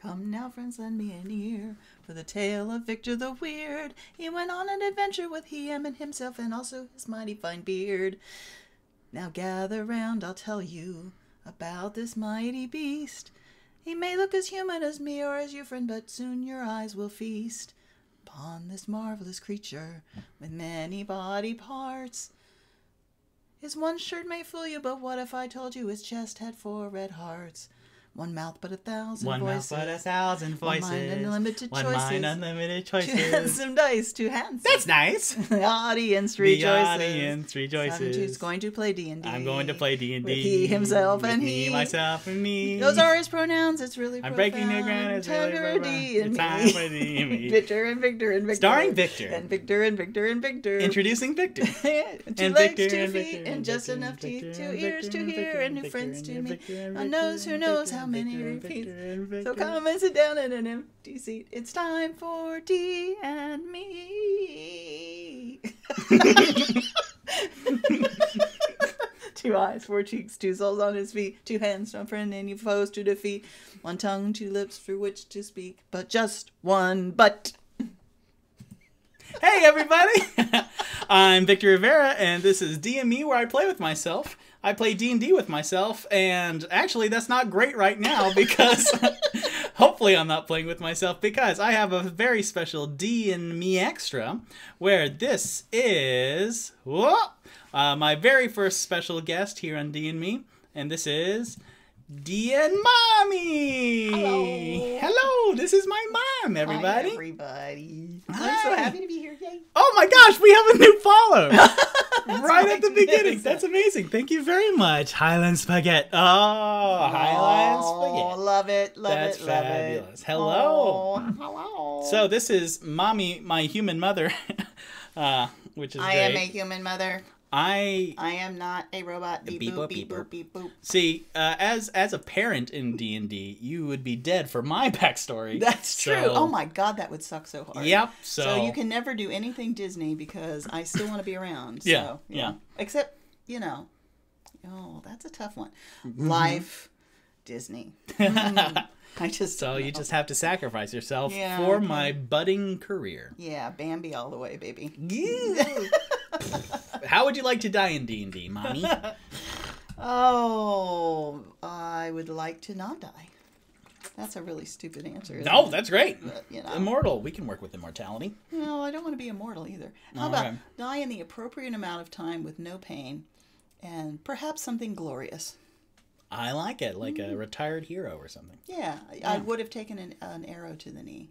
Come now, friends, lend me an ear for the tale of Victor the Weird. He went on an adventure with him and himself and also his mighty fine beard. Now gather round, I'll tell you about this mighty beast. He may look as human as me or as you, friend, but soon your eyes will feast upon this marvelous creature with many body parts. His one shirt may fool you, but what if I told you his chest had 4 red hearts? One mouth but 1,000 One voices. mouth but 1,000 voices. One mind unlimited One choices. mind unlimited choices. 2 handsome dice, 2 handsome. That's nice. The audience rejoices. The audience rejoices. Who's going to play D&D. I'm going to play D&D. With he, himself, with and me, he. myself, and me. Those are his pronouns. It's really I'm profound. breaking new ground. It's Time really for profound. D&Me. It's time for D&Me. Victor and Victor and Victor. Starring Victor. And Victor and Victor and Victor. Introducing Victor. 2 and legs, Victor, 2 and feet, Victor, and just Victor, enough Victor, teeth, 2 and ears to Victor, hear, Victor, and new Victor, friends and to meet. Victor, and A Victor, nose who and knows Victor, how and many Victor, and repeats. Victor, and So Victor. come and sit down in an empty seat. It's time for D&Me. 2 eyes, 4 cheeks, 2 soles on his feet, 2 hands, no friend, any foes to defeat. 1 tongue, 2 lips through which to speak, but just 1 butt. Hey everybody! I'm Victor Rivera, and this is D&Me, where I play with myself. I play D&D with myself, and actually that's not great right now because hopefully I'm not playing with myself because I have a very special D&Mextra, where this is my very first special guest here on D&Me, and this is D&Mommy! Hello! Hello! This is my mom, everybody! Hi, everybody. Hi. I'm so happy to be here. Yay! Oh my gosh, we have a new follow! right at the magnificent. beginning. That's amazing. Thank you very much. Highland Spaghetti. Oh, Highland Spaghetti. Love it, love That's it, love fabulous. it. Hello. Oh, hello. So this is Mommy, my human mother, which is I great. am a human mother. I am not a robot. Beep, Beep, boop, boop, beep, beep, boop, beep, boop. See, as a parent in D&D, you would be dead for my backstory. That's true. So- Oh my god, that would suck so hard. Yep. So you can never do anything Disney because I still want to be around. So, Yeah, yeah. Except, oh, that's a tough one. Life, Disney. I just So you just have to sacrifice yourself Yeah, for okay. my budding career. Yeah, Bambi all the way, baby. How would you like to die in D&D, Mommy? Oh, I would like to not die. That's a really stupid answer. Isn't No, it? that's great. But, Immortal. We can work with immortality. No, I don't want to be immortal either. How Okay. about die in the appropriate amount of time with no pain and perhaps something glorious? I like it, like a retired hero or something. Yeah, I would have taken an arrow to the knee.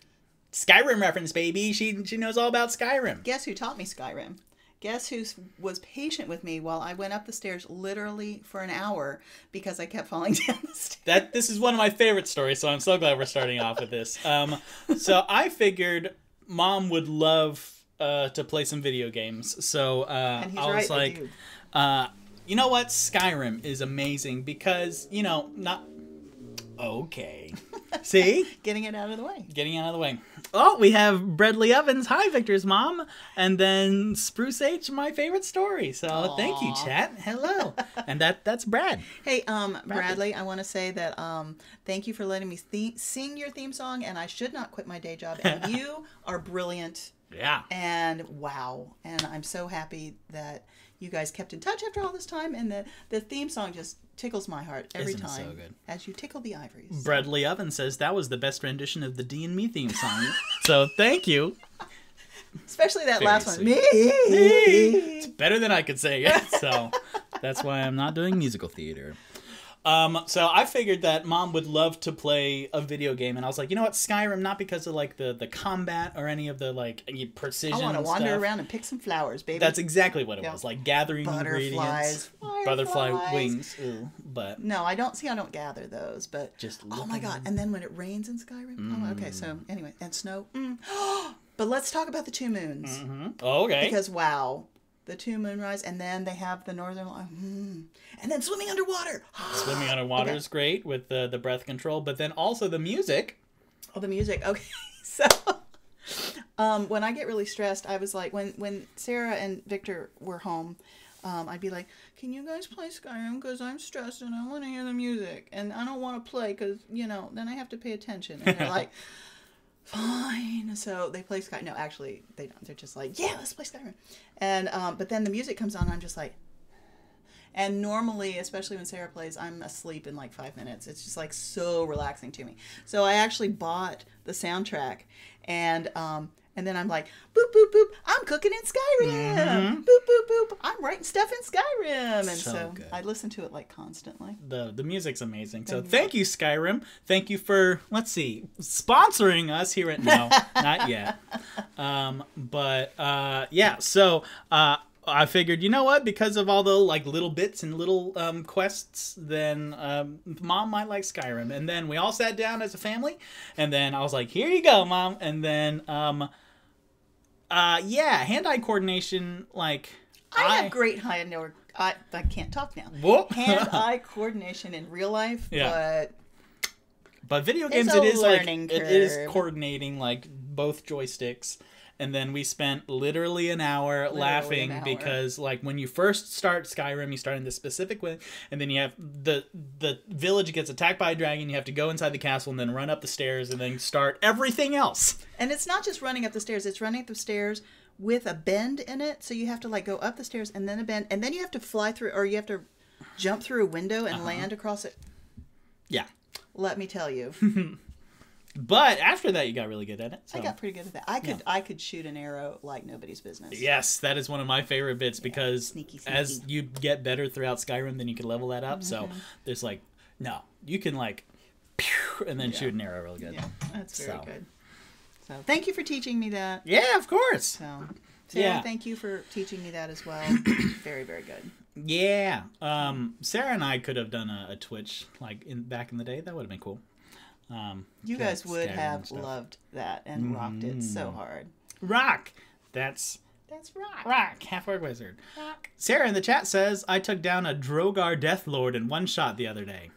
Skyrim reference, baby. She knows all about Skyrim. Guess who taught me Skyrim? Guess who was patient with me while I went up the stairs literally for an hour because I kept falling down the stairs? This is one of my favorite stories, so I'm so glad we're starting off with this. So I figured Mom would love to play some video games. So And he's I was right, like, they do. you know what? Skyrim is amazing because, not... Okay. See? Getting it out of the way. Getting out of the way. Oh, we have Bradley Owens. Hi, Victor's mom. And then Spruce H, my favorite story. So thank you, chat. Hello. And that's Brad. Hey, Bradley, I want to say that thank you for letting me sing your theme song, and I should not quit my day job. And you are brilliant. Yeah. And wow. And I'm so happy that you guys kept in touch after all this time, and the theme song just tickles my heart every Isn't it time so good? as you tickle the ivories. Bradley Owens says that was the best rendition of the D&Me theme song. So thank you. Especially that Very last one. sweet. Me. It's better than I could say it. So that's why I'm not doing musical theater. So I figured that Mom would love to play a video game, and I was like, you know what, Skyrim, not because of like the combat or any of the like precision. I want to wander stuff. around and pick some flowers, baby. That's exactly what it Yeah. was, like gathering ingredients, Butterflies. butterfly Fireflies. wings. Ooh, but No, I don't gather those, but just oh my god! And then when it rains in Skyrim, okay. So anyway, and snow. But let's talk about the 2 moons okay. because wow, the 2 moonrise, and then they have the northern light, and then swimming underwater. Swimming underwater is great with the breath control, but then also the music. Oh, the music. Okay, so when I get really stressed, I was like, when Sarah and Victor were home, I'd be like, can you guys play Skyrim? Because I'm stressed and I want to hear the music. And I don't want to play because, then I have to pay attention. And they're like, fine. So they play Skyrim. No, actually, they don't. They're just like, yeah, let's play Skyrim. And, but then the music comes on and I'm just like, and normally, especially when Sarah plays, I'm asleep in like 5 minutes. It's just like so relaxing to me. So I actually bought the soundtrack, and then I'm like, boop, boop, boop, I'm cooking in Skyrim. Boop, boop, boop, I'm writing stuff in Skyrim. And so I listen to it like constantly. The music's amazing. So thank you, Skyrim. Thank you for, let's see, sponsoring us here at, no, not yet. Yeah, so, I figured, you know what? Because of all the like little bits and little quests, then Mom might like Skyrim. And then we all sat down as a family, and then I was like, "Here you go, Mom." And then, hand-eye coordination. Like I have great hand-eye. I can't talk now. Whoop. Hand-eye coordination in real life, but video games, it is coordinating like both joysticks. And then we spent literally an hour laughing because, like, when you first start Skyrim, you start in this specific way, and then you have the village gets attacked by a dragon. You have to go inside the castle and then run up the stairs and then start everything else. And it's not just running up the stairs; it's running up the stairs with a bend in it. So you have to like go up the stairs and then a bend, and then you have to fly through, or you have to jump through a window and land across it. Yeah. Let me tell you. But after that, you got really good at it. So. I got pretty good at that. I could shoot an arrow like nobody's business. Yes, that is one of my favorite bits because sneaky. As you get better throughout Skyrim, then you can level that up. So there's like, no, you can like, pew, and then shoot an arrow really good. Yeah, that's very good. So thank you for teaching me that. Yeah, of course. So Sarah, thank you for teaching me that as well. Very, very good. Yeah. Sarah and I could have done a Twitch like back in the day. That would have been cool. You guys would have loved that and rocked it so hard. Rock. That's rock. Rock. Half-orc wizard. Rock. Sarah in the chat says, I took down a Drogar Death Lord in one shot the other day.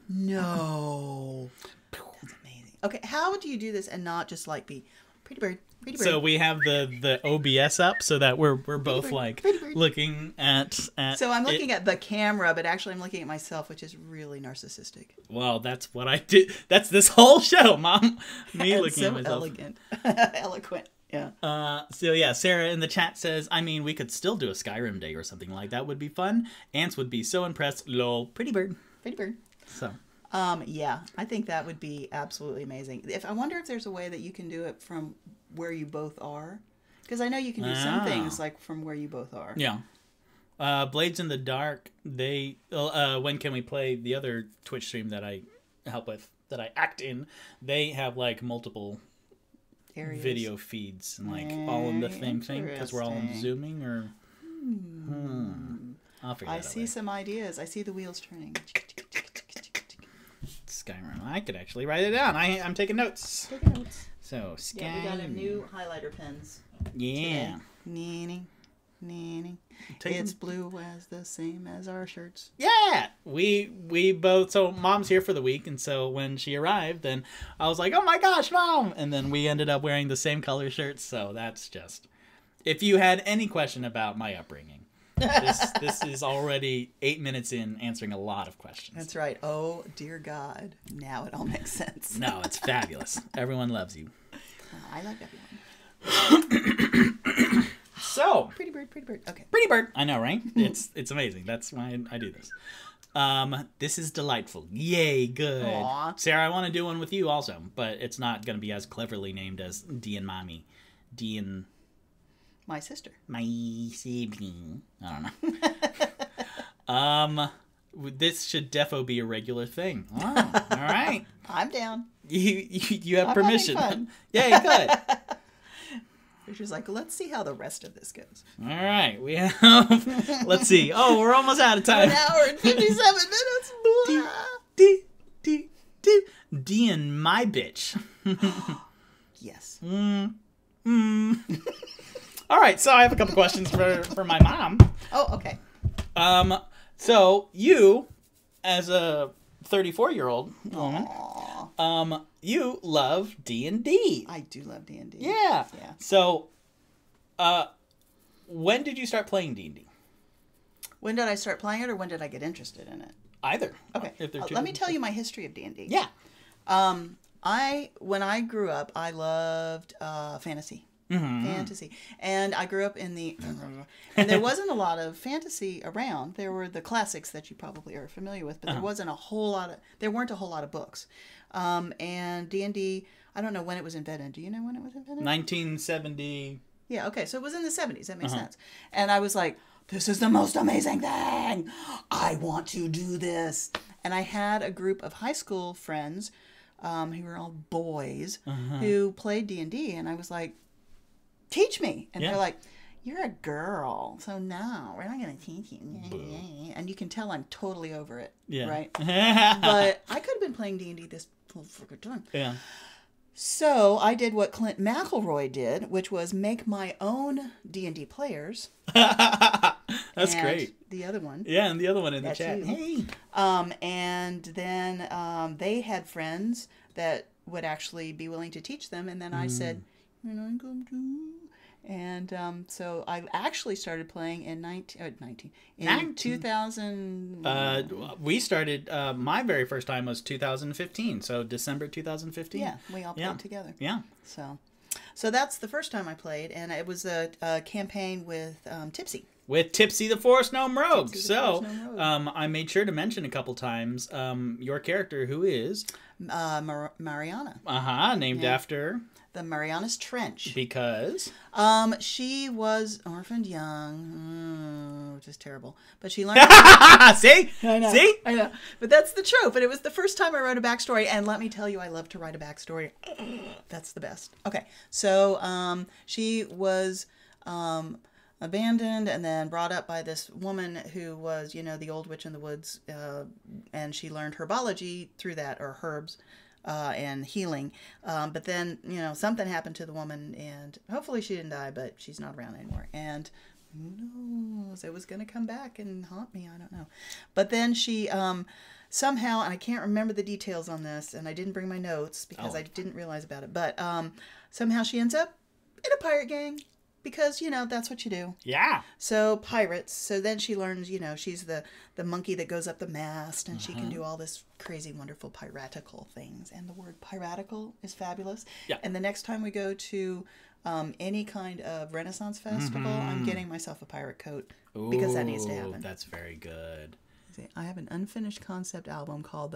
No. That's amazing. Okay, how do you do this and not just like be pretty bird? So we have the OBS up so that we're both like looking at So I'm looking at the camera, but actually I'm looking at myself, which is really narcissistic. Well, that's what I did. That's this whole show, Mom. Me looking at myself. Elegant. Eloquent. Yeah. So yeah, Sarah in the chat says, I mean, we could still do a Skyrim day or something like that. Would be fun. Ants would be so impressed. Lol. Pretty bird. Pretty bird. So. Yeah, I think that would be absolutely amazing. I wonder if there's a way that you can do it from where you both are, because I know you can do some things like from where you both are. Yeah. Blades in the Dark. They when can we play the other Twitch stream that I help with, that I act in? They have like multiple areas, video feeds, and like all in the same thing because we're all in zooming or. I'll figure that out. I see some ideas. I see the wheels turning. Skyrim. I could actually write it down. I'm taking notes. Taking notes. So Skyrim. Yeah, we got new highlighter pens. Yeah. Neeny. It's blue as the same as our shirts. Yeah. We both. So Mom's here for the week, and so when she arrived, then I was like, "Oh my gosh, Mom!" And then we ended up wearing the same color shirts. So that's just. If you had any question about my upbringing. This is already 8 minutes in, answering a lot of questions. That's right. Oh, dear God. Now it all makes sense. No, it's fabulous. Everyone loves you. I love everyone. So. Pretty bird. Okay. Pretty bird. I know, right? It's amazing. That's why I do this. This is delightful. Yay, good. Aww. Sarah, I want to do one with you also, but it's not going to be as cleverly named as D&Mommy. My sister. My sibling. I don't know. This should defo be a regular thing. Oh, all right. I'm down. You have permission. Fun. Yay, good. She's like, let's see how the rest of this goes. All right. We have, let's see. Oh, we're almost out of time. 1 hour and 57 minutes. D and my bitch. Yes. All right, so I have a couple questions for my mom. Oh, okay. So you, as a 34-year-old woman, you love D&D. I do love D&D. Yeah. So, when did you start playing D&D? When did I start playing it, or when did I get interested in it? Either. Okay. If they're two Let me different tell you my history of D&D. Yeah. When I grew up, I loved fantasy. Fantasy. And I grew up in the... and there wasn't a lot of fantasy around. There were the classics that you probably are familiar with, but there wasn't a whole lot of... There weren't a whole lot of books. And D&D, I don't know when it was invented. Do you know when it was invented? 1970. Yeah, okay. So it was in the 70s. That makes sense. And I was like, this is the most amazing thing. I want to do this. And I had a group of high school friends who were all boys who played D&D. And I was like, teach me. And they're like, you're a girl, so no, we're not going to teach you. And you can tell I'm totally over it, right? But I could have been playing D&D this whole freaking time. Yeah. So I did what Clint McElroy did, which was make my own D&D players. That's great. The other one. Yeah, and the other one in the chat. You. Hey. And then they had friends that would actually be willing to teach them. And then I said, I'm going to... And so I actually started playing in 2000. We started, my very first time was 2015, so December 2015. Yeah, we all played together. Yeah. So that's the first time I played, and it was a campaign with Tipsy. With Tipsy the Forest Gnome Rogue. I made sure to mention a couple times your character, who is... Mariana. Named after... The Mariana's Trench. Because? She was orphaned young, which is terrible. But she learned... See? I know. See? I know. But that's the trope. And it was the first time I wrote a backstory. And let me tell you, I love to write a backstory. That's the best. Okay. So she was abandoned and then brought up by this woman who was, the old witch in the woods. And she learned herbology through that, or herbs. And healing. But then, something happened to the woman, and hopefully she didn't die, but she's not around anymore. And who knows? It was going to come back and haunt me. I don't know. But then she somehow, and I can't remember the details on this, and I didn't bring my notes because I didn't realize about it, but somehow she ends up in a pirate gang. Because, that's what you do. Yeah. So, pirates. So then she learns, she's the monkey that goes up the mast. And she can do all this crazy, wonderful piratical things. And the word piratical is fabulous. Yeah. And the next time we go to any kind of Renaissance festival, I'm getting myself a pirate coat. Because that needs to happen. That's very good. I have an unfinished concept album called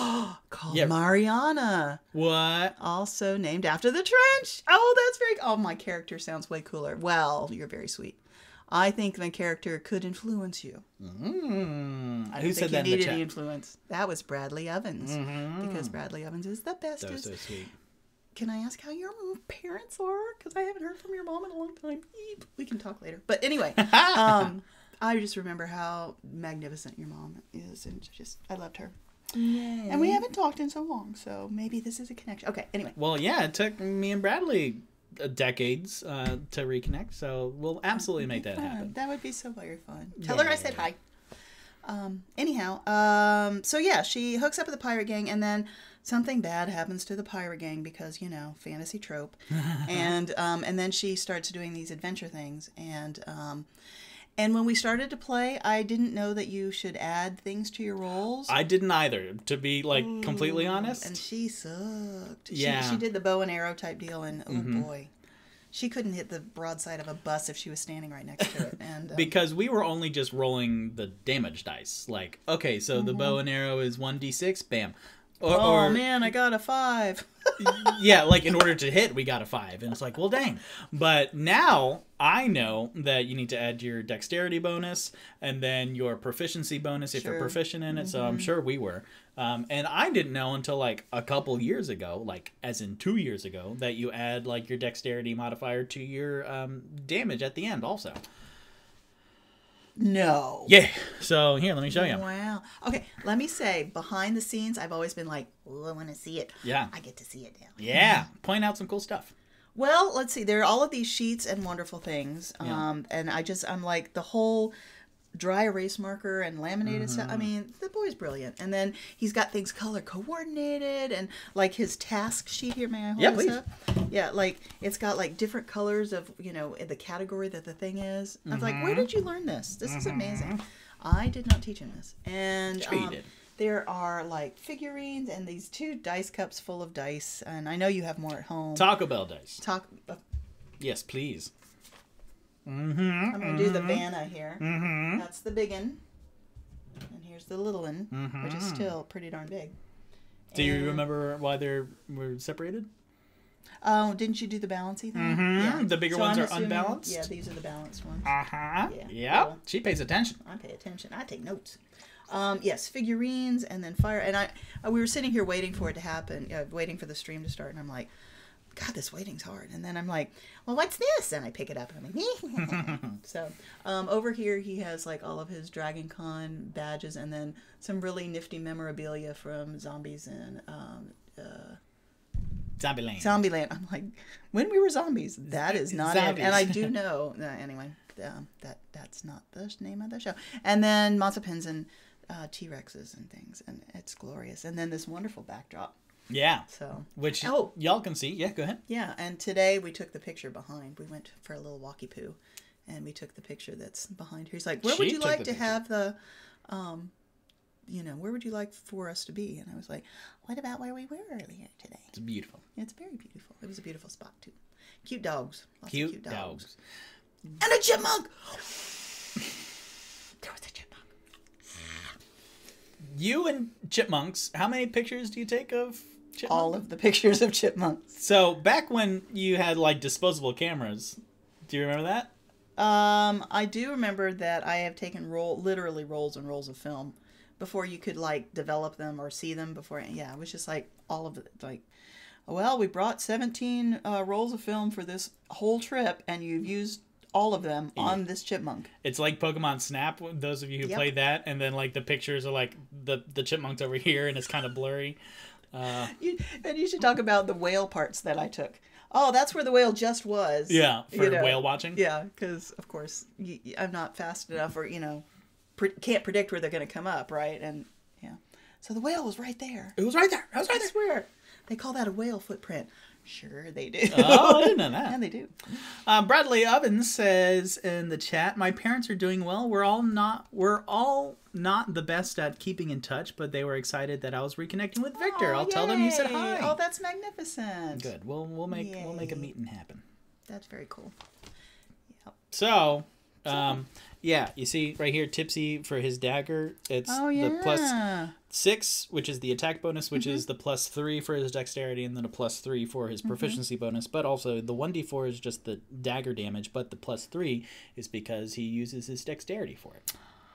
Mariana. What? Also named after the trench. Oh, that's very... Oh, my character sounds way cooler. Well, you're very sweet. I think my character could influence you. Who said that in the chat? You needed any influence. That was Bradley Owens. Because Bradley Owens is the bestest. That was so sweet. Can I ask how your parents are? Because I haven't heard from your mom in a long time. We can talk later. But anyway... I just remember how magnificent your mom is, and I loved her. Yay. And we haven't talked in so long, so maybe this is a connection. Okay, anyway. Well, yeah, it took me and Bradley decades to reconnect, so we'll absolutely make that happen. That would be so very fun. Tell her I said hi. So yeah, she hooks up with the pirate gang, and then something bad happens to the pirate gang because, fantasy trope. And then she starts doing these adventure things, and when we started to play, I didn't know that you should add things to your rolls. I didn't either, to be completely honest. And she sucked. Yeah. She did the bow and arrow type deal, and oh boy. She couldn't hit the broadside of a bus if she was standing right next to it. And because we were only just rolling the damage dice. Okay, so the bow and arrow is 1d6, bam. Man, I got a 5. Yeah, in order to hit, we got a 5. And it's well, dang. But now I know that you need to add your dexterity bonus and then your proficiency bonus if you're proficient in it. So I'm sure we were. And I didn't know until a couple years ago, as in 2 years ago, that you add your dexterity modifier to your damage at the end also. No. Yeah. So here, let me show you. Wow. Okay, let me say, behind the scenes, I've always been I want to see it. Yeah. I get to see it now. Yeah. Point out some cool stuff. Well, let's see. There are all of these sheets and wonderful things. And I'm like, the whole dry erase marker and laminated stuff. I mean, the boy's brilliant. And then he's got things color coordinated and his task sheet here. May I hold this up? Yeah, it's got different colors of, the category that the thing is. I was like, where did you learn this? This is amazing. I did not teach him this. And Sure you did. there are like figurines and these 2 dice cups full of dice. And I know you have more at home. Taco Bell dice. uh, Yes, please. I'm going to do the Vanna here. That's the big one. And here's the little one, which is still pretty darn big. Do you remember why they were separated? Oh, didn't you do the balancing thing? Yeah. The bigger ones are unbalanced? Yeah, these are the balanced ones. Yeah. Well, She pays attention. I pay attention. I take notes. Yes, figurines and then fire. And we were sitting here waiting for it to happen, waiting for the stream to start. And I'm like, God, this waiting's hard. And then I'm like, well, what's this? And I pick it up and I'm like, so over here he has like all of his Dragon Con badges and then some really nifty memorabilia from Zombies and Zombieland. Zombieland. I'm like, when we were zombies, that is not Zombies. it. And I do know. Anyway, that's not the name of the show. And then Mazepins and T-Rexes and things, and it's glorious. And then this wonderful backdrop. Yeah. So which y'all can see. Yeah, go ahead. Yeah, and today we took the picture behind. We went for a little walkie poo, and we took the picture that's behind here. He's like, where would you like to have the, where would you like for us to be? And I was like, what about where we were earlier today? It's beautiful. It's very beautiful. It was a beautiful spot, too. Cute dogs. Lots of Cute dogs. And a chipmunk! There was a chipmunk. You and chipmunks, how many pictures do you take of chipmunks? All of the pictures of chipmunks. So, back when you had, like, disposable cameras, do you remember that? I do remember that I have taken literally rolls and rolls of film before you could like develop them or see them before. Yeah, it was just like all of it. Like, well, we brought 17 rolls of film for this whole trip, and you've used all of them on this chipmunk. It's like Pokemon Snap. Those of you who played that, and then like the pictures are like the chipmunks over here, and it's kind of blurry. And you should talk about the whale parts that I took. Oh, that's where the whale just was. Yeah, for whale watching. Yeah, because of course I'm not fast enough, or can't predict where they're going to come up, right? And yeah, so the whale was right there. It was right there. I swear, they call that a whale footprint. Sure, they do. Oh, I didn't know that. Yeah, they do. Bradley Owens says in the chat, "My parents are doing well. We're all not the best at keeping in touch, but they were excited that I was reconnecting with Victor. I'll tell them you said hi." Oh, that's magnificent. Good. We'll make a meeting happen. That's very cool. Yep. So, yeah, you see right here, Tipsy for his dagger. It's the +6, which is the attack bonus, which is the +3 for his dexterity, and then a +3 for his proficiency bonus. But also the 1d4 is just the dagger damage, but the +3 is because he uses his dexterity for it.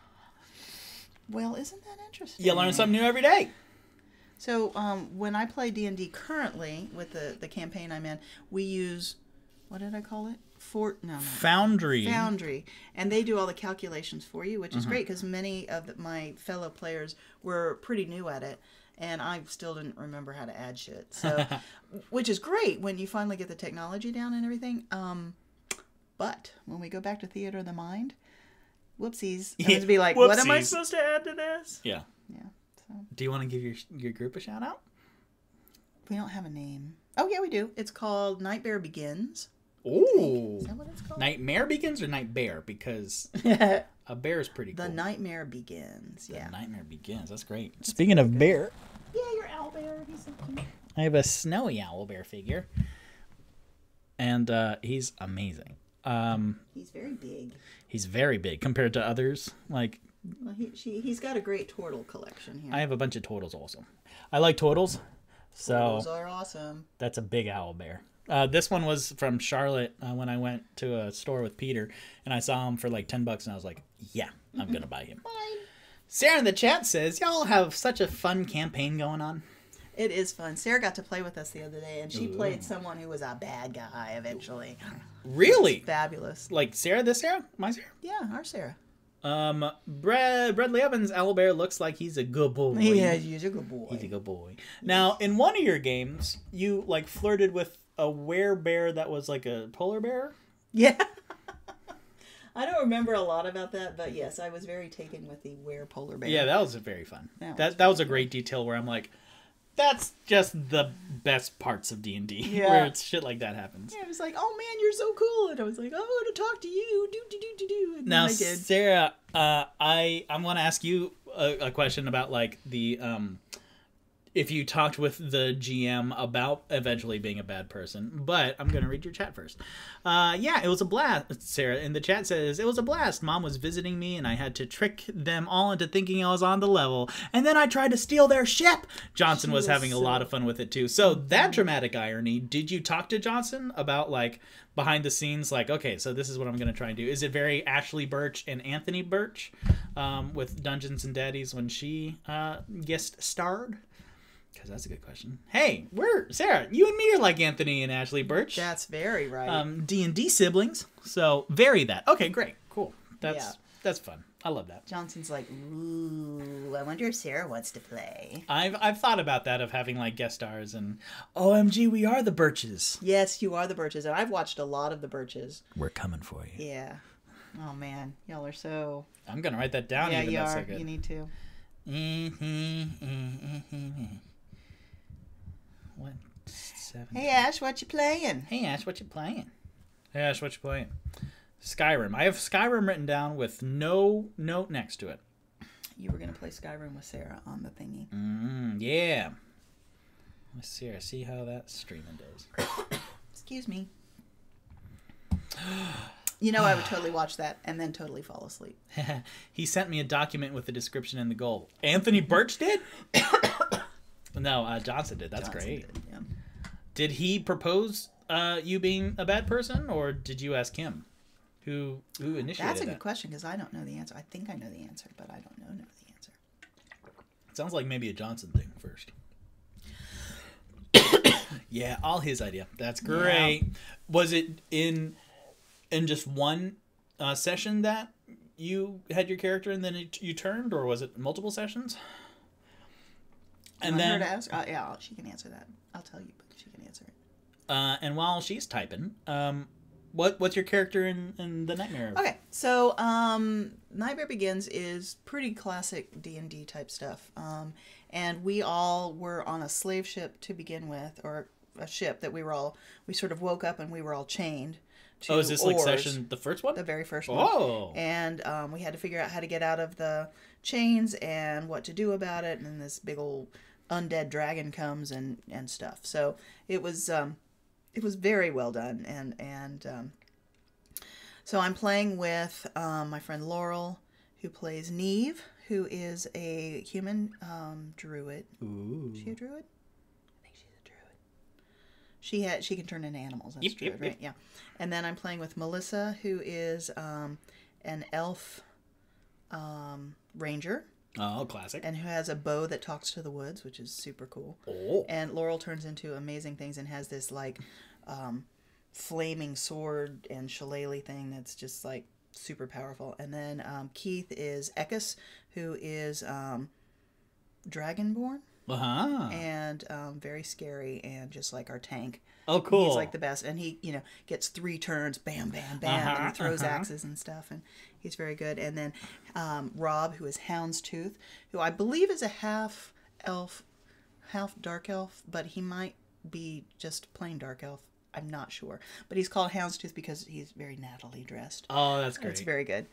Well, isn't that interesting? You learn something new every day. So when I play D&D currently with the campaign I'm in, we use, what did I call it? Foundry. And they do all the calculations for you, which is great because many of my fellow players were pretty new at it, and I still didn't remember how to add shit. So, which is great when you finally get the technology down and everything. But when we go back to Theater of the Mind, whoopsies. I'm going to be like, what am I supposed to add to this? Yeah. Yeah. So. Do you want to give your group a shout out? We don't have a name. Oh, yeah, we do. It's called Nightmare Begins. Ooh. Is that what it's called? Nightmare Begins or Night Bear? Because a bear is pretty cool. The Nightmare Begins, yeah. The Nightmare Begins. That's great. Speaking of bear. Yeah, your owl bear. He's so cute. I have a snowy owl bear figure. And he's amazing. He's very big. He's very big compared to others. Like, well, he's got a great turtle collection here. I have a bunch of turtles also. I like turtles. So turtles are awesome. That's a big owl bear. This one was from Charlotte when I went to a store with Peter, and I saw him for like $10, and I was like, yeah, I'm going to buy him. Fine. Sarah in the chat says, y'all have such a fun campaign going on. It is fun. Sarah got to play with us the other day, and she played someone who was a bad guy eventually. Really? Fabulous. Like Sarah, this Sarah? My Sarah? Yeah, our Sarah. Bradley Evans, Owlbear, looks like he's a good boy. Yeah, he's a good boy. He's a good boy. Now, in one of your games, you like flirted with a werebear that was like a polar bear? Yeah. I don't remember a lot about that, but yes, I was very taken with the polar bear. Yeah, that was very fun. That was a great detail where I'm like, That's just the best parts of D&D, Yeah. where it's shit like that happens. Yeah, it was like, oh man, you're so cool, and I was like, I want to talk to you, do. And Now, I did. Sarah, I want to ask you a question about like the if you talked with the GM about eventually being a bad person, but I'm going to read your chat first. Yeah, it was a blast. Sarah in the chat says, it was a blast. Mom was visiting me and I had to trick them all into thinking I was on the level. And then I tried to steal their ship. Johnson was having a lot of fun with it too. So that dramatic irony, did you talk to Johnson about like behind the scenes, like, okay, so this is what I'm going to try and do? Is it very Ashley Birch and Anthony Birch with Dungeons and Daddies when she guest starred? Because that's a good question. Hey, Sarah, you and me are like Anthony and Ashley Birch. That's very right. D&D siblings. So very that. Okay, great. Cool. That's fun. I love that. Johnson's like, ooh, I wonder if Sarah wants to play. I've thought about that, of having like guest stars, and OMG, we are the Birches. Yes, you are the Birches. And I've watched a lot of the Birches. We're coming for you. Yeah. Oh man, y'all are so... I'm going to write that down. Yeah, even you that's are. So good. You need to. 1, 7. Hey Ash, what you playing? Hey Ash, what you playing? Hey Ash, what you playing? Skyrim. I have Skyrim written down with no note next to it. You were gonna play Skyrim with Sarah on the thingy. Yeah. Let's see how that streaming does. Excuse me. You know, I would totally watch that and then totally fall asleep. He sent me a document with the description and the goal. Anthony Birch did? No, Johnson did. That's Johnson great. Did, yeah. Did he propose you being a bad person, or did you ask him? Who initiated that? That's a good question, because I don't know the answer. I think I know the answer, but I don't know the answer. It sounds like maybe a Johnson thing first. Yeah, all his idea. That's great. Yeah. Was it in just one session that you had your character and then you turned, or was it multiple sessions? And then her to ask? Yeah, she can answer that. I'll tell you, but she can answer it. And while she's typing, what's your character in the Nightmare? Okay, so Nightmare Begins is pretty classic D&D type stuff. And we all were on a slave ship to begin with, or a ship that we sort of woke up and we were all chained to is this oars. Like the first one? The very first one. Oh. And we had to figure out how to get out of the chains and what to do about it, and then this big old undead dragon comes and stuff. So it was very well done, and so I'm playing with my friend Laurel, who plays Neve, who is a human druid. Ooh. Is she a druid? I think she's a druid. She can turn into animals. That's druid, right? Yeah. And then I'm playing with Melissa, who is an elf ranger. Oh, classic. And who has a bow that talks to the woods, which is super cool. Oh. And Laurel turns into amazing things and has this like flaming sword and shillelagh thing that's just like super powerful. And then Keith is Ekis, who is Dragonborn. Uh-huh. And very scary, and just like our tank. Oh, cool. He's like the best. And he, gets 3 turns, bam, bam, bam, and he throws axes and stuff, and he's very good. And then Rob, who is Houndstooth, who I believe is a half elf, half dark elf, but he might be just plain dark elf. I'm not sure. But he's called Houndstooth because he's very nattily dressed. Oh, that's great. It's very good.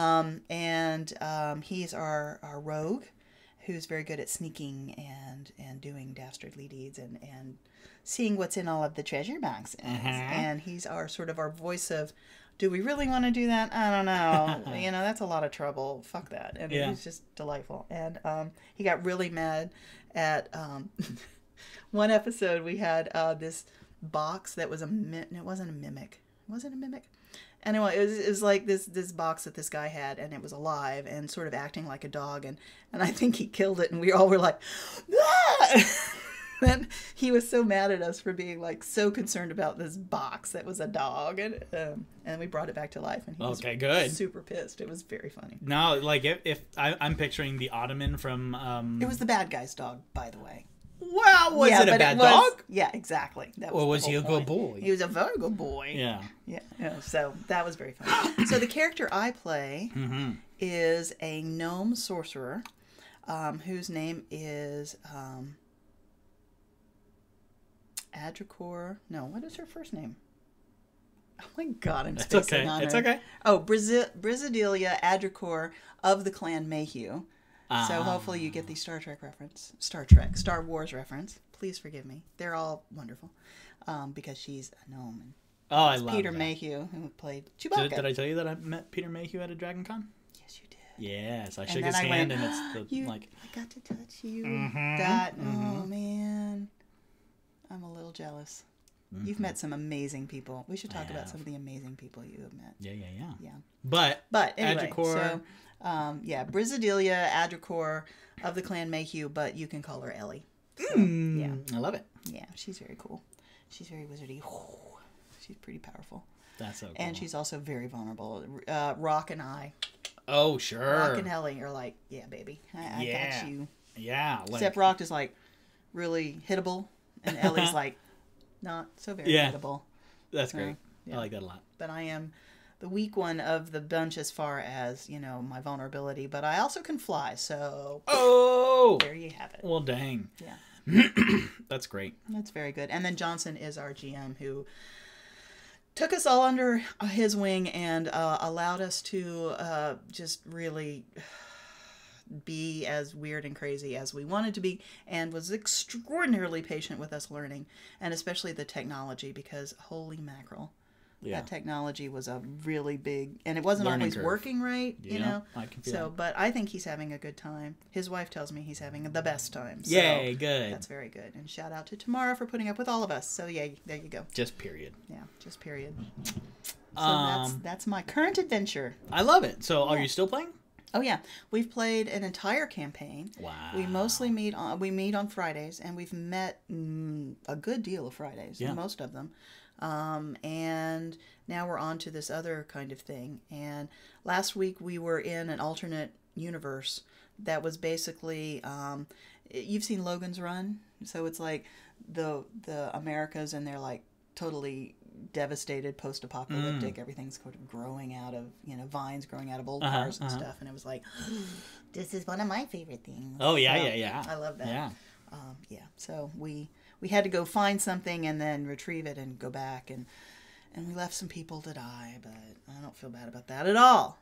And he's our rogue, who's very good at sneaking and doing dastardly deeds and seeing what's in all of the treasure boxes. And he's our voice of, do we really want to do that? I don't know. That's a lot of trouble. Fuck that. And he's just delightful. And he got really mad at one episode. We had this box that was it wasn't a mimic. Was it a mimic? Anyway, it was like this box that this guy had, and it was alive and sort of acting like a dog, and I think he killed it, and we all were like, ah! And he was so mad at us for being like so concerned about this box that was a dog, and we brought it back to life, and he was good. Super pissed. It was very funny. No, like if I'm picturing the Ottoman from it was the bad guy's dog, by the way. Well, was it a bad dog? Yeah, exactly. Or was he a good boy? He was a very good boy. Yeah. Yeah. So that was very fun. So the character I play is a gnome sorcerer, whose name is Adricor. No, what is her first name? Oh my God, I'm It's spacing okay. on It's her. okay. Oh, Brizidelia Adricor of the clan Mayhew. So hopefully you get the Star Wars reference. Please forgive me. They're all wonderful because she's a gnome. And Oh, I love Peter that. Mayhew, who played Chewbacca. Did I tell you that I met Peter Mayhew at a Dragon Con? Yes, you did. Yes, I And shook then his I hand, went, and it's the like. I got to touch you. Mm-hmm. Oh man, I'm a little jealous. You've met some amazing people. We should talk about some of the amazing people you have met. Yeah. Yeah. But Anyway, Adricor, so Brizidelia Adricor of the clan Mayhew, but you can call her Ellie. So, yeah, I love it. yeah, she's very cool. She's very wizardy. She's pretty powerful. That's so cool. And she's also very vulnerable. Rock and I. Oh, sure. Rock and Ellie are like, yeah, baby, I got you. Yeah. Like, Except Rock is like really hittable, and Ellie's like not so very hittable. That's great. yeah. I like that a lot. But I am the weak one of the bunch as far as, my vulnerability, but I also can fly, so Oh! there you have it. Well, dang. Yeah. That's great. That's very good. And then Johnson is our GM who took us all under his wing and allowed us to just really be as weird and crazy as we wanted to be, and was extraordinarily patient with us learning, and especially the technology, because holy mackerel. Yeah. That technology was a really big, and it wasn't Learning always curve. working right, I can feel So, it. but I think he's having a good time. His wife tells me he's having the best time. So Yay, good. that's very good. And shout out to Tamara for putting up with all of us. So, yay, there you go. Just period. Yeah, just period. So that's my current adventure. I love it. So, are you still playing? Oh yeah, we've played an entire campaign. Wow. We mostly meet on Fridays, and we've met a good deal of Fridays, most of them. And now we're on to this other kind of thing. And last week we were in an alternate universe that was basically, you've seen Logan's Run, so it's like the Americas, and they're like totally devastated, post-apocalyptic. Everything's sort of growing out of, vines growing out of old cars and stuff. And it was like, this is one of my favorite things. Oh, yeah, So, yeah. I love that. Yeah. So we had to go find something and then retrieve it and go back, and we left some people to die, but I don't feel bad about that at all.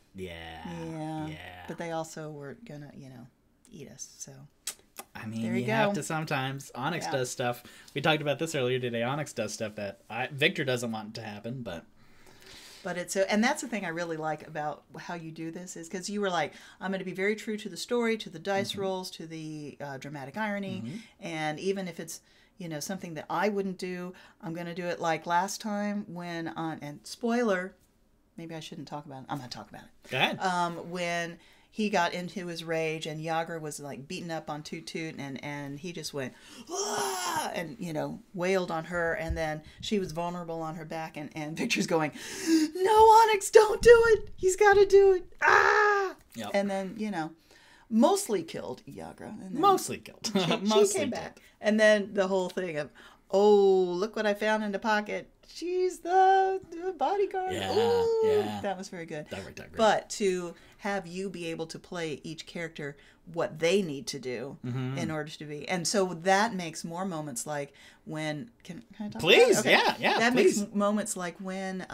Yeah. But they also were gonna, eat us. So I mean, there you go. have to sometimes. Onyx does stuff. We talked about this earlier today. Onyx does stuff that Victor doesn't want to happen, but it's and that's the thing I really like about how you do this, is because you were like, I'm going to be very true to the story, to the dice rolls, to the dramatic irony, and even if it's something that I wouldn't do, I'm going to do it like last time when and spoiler, maybe I shouldn't talk about it. I'm going to talk about it. go ahead. When he got into his rage and Yager was like beating up on Toot Toot, and he just went, ah! And, wailed on her, and then she was vulnerable on her back, and Victor's going, no, Onyx, don't do it. He's got to do it. Ah! Yep. And then, mostly killed Yagra. And then Mostly killed. she came back. And then the whole thing of, oh, look what I found in the pocket. She's the bodyguard. Yeah, Ooh, yeah. That was very good. That worked out great. But to have you be able to play each character what they need to do in order to be. And so that makes more moments like when... Can I talk Please, about it? Okay. yeah, That please. makes moments like when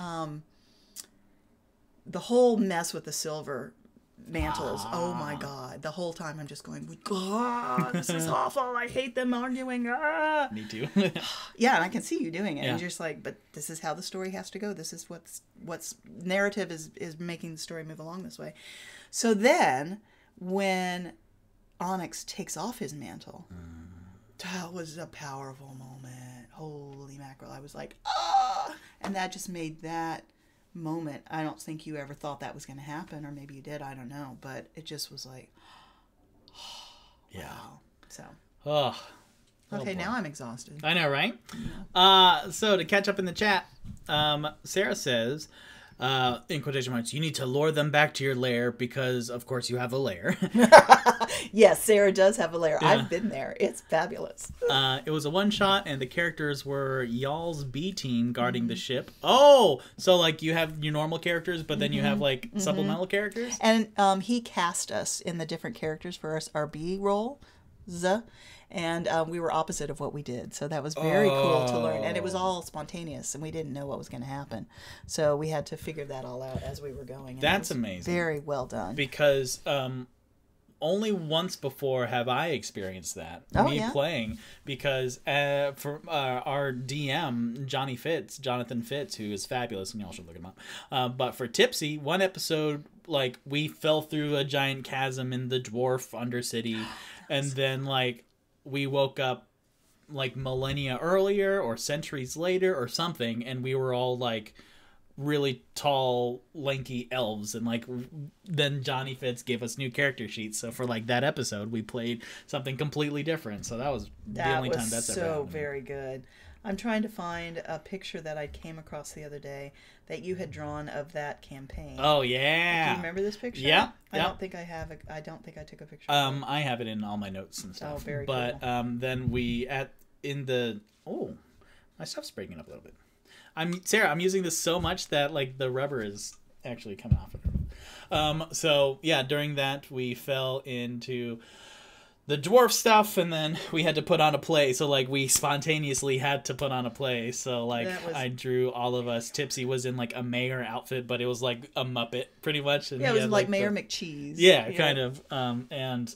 the whole mess with the silver mantles. Oh my God. The whole time I'm just going, God, this is awful. I hate them arguing. Ah. Me too. Yeah, and I can see you doing it. Yeah. And you're just like, but this is how the story has to go. This is what's narrative is making the story move along this way. So then when Onyx takes off his mantle, that was a powerful moment. Holy mackerel. I was like, ah! And that just made that moment. I don't think you ever thought that was going to happen, or maybe you did. I don't know. But it just was like, Yeah. wow. So, Oh. okay, boy. now I'm exhausted. I know, right? So to catch up in the chat, Sarah says, in quotation marks, you need to lure them back to your lair because, of course, you have a lair. Yes, Sarah does have a lair. I've been there. It's fabulous. It was a one-shot, and the characters were y'all's B team guarding the ship. Oh! So, like, you have your normal characters, but then you have, like, supplemental characters? And he cast us in the different characters for our B role. and we were opposite of what we did. So that was very cool to learn. And it was all spontaneous, and we didn't know what was going to happen. So we had to figure that all out as we were going. And That's amazing. Very well done. Because only once before have I experienced that. Playing. Because for our DM, Jonathan Fitz, who is fabulous, and y'all should look him up. But for Tipsy, one episode, like, we fell through a giant chasm in the dwarf Undercity. And then, like, we woke up, like, millennia earlier or centuries later or something. And we were all, like, really tall, lanky elves, and like then Johnny Fitz gave us new character sheets. So for like that episode, we played something completely different. So that was the only time that's ever happened. So very good. I'm trying to find a picture that I came across the other day that you had drawn of that campaign. Oh yeah. Do you remember this picture? Yeah. I don't think I have. I don't think I took a picture. I have it in all my notes and stuff. Oh, very but, cool. Then my stuff's breaking up a little bit. Sarah, I'm using this so much that like the rubber is actually coming off of it. So yeah, during that we fell into the dwarf stuff, and then we had to put on a play. So like we spontaneously had to put on a play. So like I drew all of us. Tipsy was in like a mayor outfit, but it was like a Muppet pretty much. And yeah, it was like Mayor McCheese. Yeah, kind of. And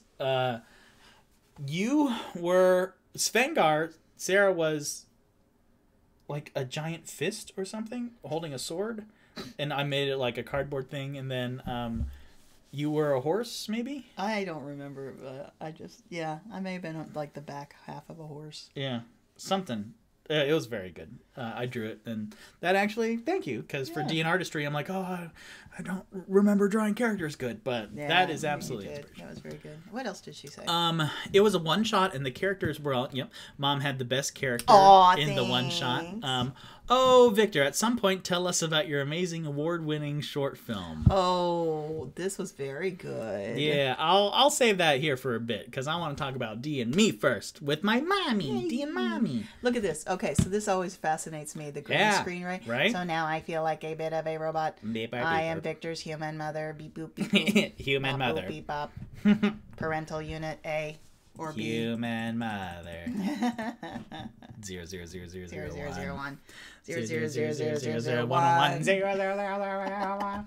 you were Svengar. Sarah was like a giant fist or something holding a sword, and I made it like a cardboard thing, and then you were a horse maybe. I don't remember, but I may have been like the back half of a horse. Yeah, something. It was very good. I drew it, and that actually, thank you, because for D and artistry, I'm like, I don't remember drawing characters good, but that is absolutely that was very good. What else did she say? It was a one shot, and the characters were all. Yep, Mom had the best character in the one shot. Victor, at some point, tell us about your amazing award-winning short film. Oh, this was very good. Yeah, I'll save that here for a bit because I want to talk about D&Me first with my mommy, D&Mommy. Look at this. Okay, so this always fascinates me, the green screen, right? So now I feel like a bit of a robot. I am Victor's human mother. Beep boop beep boop. Human bop, mother. Boop, beep bop. Parental unit A or B. Human mother. 0 0 0 0 0 1 0 0 0 0 0 0 1 0 0 0 1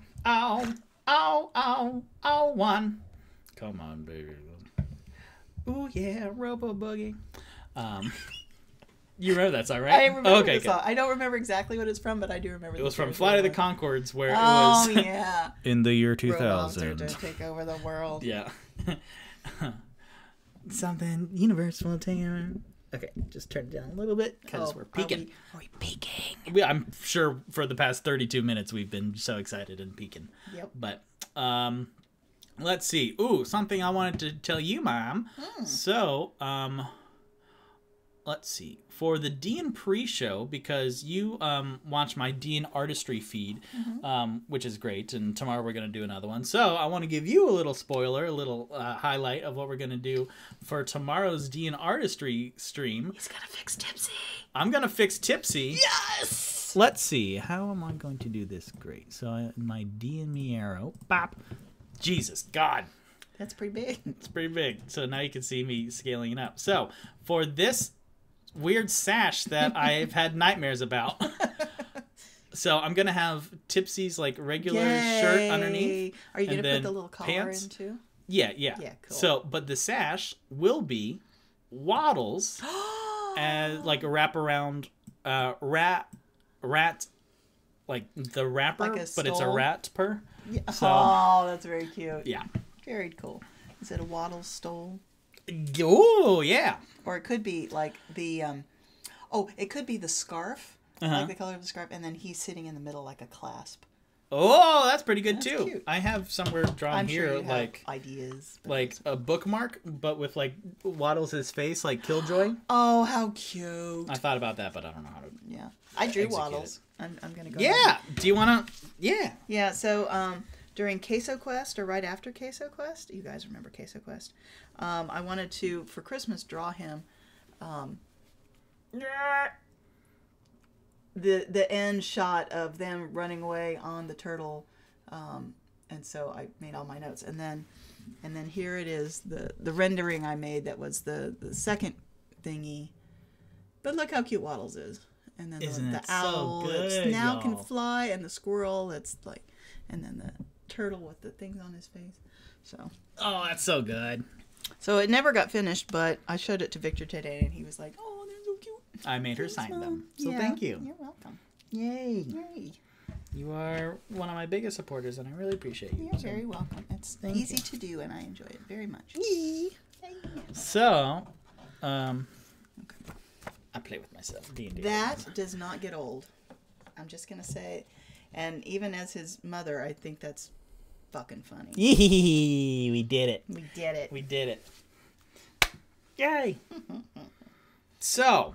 oh 1. Come on, baby. Ooh yeah, Robo Boogie. You remember that song, right? I remember the song. I don't remember exactly what it's from, but I do remember. It was from Flight of the Conchords, where it was. Oh yeah. In the year 2000. Robots are to take over the world. Yeah. Something universe will take over. Okay, just turn it down a little bit because we're peeking. Are we peeking? I'm sure for the past 32 minutes we've been so excited and peeking. Yep. But let's see. Ooh, something I wanted to tell you, Mom. So let's see. For the D&M pre-show, because you watch my D&M artistry feed, which is great, and tomorrow we're going to do another one. So I want to give you a little spoiler, a little highlight of what we're going to do for tomorrow's D&M artistry stream. He's going to fix Tipsy. I'm going to fix Tipsy. Yes! Let's see. How am I going to do this great? So my D&Me arrow. Bop. Jesus, God. That's pretty big. It's pretty big. So now you can see me scaling it up. So for this weird sash that I've had nightmares about. So I'm gonna have Tipsy's like regular shirt underneath. Are you gonna put the little collar in too? Yeah. Yeah, cool. So, but the sash will be Waddles as like a wraparound rat, like the wrapper, like but it's a rat purr. Yeah. So, that's very cute. Yeah. Very cool. Is it a Waddles stole? Oh yeah. Or it could be like the it could be the scarf, like the color of the scarf, and then he's sitting in the middle like a clasp. Oh, that's pretty good too. Cute. I have somewhere drawn I'm here sure you like have ideas, like a bookmark, but with like Waddles' face, like Killjoy. Oh, how cute! I thought about that, but I don't know how to. Yeah, I drew Waddles. I'm gonna go. Yeah. ahead. Do you wanna? Yeah. Yeah. So during Queso Quest or right after Queso Quest, you guys remember Queso Quest? I wanted to for Christmas draw him. The end shot of them running away on the turtle and so I made all my notes, and then here it is, the rendering I made that was the second thingy. But look how cute Waddles is. And then the owl so good, that now can y'all. fly, and the squirrel that's like, and then the turtle with the things on his face. So. Oh, that's so good. So it never got finished, but I showed it to Victor today, and he was like, "Oh, they're so cute." I made her sign them. So thank you. You're welcome. Yay. Yay. You are one of my biggest supporters, and I really appreciate you. You're very welcome. It's Thank easy you. to do, and I enjoy it very much. So, I play with myself. D&D. That does not get old. I'm just going to say, and even as his mother, I think that's fucking funny. Yee, we did it. We did it. We did it. Yay. So.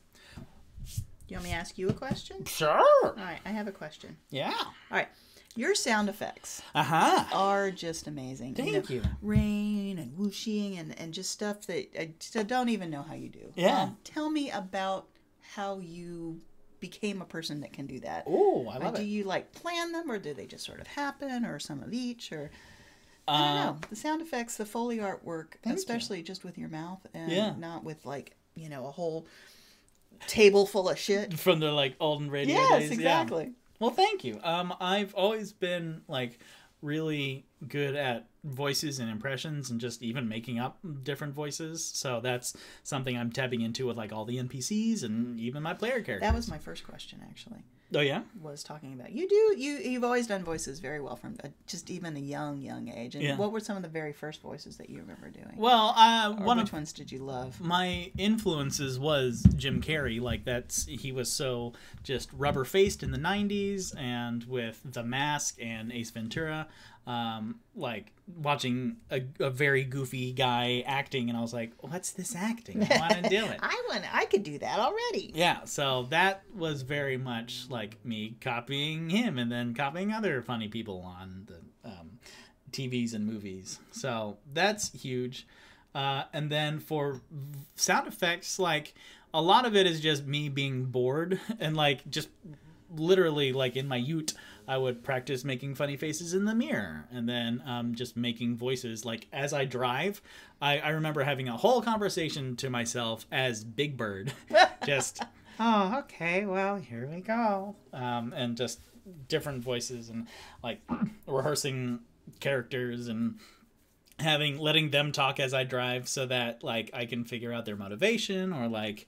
You want me to ask you a question? Sure. All right, I have a question. Yeah. All right. Your sound effects are just amazing. Thank you. Rain and whooshing and just stuff that I don't even know how you do. Yeah. Tell me about how you became a person that can do that. Oh, I love Do it. you like plan them, or do they just sort of happen, or some of each, or I don't know. The sound effects, the Foley artwork, especially just with your mouth and not with like, a whole table full of shit. From the like olden radio Yes, days. exactly. Yeah. Well, thank you. I've always been like really good at voices and impressions and just even making up different voices. So that's something I'm tapping into with like all the NPCs and even my player characters. That was my first question, actually. Oh yeah? Was talking about you've always done voices very well from just even a young age. And what were some of the very first voices that you remember doing? Well, which ones did you love? My influences was Jim Carrey. Like he was so just rubber faced in the 90s, and with The Mask and Ace Ventura, like watching a very goofy guy acting, and I was like, what's this acting? I want to do it. I could do that already. Yeah, so that was very much like me copying him and then copying other funny people on the TVs and movies. So that's huge. And then for sound effects, like a lot of it is just me being bored and like just literally like in my ute, I would practice making funny faces in the mirror and then just making voices. Like as I drive, I remember having a whole conversation to myself as Big Bird. Just, oh, okay, well, here we go. And just different voices and like rehearsing characters and letting them talk as I drive so that like I can figure out their motivation or like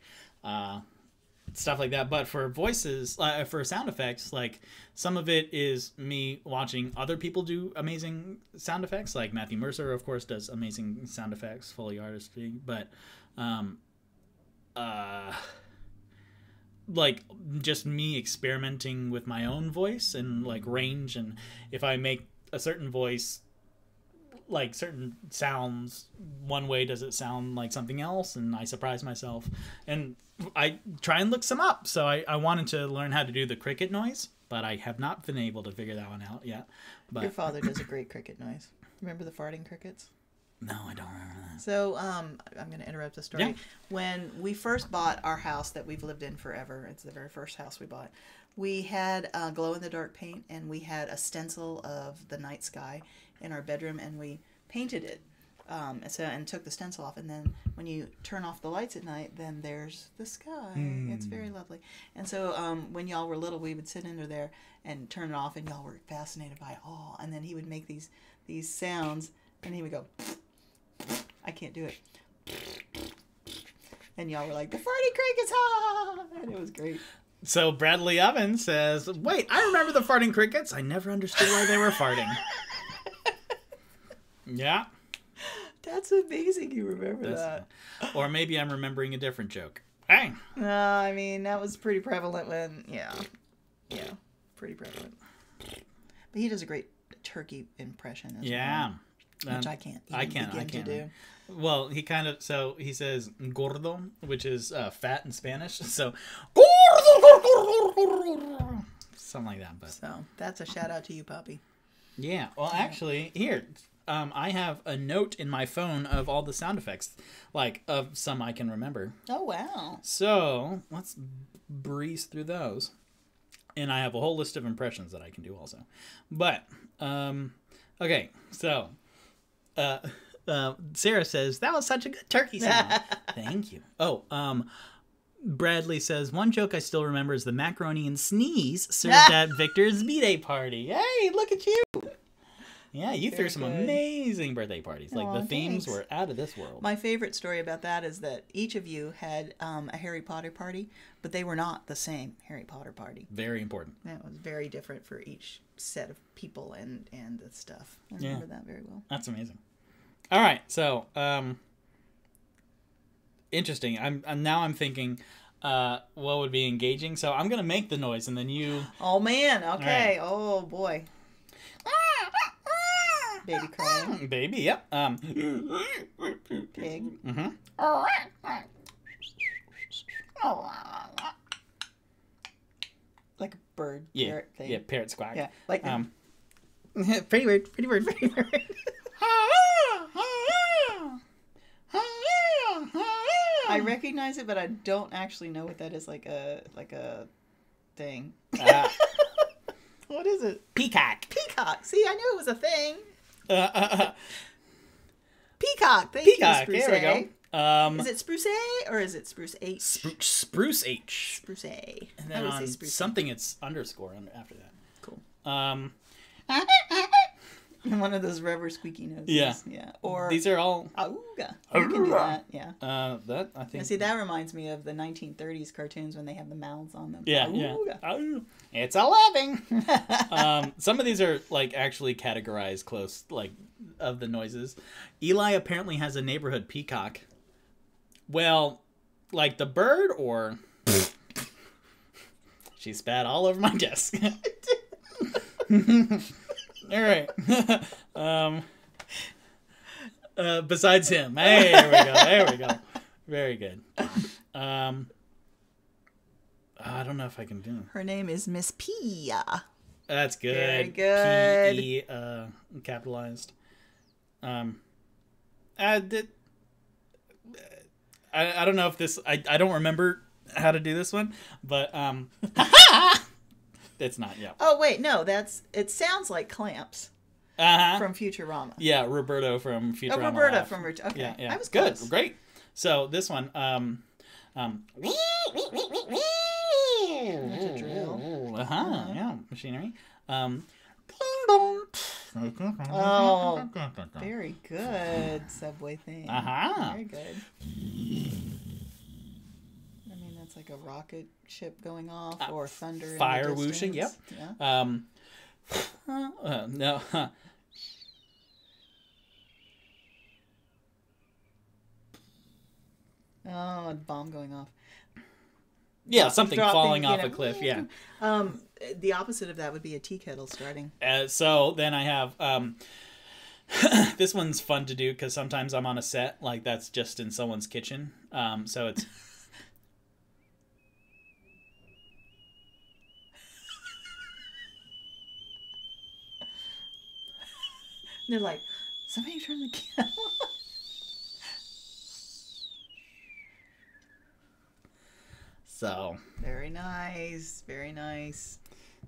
stuff like that. But for voices, for sound effects, like some of it is me watching other people do amazing sound effects. Like Matthew Mercer, of course, does amazing sound effects, Foley artistry. But like just me experimenting with my own voice and like range, and if I make a certain voice like certain sounds one way, does it sound like something else, and I surprise myself and I try and look some up. So I wanted to learn how to do the cricket noise, but I have not been able to figure that one out yet. But your father does a great cricket noise. Remember the farting crickets? No, I don't remember that. So I'm going to interrupt the story. Yeah. When we first bought our house that we've lived in forever, it's the very first house we bought, we had glow-in-the-dark paint, and we had a stencil of the night sky in our bedroom, and we painted it and took the stencil off. And then when you turn off the lights at night, then there's the sky. It's very lovely. And so when y'all were little, we would sit under there and turn it off, and y'all were fascinated by it all. And then he would make these sounds, and he would go, I can't do it. And y'all were like, the farting crickets, ha! And it was great. So Bradley Owens says, wait, I remember the farting crickets. I never understood why they were farting. Yeah. That's amazing you remember that. Or maybe I'm remembering a different joke. Hey. I mean, that was pretty prevalent when, yeah, pretty prevalent. But he does a great turkey impression as well. Which I can't begin to do. Well, he says gordo, which is fat in Spanish. So, something like that. But so that's a shout out to you, Poppy. Yeah. Well, actually, here, I have a note in my phone of all the sound effects, like of some I can remember. Oh, wow. So let's breeze through those. And I have a whole list of impressions that I can do also. But Okay, so Sarah says, that was such a good turkey song. Thank you. Oh, Bradley says, one joke I still remember is the macaroni and sneeze served at Victor's B-Day party. Hey, look at you. Yeah, you threw some amazing birthday parties. Like, the themes were out of this world. My favorite story about that is that each of you had a Harry Potter party, but they were not the same Harry Potter party. Very important. That was very different for each set of people and the stuff. I remember that very well. That's amazing. All right, so interesting. I'm thinking what would be engaging. So I'm gonna make the noise, and then you. Oh man! Okay. Right. Oh boy. Baby crane. Baby. Yep. Pig. Mm-hmm. Like a bird. Yeah. Parrot thing. Yeah. Parrot squawk. Yeah. Like. Pretty bird. Pretty bird. Pretty bird. I recognize it, but I don't actually know what that is. Like a thing. What is it? Peacock. Peacock. See, I knew it was a thing. Peacock. Thank you, Spruce. There we go. Is it Spruce A or is it Spruce H? Spruce H. Spruce A. And then on something, it's underscore after that. Cool. And one of those rubber squeaky noses. Yeah. Yeah. Or these are all. Auga. You can do that. Yeah. That I think. And see, that reminds me of the 1930s cartoons when they have the mouths on them. Yeah. Auga. Yeah. It's a living. Some of these are like actually categorized close, like of the noises. Eli apparently has a neighborhood peacock. Well, like the bird, or she spat all over my desk. All right. Besides him. Hey, there we go. There we go. Very good. I don't know if I can do it. Her name is Miss Pia. That's good. Very good. P-E, capitalized. I don't know if this... I don't remember how to do this one, but... It's not, yeah. Oh, wait, no, it sounds like Clamps from Futurama. Yeah, Roberto from Futurama. Oh, Roberta from Futurama. Okay, yeah. I was good, close. Great. So this one, That's a drill. yeah, machinery. Oh, very good subway thing. Very good. I mean, that's like a rocket ship going off or thunder. Fire in the whooshing. Yep. Yeah. No. Oh, a bomb going off. Yeah, something Dropping, falling off a cliff. Yeah. The opposite of that would be a tea kettle starting. So then I have this one's fun to do because sometimes I'm on a set like that's just in someone's kitchen. So it's. They're like, somebody turn the kettle on. So. Very nice. Very nice.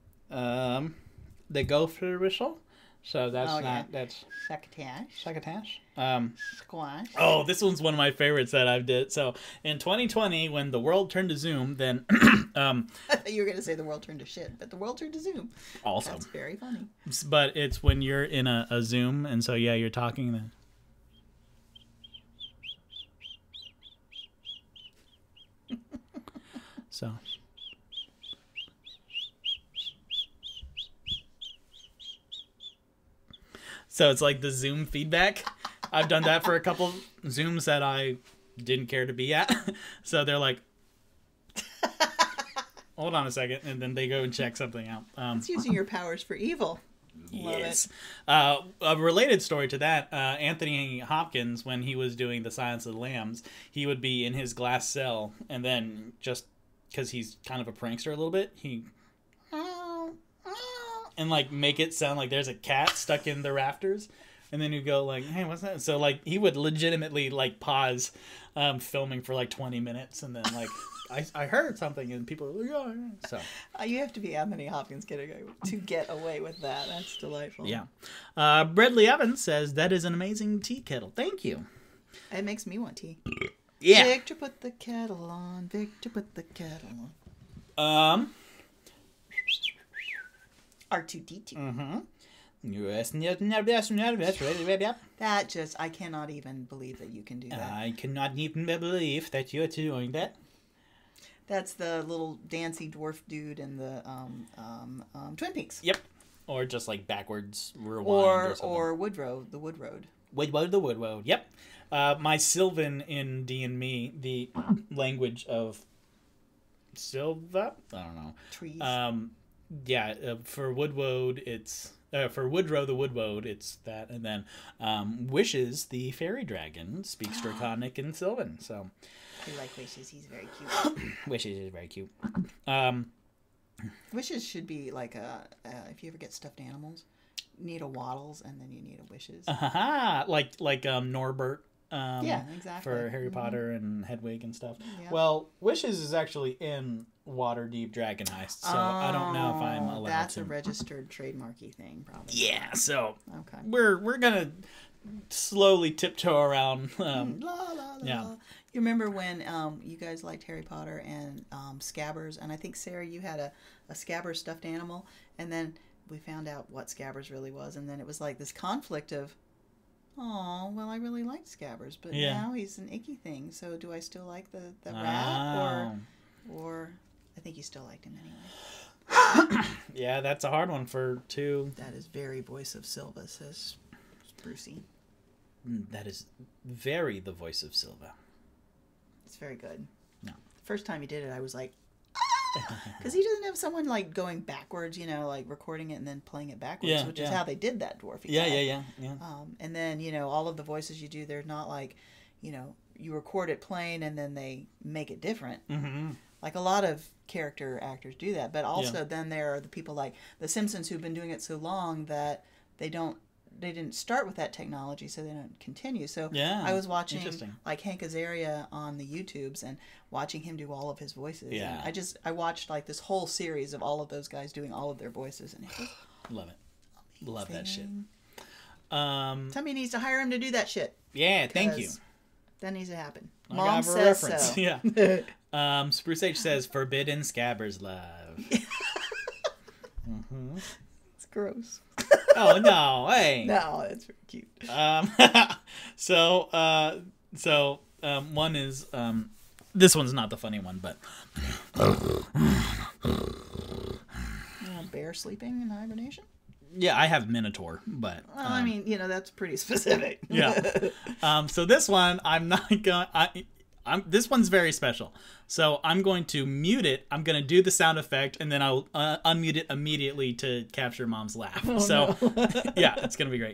They go for the whistle. So that's that's Succotash. Squash. Oh, this one's one of my favorites that I've did. So in 2020, when the world turned to Zoom, then I thought you were gonna say the world turned to shit, but the world turned to Zoom. Also, that's very funny. But it's when you're in a Zoom, and so yeah, you're talking then. So. So it's like the Zoom feedback. I've done that for a couple Zooms that I didn't care to be at. So they're like, hold on a second. And then they go and check something out. It's using your powers for evil. Yes. A related story to that, Anthony Hopkins, when he was doing The Silence of the Lambs, he would be in his glass cell. And then just because he's kind of a prankster a little bit, he... and like make it sound like there's a cat stuck in the rafters and then you go like, hey, what's that? So like he would legitimately like pause filming for like 20 minutes, and then like I heard something, and people were like, oh, yeah. So You have to be Anthony Hopkins to get away with that. That's delightful. yeah. Bradley Owens says that is an amazing tea kettle. Thank you. It makes me want tea. Yeah. Victor put the kettle on. Victor put the kettle on. R2D2. Mm-hmm. That just, I cannot even believe that you can do that. I cannot even believe that you're doing that. That's the little dancy dwarf dude in the Twin Peaks. Yep. Or just like backwards rewind or Woodrow, the Wood Road. Woodrow, the Wood Road. Yep. My Sylvan in D&Me, the language of Silva? I don't know. Trees. For Woodrow, it's for Woodrow the Woodrow, it's that, and then Wishes, the fairy dragon, speaks Draconic and Sylvan. So I like Wishes. He's very cute. Wishes is very cute. Wishes should be like if you ever get stuffed animals, you need a Waddles and then you need a Wishes. Like Norbert. Yeah, exactly. For Harry Potter and Hedwig and stuff. Yeah. Well, Wishes is actually in Waterdeep Dragon Heist, so I don't know if I'm allowed that's to. a registered trademarky thing, probably. Yeah, so okay, we're gonna slowly tiptoe around. La, la, la, yeah. la. You remember when you guys liked Harry Potter and Scabbers, and I think Sarah, you had a Scabbers stuffed animal, and then we found out what Scabbers really was, and then it was like this conflict of, oh, well, I really liked Scabbers, but now he's an icky thing. So do I still like the rat, or I think you still liked him anyway? Yeah, that's a hard one for two. That is very voice of Silva, says Brucey. That is very the voice of Silva. It's very good. No. First time he did it, I was like, because he doesn't have someone like going backwards, like recording it and then playing it backwards, which is how they did that dwarfy guy. Yeah. And then all of the voices you do, they're not like, you record it plain and then they make it different. Mm-hmm. Like a lot of character actors do that, but also then there are the people like The Simpsons who've been doing it so long that they didn't start with that technology, so they don't continue. So I was watching like Hank Azaria on the YouTubes and watching him do all of his voices. Yeah. And I watched like this whole series of all of those guys doing all of their voices, and it was love it. Amazing. Love that shit. Somebody needs to hire him to do that shit. Yeah, thank you. That needs to happen. I Mom got a says reference. so. Yeah. Spruce H says Forbidden Scabbers love. Mm-hmm. It's gross. Oh no! Hey. No, that's very cute. One is this one's not the funny one, but bear sleeping in hibernation. Yeah, I have Minotaur, but well, I mean, that's pretty specific. Yeah. So this one, I'm not going. This one's very special. So I'm going to mute it. I'm going to do the sound effect, and then I'll unmute it immediately to capture Mom's laugh. Oh, so, no. Yeah, it's going to be great.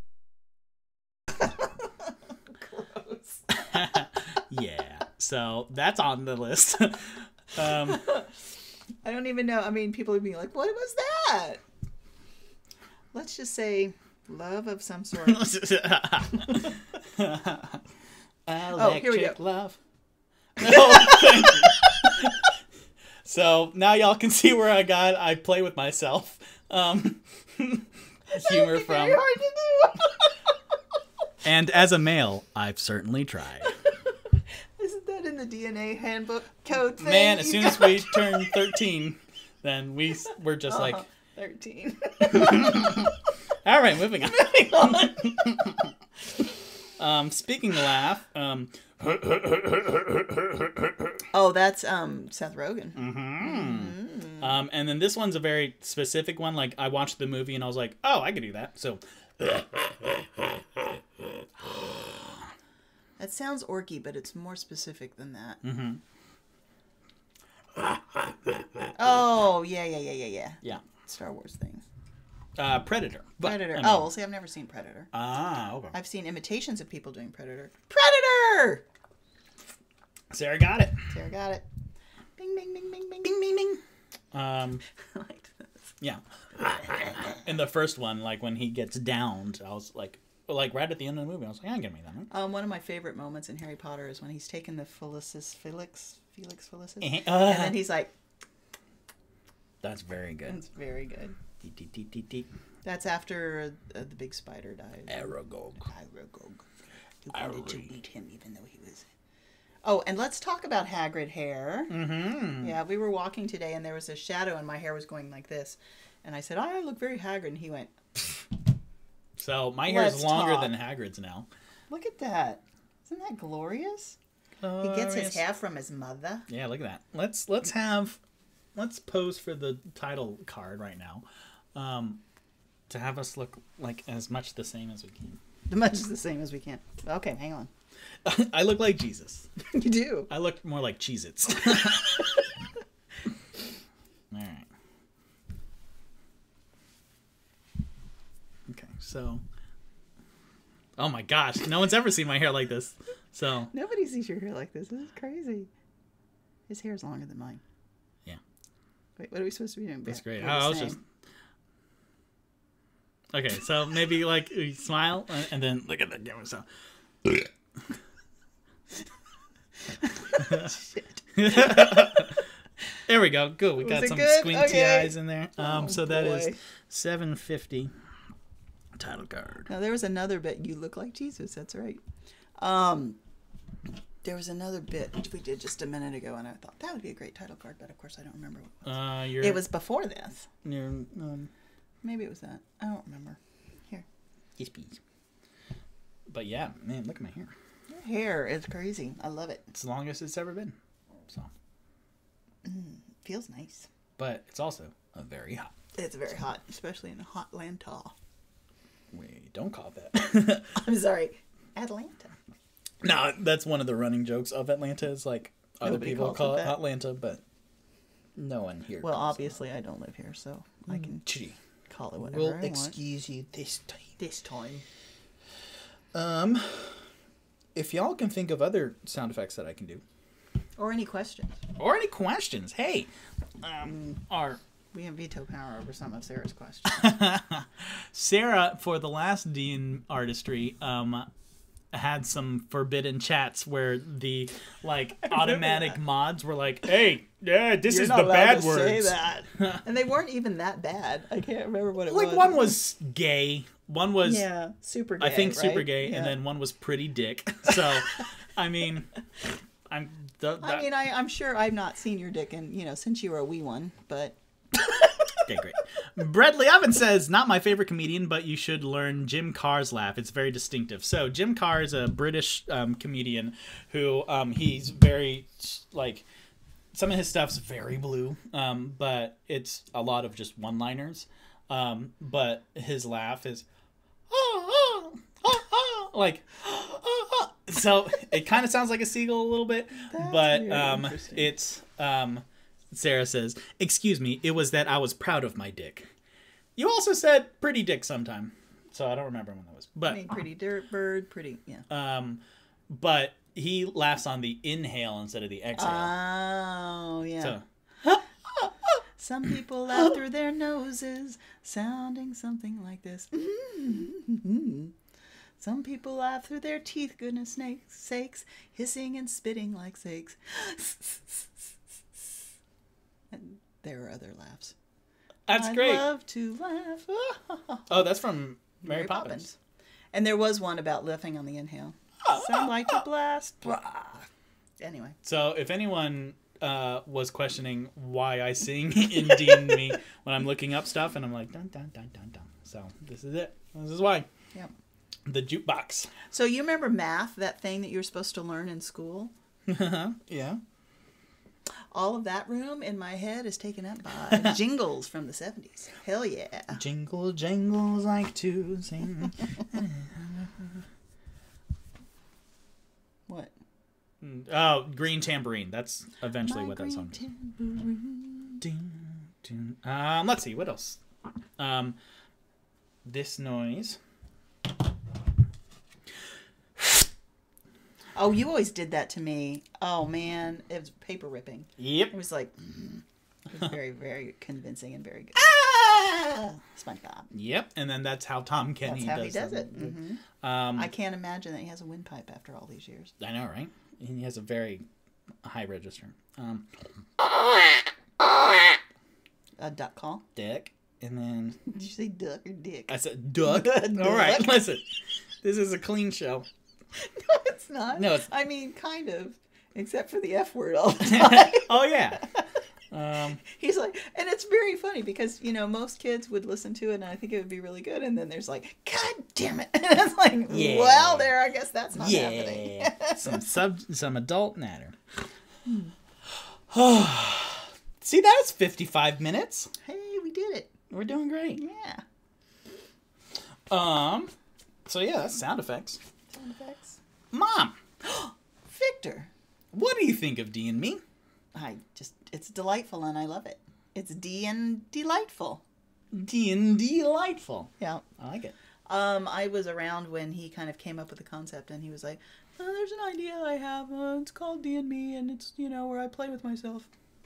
Gross. Yeah. So that's on the list. I don't even know. I mean, people would be like, "What was that?" Let's just say love of some sort. Electric here we go. love. No, thank you. So now y'all can see where I play with myself. Humor from. Very hard to do. And as a male, I've certainly tried. Isn't that in the DNA handbook code thing? Man, as soon as we turn 13, then we're just like 13. All right, moving on. Moving on. Speaking of laugh, oh, that's Seth Rogen. Mm-hmm. And then this one's a very specific one. Like I watched the movie and I was like, oh, I could do that. So that sounds orky, but it's more specific than that. Mm-hmm. Oh, yeah. Yeah. Star Wars thing. Predator. Predator. I mean, Well, see, I've never seen Predator. Ah, okay. I've seen imitations of people doing Predator. Predator! Sarah got it. Sarah got it. Bing, bing, bing, bing, bing. Bing, bing, bing. I liked this. Yeah. In the first one, like when he gets downed, I was like, like right at the end of the movie. I was like, give me that one. One of my favorite moments in Harry Potter is when he's taking the Felix, and then he's like, that's very good. That's very good. That's after the big spider died. Aragog. You wanted to eat him even though he was... Oh, and let's talk about Hagrid hair. Mm-hmm. Yeah, we were walking today and there was a shadow and my hair was going like this. And I said, I look very Hagrid. And he went... So my hair is longer than Hagrid's now. Look at that. Isn't that glorious? He gets his hair from his mother. Yeah, look at that. Let's pose for the title card right now. To have us look like as much the same as we can. Much the same as we can. Okay, hang on. I look like Jesus. You do. I look more like Cheez-Its. All right. Okay, so... Oh my gosh, no one's ever seen my hair like this. So nobody sees your hair like this. This is crazy. His hair's longer than mine. Yeah. Wait, what are we supposed to be doing? That's great. I was just... Okay, so maybe like you smile and then look at the camera. So... Shit. There we go. Good. We got some squinty eyes in there. So that is $7.50 title card. Now there was another bit. You look like Jesus. That's right. There was another bit we did just a minute ago, and I thought that would be a great title card, but of course I don't remember what it was. It was before this. Maybe it was that. I don't remember. Here. Yes, please. But yeah, man, look at my hair. Your hair is crazy. I love it. It's the longest it's ever been. So. Feels nice. But it's also very hot. It's very hot, especially in Atlanta. Wait, don't call it that. I'm sorry. Atlanta. No, that's one of the running jokes of Atlanta. Is like other people call it Atlanta, but no one here. Well, obviously I don't live here, so I can call it whatever I want. Excuse you this time. This time. If y'all can think of other sound effects that I can do. Or any questions. Hey, we have veto power over some of Sarah's questions. Sarah, for the last D&M artistry, had some forbidden chats where the automatic mods were like, "Hey, yeah, this is the bad words." Say that, and they weren't even that bad. I can't remember what it was. Like one was gay, one was super gay. I think right? super gay, and then one was pretty dick. So, I mean, I'm sure I've not seen your dick in since you were a wee one, but. Okay, great. Bradley Owens says, not my favorite comedian, but you should learn Jim Carr's laugh. It's very distinctive. So Jim Carr is a British comedian who he's very, some of his stuff's very blue, but it's a lot of just one-liners. But his laugh is, so it kind of sounds like a seagull a little bit, but it's... Sarah says, excuse me, it was that I was proud of my dick. You also said pretty dick sometime. So I don't remember when that was. But, I mean, pretty dirt bird, pretty, yeah. But he laughs on the inhale instead of the exhale. Oh, yeah. So. Some people laugh through their noses, sounding something like this. Some people laugh through their teeth, goodness sakes, hissing and spitting like sakes. And there are other laughs. That's great. I love to laugh. Oh, that's from Mary Poppins. And there was one about laughing on the inhale. Some like to blast. Anyway. So if anyone was questioning why I sing in D&Me when I'm looking up stuff, and I'm like, dun, dun, dun, dun, dun. So this is it. This is why. Yep. The jukebox. So you remember math, that thing that you were supposed to learn in school? Yeah. All of that room in my head is taken up by jingles from the 70s. Hell yeah. Jingle, jingles like to sing. What? Oh, Green Tambourine. That's eventually my what that song is. Tambourine. Let's see. What else? This noise. Oh, you always did that to me. Oh, man. It was paper ripping. Yep. It was like, it was very, very convincing and very good. SpongeBob. Yep, and then that's how Tom Kenny That's how he does it. them. I can't imagine that he has a windpipe after all these years. I know, right? He has a very high register. A duck call. Dick, and then Did you say duck or dick? I said duck. All right, listen. This is a clean show. No, it's not. No, it's... I mean, kind of, except for the F word all the time. Oh yeah. He's like, and it's very funny because, you know, most kids would listen to it and I think it would be really good. And then there's like, God damn it. And it's like, well, there, I guess that's not happening. some adult natter. See, that's 55 minutes. Hey, we did it. We're doing great. Yeah. So yeah, that's sound effects. Sound effects. Mom, Victor. what do you think of D&Me? It's delightful and I love it. It's D and delightful. D&Delightful. Yeah. I like it. I was around when he kind of came up with the concept and he was like, there's an idea I have. It's called D&Me and it's, you know, where I play with myself.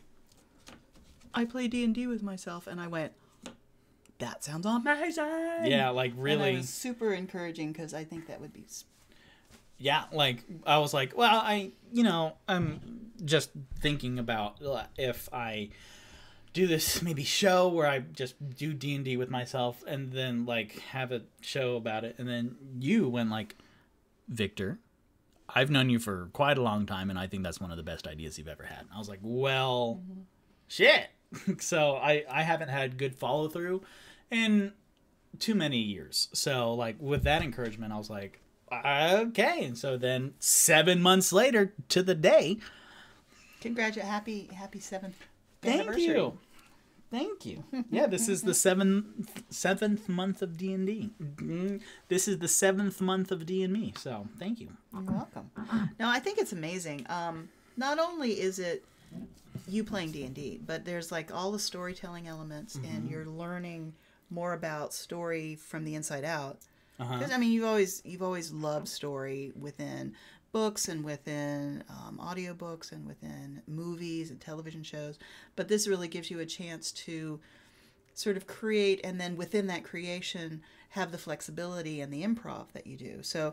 I play D&D with myself and I went, that sounds amazing. Yeah, like really. And I was super encouraging because I think that would be. Yeah, like I was like, well, I'm just thinking about if I do this maybe show where I just do D&D with myself and then like have a show about it. And then you went like, Victor, I've known you for quite a long time and I think that's one of the best ideas you've ever had. And I was like, well, shit. So I haven't had good follow through in too many years. So like with that encouragement, I was like, okay. And so then 7 months later to the day. Congratulations. Happy 7th Thank anniversary. you. Thank you. Yeah, this is the seventh month of D&D. This is the 7th month of D&Me. So thank you. You're welcome. No, I think it's amazing. Not only is it you playing D&D, but there's like all the storytelling elements and you're learning more about story from the inside out. Because I mean, you've always loved story within books and within audiobooks and within movies and television shows, but this really gives you a chance to sort of create, and then within that creation have the flexibility and the improv that you do. So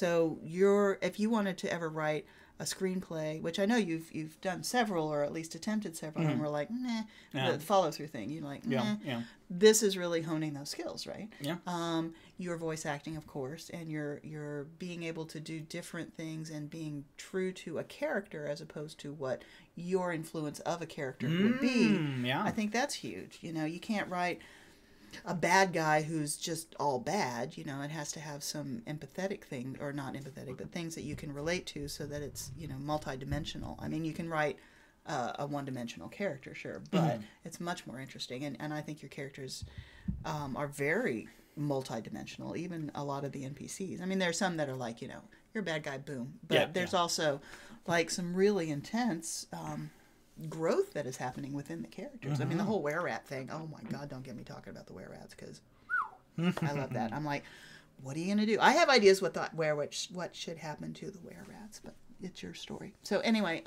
if you wanted to ever write a screenplay, which I know you've done several or at least attempted several, and we're like, meh, the follow through thing. You're like, meh. Yeah. This is really honing those skills, right? Yeah. Your voice acting, of course, and you're being able to do different things and being true to a character as opposed to what your influence of a character would be. Yeah. I think that's huge. You know, you can't write a bad guy who's just all bad. You know, it has to have some empathetic thing, or not empathetic, but things that you can relate to so that it's, you know, multidimensional. I mean, you can write a one-dimensional character, sure, but it's much more interesting. And I think your characters are very multidimensional, even a lot of the NPCs. I mean, there's some that are like, you know, you're a bad guy, boom. But there's also like some really intense growth that is happening within the characters. I mean, the whole were-rat thing, oh my God, don't get me talking about the were-rats, because I love that. I'm like, what are you going to do? I have ideas what should happen to the were-rats, but it's your story. So anyway,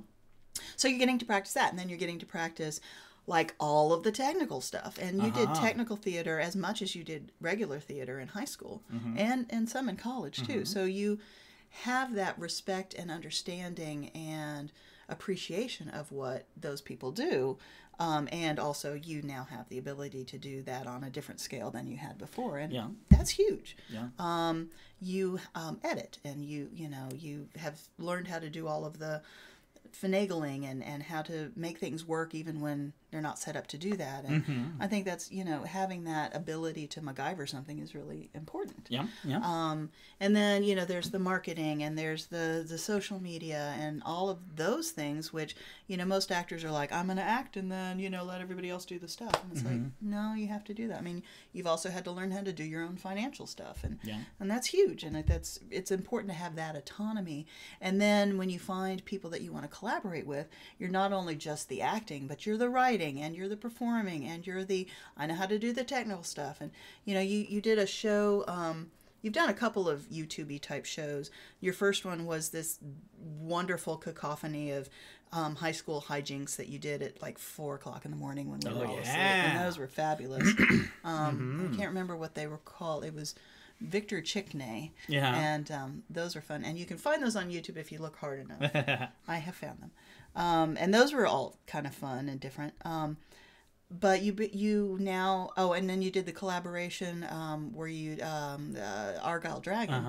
so you're getting to practice that, and then you're getting to practice like all of the technical stuff. And you did technical theater as much as you did regular theater in high school, and some in college too. So you have that respect and understanding and appreciation of what those people do. And also you now have the ability to do that on a different scale than you had before. And that's huge. Yeah. You edit, and you have learned how to do all of the finagling and how to make things work even when they're not set up to do that. And I think that's, having that ability to MacGyver something is really important. Yeah, yeah. And then, there's the marketing, and there's the social media and all of those things, which, most actors are like, I'm going to act and then, let everybody else do the stuff. And it's like, no, you have to do that. I mean, you've also had to learn how to do your own financial stuff. And that's huge. And it's important to have that autonomy. And then when you find people that you want to collaborate with, you're not only just the acting, but you're the writing, and you're the performing, and you're I know how to do the technical stuff. And you did a show you've done a couple of YouTube-y type shows. Your first one was this wonderful cacophony of high school hijinks that you did at like 4 o'clock in the morning when we were all asleep. And those were fabulous. I can't remember what they were called. It was Victor Chickney. Yeah. And those are fun. And you can find those on YouTube if you look hard enough. I have found them. And those were all kind of fun and different. But you now, and then you did the collaboration where you, Argyle Dragon.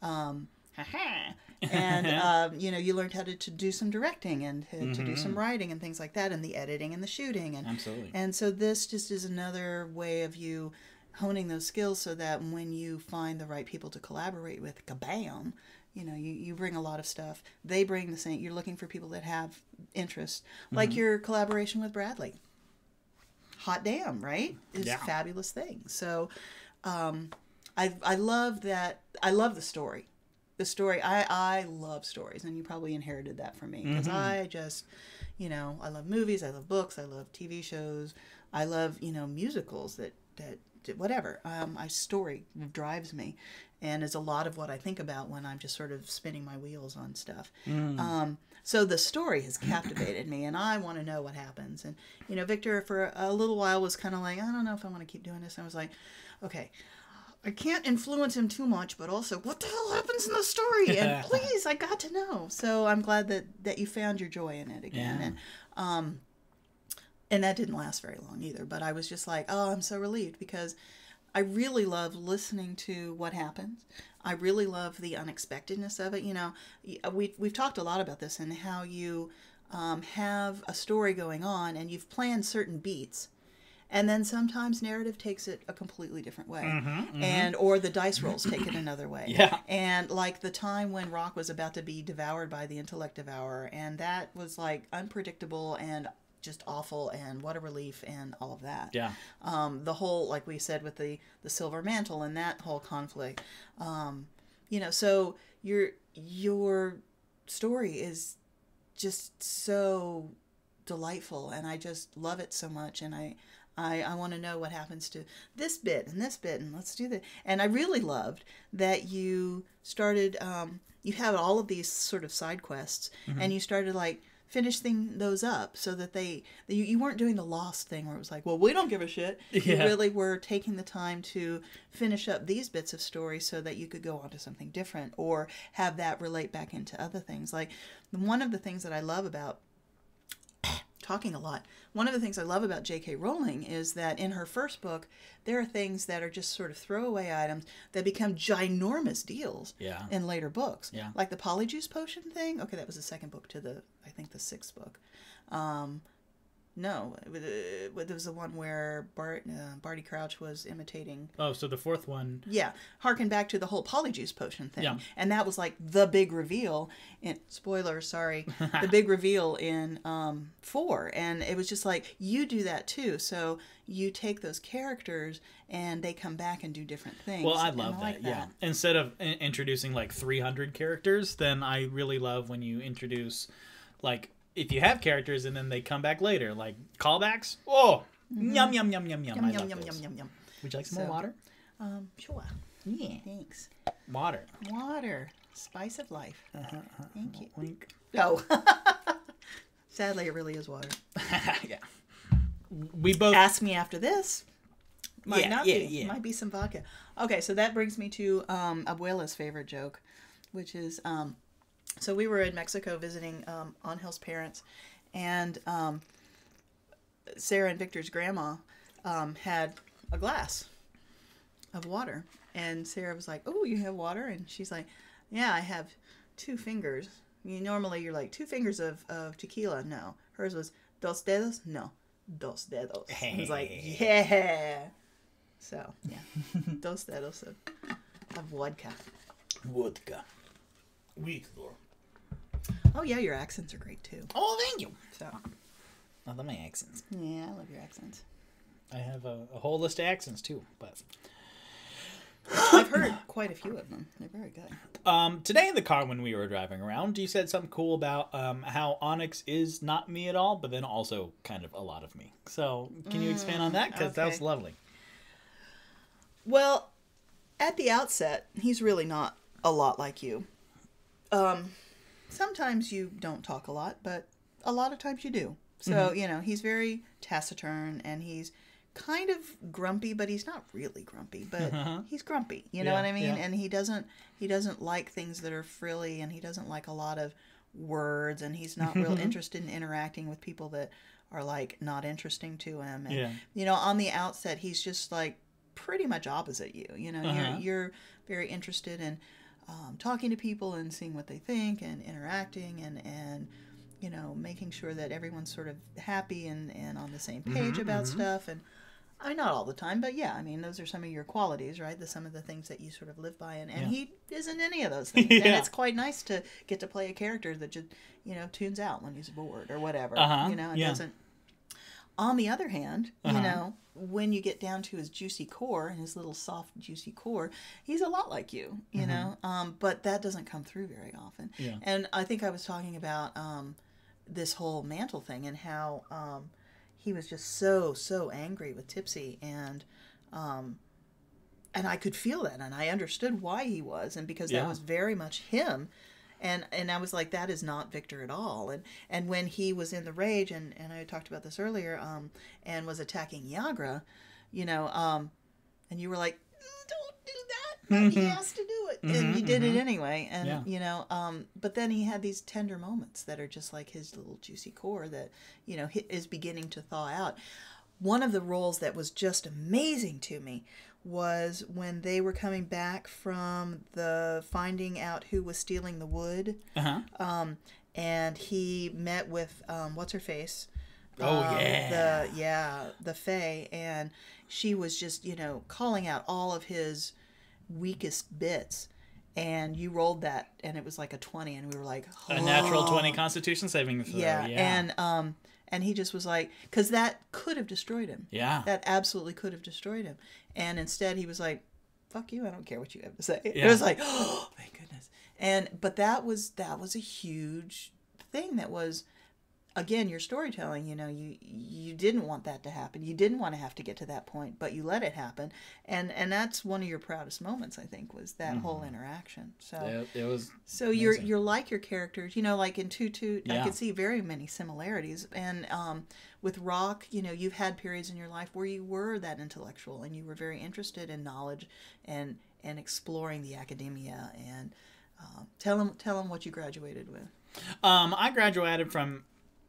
And, you learned how to do some directing and to do some writing and things like that, and the editing and the shooting. And, absolutely. And so this just is another way of you honing those skills so that when you find the right people to collaborate with, kabam, you bring a lot of stuff. They bring the same. You're looking for people that have interest, like your collaboration with Bradley. Hot damn, right? It's a fabulous thing. So I love that. I love the story. The story, I love stories, and you probably inherited that from me, because I just, I love movies, I love books, I love TV shows, I love, musicals that whatever. Story drives me, and is a lot of what I think about when I'm just sort of spinning my wheels on stuff. So the story has captivated me, and I want to know what happens. And, Victor for a little while was kind of like, I don't know if I want to keep doing this. And I was like, okay, I can't influence him too much, but also, what the hell happens in the story? And please, I got to know. So I'm glad that you found your joy in it again. Yeah. And that didn't last very long either. But I was just like, oh, I'm so relieved, because I really love listening to what happens. I really love the unexpectedness of it. We've talked a lot about this, and how you have a story going on, and you've planned certain beats. And then sometimes narrative takes it a completely different way. And or the dice rolls take it another way. Yeah. And like the time when Rock was about to be devoured by the intellect devourer, and that was like unpredictable and just awful, and what a relief, and all of that. Yeah. The whole, like we said, with the silver mantle and that whole conflict. So your story is just so delightful, and I just love it so much, and I want to know what happens to this bit, and let's do that. And I really loved that you started, you had all of these sort of side quests, and you started like finishing those up, so that you weren't doing the Lost thing where it was like, well, we don't give a shit. Yeah. You really were taking the time to finish up these bits of story so that you could go on to something different, or have that relate back into other things. Like, one of the things that I love about talking a lot. One of the things I love about J.K. Rowling is that in her first book, there are things that are just sort of throwaway items that become ginormous deals in later books. Yeah. Like the polyjuice potion thing. Okay, that was the second book to I think the sixth book. No, it was the one where Barty Crouch was imitating. Oh, so the fourth one. Yeah, harken back to the whole polyjuice potion thing. Yeah. And that was like the big reveal. Spoiler, sorry. The big reveal in 4. And it was just like, you do that too. So you take those characters and they come back and do different things. Well, I love that, yeah. Instead of introducing like 300 characters, then I really love when you introduce like, if you have characters and then they come back later, like callbacks. Oh, yum, yum, yum, yum, yum. Yum, yum, yum, yum, yum, yum. Would you like some more water? Sure. Yeah. Thanks. Water. Spice of life. Thank you. Wink. Oh. Sadly, it really is water. Yeah. We both... Ask me after this. Might not be. Yeah. Might be some vodka. Okay, so that brings me to Abuela's favorite joke, which is... So we were in Mexico visiting Angel's parents, and Sarah and Victor's grandma had a glass of water. And Sarah was like, oh, you have water? And she's like, yeah, I have 2 fingers. Normally you're like, 2 fingers of tequila. No. Hers was, dos dedos? No. Dos dedos. Hey. I was like, yeah. So, yeah. Dos dedos of vodka. Vodka. Oh yeah, your accents are great too. Oh, thank you. So, I love my accents. Yeah, I love your accents. I have a whole list of accents too, but I've heard quite a few of them. They're very good. Today in the car when we were driving around, you said something cool about how Onyx is not me at all, but then also kind of a lot of me. So, can you expand on that? Because that was lovely. Well, at the outset, he's really not a lot like you. Sometimes you don't talk a lot, but a lot of times you do. So, you know, he's very taciturn, and he's kind of grumpy, but he's not really grumpy, but he's grumpy. You know what I mean? Yeah. And he doesn't like things that are frilly, and he doesn't like a lot of words, and he's not real interested in interacting with people that are like not interesting to him. And, you know, on the outset, he's just like pretty much opposite you. You know, you're very interested in talking to people and seeing what they think and interacting and you know, making sure that everyone's sort of happy and on the same page about stuff. And I mean, not all the time, but yeah, I mean, those are some of your qualities, right? Some of the things that you sort of live by. And he isn't any of those things. And it's quite nice to get to play a character that just, you know, tunes out when he's bored or whatever, you know, and doesn't. On the other hand, you know, when you get down to his juicy core and his little soft, juicy core, he's a lot like you, you know, but that doesn't come through very often. Yeah. And I think I was talking about this whole mantle thing and how he was just so angry with Tipsy, and I could feel that, and I understood why he was, and because that was very much him. And I was like, that is not Victor at all. And when he was in the rage, and I talked about this earlier, and was attacking Yagra, you know, and you were like, don't do that. He has to do it. And you did it anyway. And, you know, but then he had these tender moments that are just like his little juicy core that, you know, is beginning to thaw out. One of the roles that was just amazing to me was when they were coming back from the finding out who was stealing the wood. And he met with what's her face? The Fae, and she was just, you know, calling out all of his weakest bits. And you rolled that, and it was like a 20, and we were like, oh. A natural 20 Constitution saving throw. And he just was like, because that could have destroyed him. Yeah. That absolutely could have destroyed him. And instead he was like, fuck you, I don't care what you have to say. Yeah. It was like, oh, thank goodness. But that was a huge thing that was, again, your storytelling, you know, you didn't want that to happen. You didn't want to have to get to that point, but you let it happen. And that's one of your proudest moments, I think, was that whole interaction. So it was so amazing. You're like your characters, you know, like in Tutu, I could see very many similarities. And with Rock, you know, you've had periods in your life where you were that intellectual and you were very interested in knowledge and exploring the academia. And tell them what you graduated with. I graduated from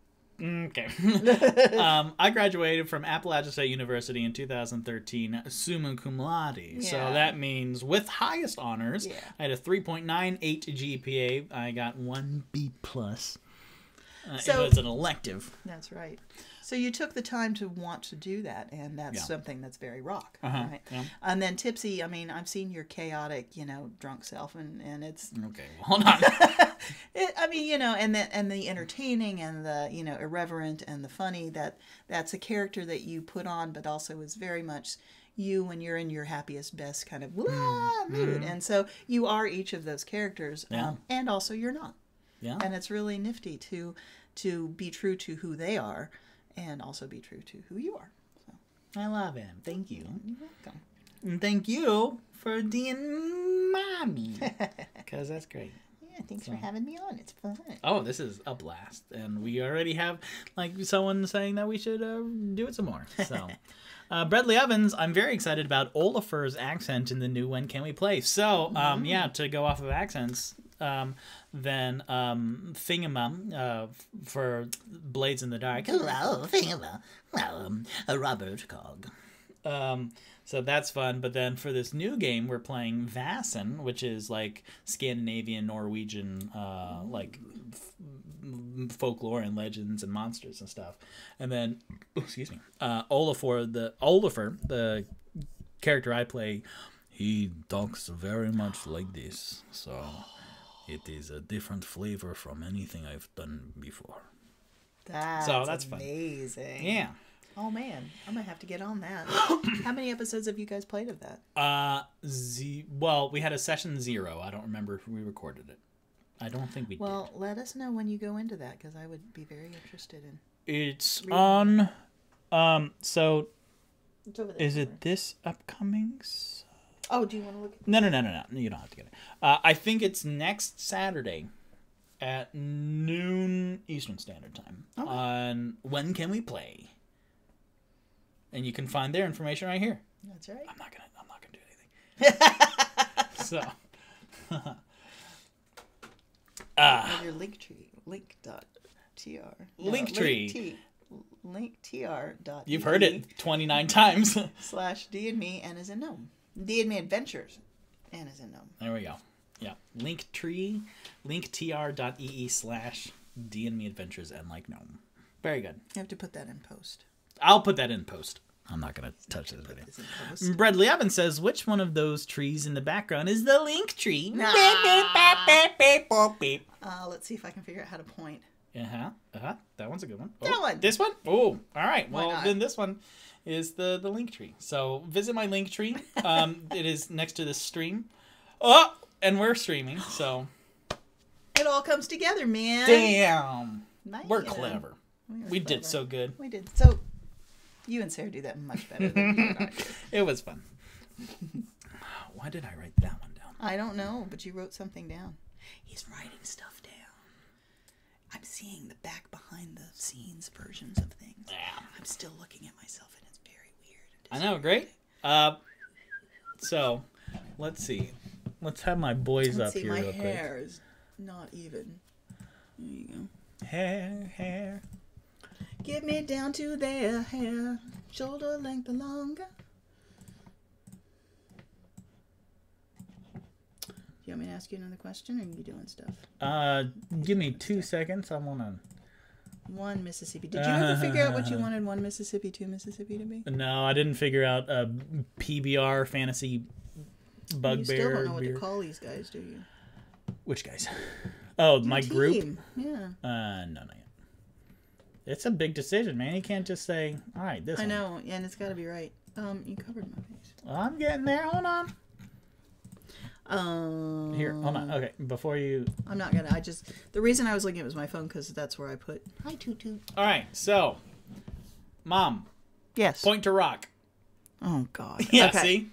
I graduated from Appalachian State University in 2013, summa cum laude. Yeah. So that means with highest honors. Yeah. I had a 3.98 GPA. I got 1 B+. So, it was an elective. That's right. So you took the time to want to do that, and that's something that's very Rock, right? Yeah. And then Tipsy, I mean, I've seen your chaotic, you know, drunk self, and it's... Okay, well, hold on. I mean, you know, and the entertaining and the, you know, irreverent and the funny, that's a character that you put on, but also is very much you when you're in your happiest, best kind of mood. And so you are each of those characters, and also you're not. Yeah. And it's really nifty to be true to who they are and also be true to who you are. So I love him. Thank you. You're welcome. And thank you for D&Mommy. Because that's great. Yeah, thanks for having me on. It's fun. Oh, this is a blast. And we already have like someone saying that we should do it some more. So Bradley Owens, I'm very excited about Olifer's accent in the new When Can We Play? So to go off of accents, then Thingama for Blades in the Dark. Hello, Thingama. Well, a Robert Cog. So that's fun. But then for this new game, we're playing Vasen, which is like Scandinavian, Norwegian, like folklore and legends and monsters and stuff. And then, Olifer, the character I play, he talks very much like this. So it is a different flavor from anything I've done before. That's amazing. Fun. Yeah. Oh man, I'm gonna have to get on that. How many episodes have you guys played of that? Well, we had a session 0. I don't remember if we recorded it. I don't think we did. Well, let us know when you go into that, because I would be very interested in. It's on. So, is it this upcoming? Oh, do you want to look at No. You don't have to get it. I think it's next Saturday at noon Eastern Standard Time. Okay. On When Can We Play? And you can find their information right here. That's right. I'm not gonna do anything. So. Your link tree. Link.tr. Linktree. Linktr. You've heard it 29 times. / D&Me and is in gnome. D&MeAdventures and is in gnome. There we go. Yeah. Linktree. Linktr.ee / D&MeAdventures and like gnome. Very good. You have to put that in post. I'll put that in post. I'm not going to touch this video. Bradley Owens says, which one of those trees in the background is the link tree? Nah. Let's see if I can figure out how to point. That one's a good one. That one. This one? Oh, all right. Why Well, not? then this one is the link tree. So visit my link tree. It is next to this stream. Oh, and we're streaming, so. It all comes together, man. Damn. Man. We're clever. We did clever. so good. We did. So, you and Sarah do that much better than you and I do. It was fun. Why did I write that one down? I don't know, but you wrote something down. He's writing stuff down. I'm seeing the back behind the scenes versions of things. Yeah. I'm still looking at myself, and it's very weird. I know, great. So, let's see. Let's have my boys Let's up see, here my real quick. hair is not even. There you go. Hair. Get me down to their hair, shoulder length or longer. Do you want me to ask you another question, or are you doing stuff? Give me 2 seconds. I want to... One Mississippi. Did you ever figure out what you wanted one Mississippi, two Mississippi to be? No, I didn't figure out PBR fantasy bugbear. You still don't know what to call these guys, do you? Which guys? Oh, Your my group? team. Yeah. No, not yet. It's a big decision, man. You can't just say, all right, this I one. know, and it's got to be right. You covered my face. I'm getting there. Hold on. Here, hold on. Um, Okay, before you... I'm not gonna. The reason I was looking at it was my phone, because that's where I put. Hi, Toot Toot. All right, so, Mom, Yes. point to rock. Oh God. Yeah, Okay. see?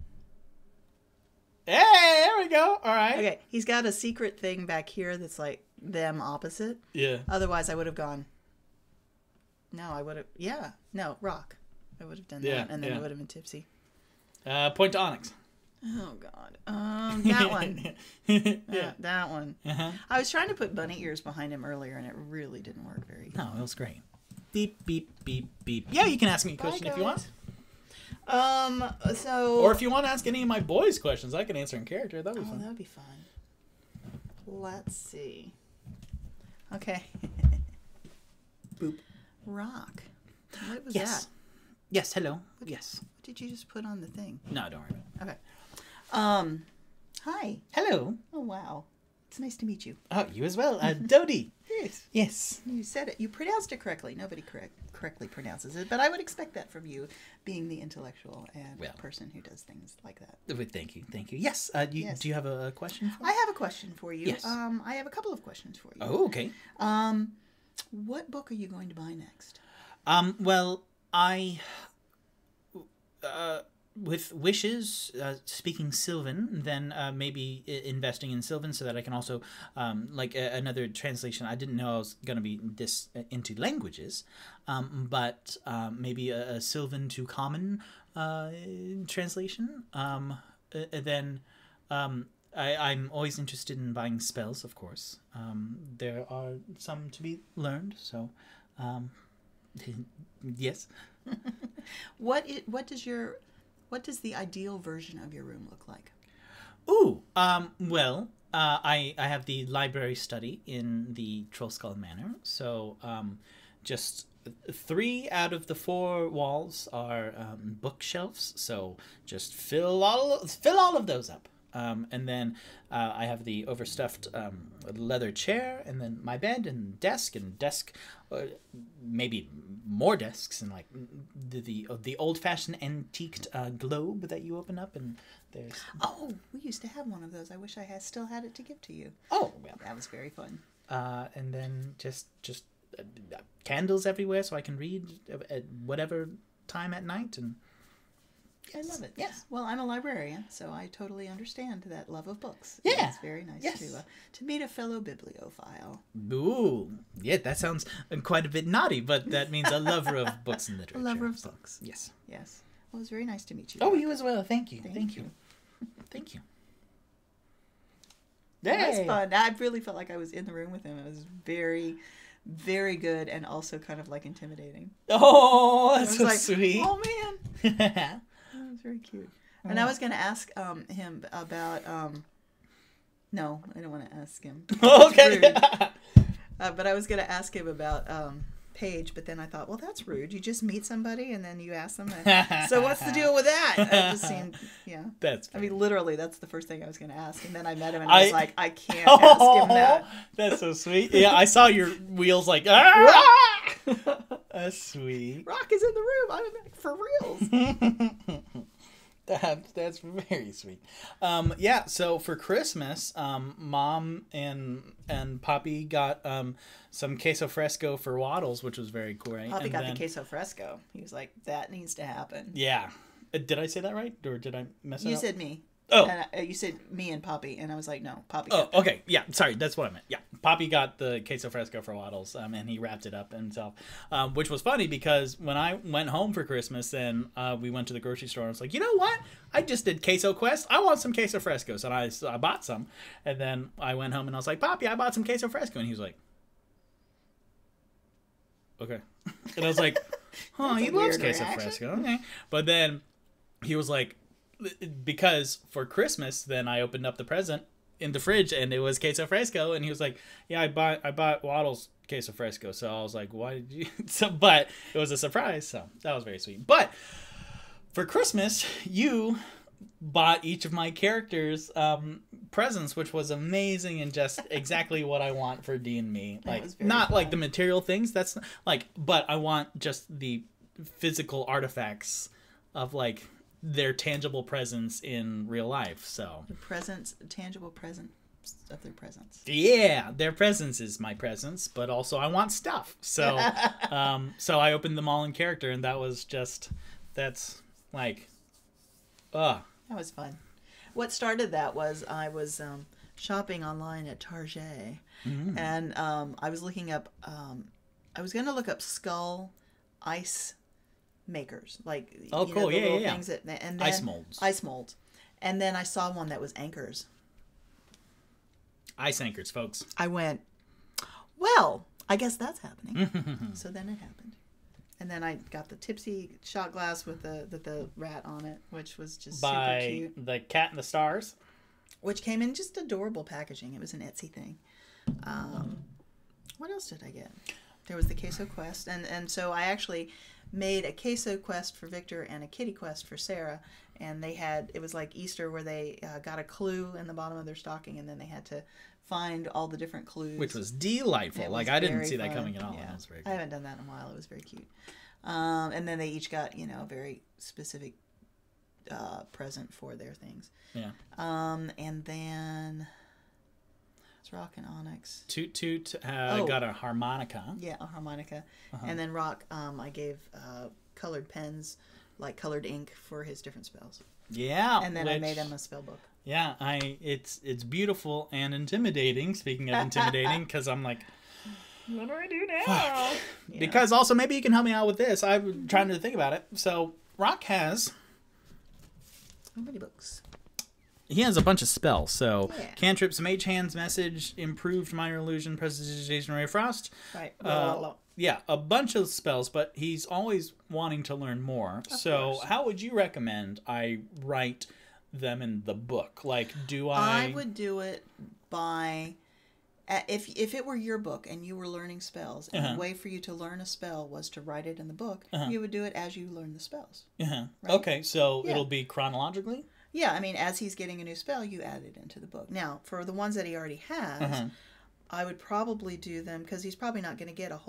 Hey, there we go. All right. Okay, he's got a secret thing back here that's like them opposite. Yeah. Otherwise, I would have gone. No, I would have. Yeah, no, rock. I would have done Yeah, that, and then yeah. it would have been tipsy. Point to Onyx. Oh God. That one. Yeah. That one. Uh-huh. I was trying to put bunny ears behind him earlier, and it really didn't work very good. No, it was great. Beep, beep, beep, beep. Yeah, you can ask me a question if you want. So. Or if you want to ask any of my boys questions, I can answer in character. That'd be Oh, fun. that'd be fun. Let's see. Okay. Boop. Rock. What was Yes. that? Yes, hello. Yes. What did you just put on the thing? No, don't worry about it. Okay. Hi. Hello. Oh, wow. It's nice to meet you. Oh, you as well. Dodie. Yes. Yes. You said it. You pronounced it correctly. Nobody correctly pronounces it, but I would expect that from you, being the intellectual and Well. person who does things like that. Thank you. Thank you. Yes. Yes. Do you have a question for me? I have a question for you. Yes. I have a couple of questions for you. Oh, okay. What book are you going to buy next? Well, I... with wishes, speaking Sylvan, then maybe investing in Sylvan so that I can also, another translation. I didn't know I was going to be this into languages, but maybe a Sylvan to Common translation. Then I'm always interested in buying spells, of course. There are some to be learned, so yes. What does the ideal version of your room look like? Ooh, well, I have the library study in the Trollskull Manor, so just 3 out of the 4 walls are bookshelves, so just fill all of those up. And then I have the overstuffed leather chair, and then my bed and desk, maybe more desks, and like the old-fashioned antiqued globe that you open up, and there's... Oh, we used to have one of those. I wish I still had it to give to you. Oh, well. That was very fun. And then just candles everywhere so I can read at whatever time at night, and I love it. Yes. Well, I'm a librarian, so I totally understand that love of books. Yeah. It's very nice Yes. to meet a fellow bibliophile. Ooh, yeah, that sounds quite a bit naughty, but that means a lover of books and A literature. lover of books. Yes. Yes. Well, it was very nice to meet you. Oh, Rock. you as well. Thank you. Thank you. Thank you. That was Yay. fun. I really felt like I was in the room with him. It was very, very good and also kind of like intimidating. Oh, I that's was so like, sweet. oh man, that was very cute. And I was going to ask him about. No, I don't want to ask him. Okay. But I was going to ask him about Paige, but then I thought, well, that's rude. You just meet somebody and then you ask them. So what's the deal with that? It just seemed, yeah. That's. I mean, literally, that's the first thing I was going to ask. And then I met him and I was like, I can't ask him that. That's so sweet. Yeah, I saw your wheels like, ah! That's sweet. Rock is in the room. I'm like, for reals. That's very sweet. Yeah, so for Christmas, Mom and Poppy got some queso fresco for Waddles, which was very great. Poppy and got then, the queso fresco. He was like, that needs to happen. Yeah. Did I say that right? Or did I mess it You up? said me. Oh. And you said me and Poppy, and I was like, no, Poppy. Oh, got that. okay. Yeah, sorry. That's what I meant. Yeah. Poppy got the queso fresco for Waddles, and he wrapped it up himself, which was funny because when I went home for Christmas, then we went to the grocery store, and I was like, you know what? I just did queso quest. I want some queso frescos, and I bought some. And then I went home, and I was like, Poppy, I bought some queso fresco. And he was like, okay. And I was like, huh, he loves weird queso reaction. fresco. Okay. But then he was like, because for Christmas, then I opened up the present in the fridge and it was queso fresco, and he was like, yeah, I bought Waddles queso fresco. So I was like, why did you? But it was a surprise, so that was very sweet. But for Christmas, you bought each of my characters presents, which was amazing and just exactly what I want for D&Me. Like, was very not fun. like the material things, that's like, but I want just the physical artifacts of like their tangible presence in real life. So The presence, tangible presence of their presence. yeah, their presence is my presence, but also I want stuff. So so I opened them all in character, and that's like That was fun. What started that was I was shopping online at Target, and I was looking up. I was going to look up skull ice makers, like Oh, you cool. know, the Yeah, little yeah. things that, and then, Ice molds. Ice molds, and then I saw one that was anchors. ice anchors, folks. I went, well, I guess that's happening. So then it happened. And then I got the tipsy shot glass with the rat on it, which was just super By cute. the Cat and the Stars. Which came in just adorable packaging. It was an Etsy thing. What else did I get? There was the queso quest, and so I actually made a queso quest for Victor and a kitty quest for Sarah. And it was like Easter where they got a clue in the bottom of their stocking, and then they had to find all the different clues. Which was delightful. It Like, was I didn't very see that fun. coming at all. Yeah. That was very I cool. haven't done that in a while. It was very cute. And then they each got, a very specific present for their things. Yeah. And then it's Rock and Onyx. Toot Toot got a harmonica. Yeah, a harmonica. And then Rock, I gave colored pens, like colored ink for his different spells. Yeah. And then I made him a spell book. Yeah, it's beautiful and intimidating. Speaking of intimidating, because I'm like, What do I do now? fuck. Yeah. Because also maybe you can help me out with this. I'm trying to think about it. So Rock has How many books? a bunch of spells. So Yeah. cantrips, mage hands, message, improved minor illusion, prestidigitation, ray of frost. Right. Yeah, a bunch of spells, but he's always wanting to learn more. So course. how would you recommend I write them in the book? Like, do I... I would do it by... If it were your book and you were learning spells, and the way for you to learn a spell was to write it in the book, you would do it as you learn the spells. Uh-huh. Right? Okay, so Yeah. it'll be chronologically? Yeah, I mean, as he's getting a new spell, you add it into the book. Now, for the ones that he already has, I would probably do them, because he's probably not going to get a whole lot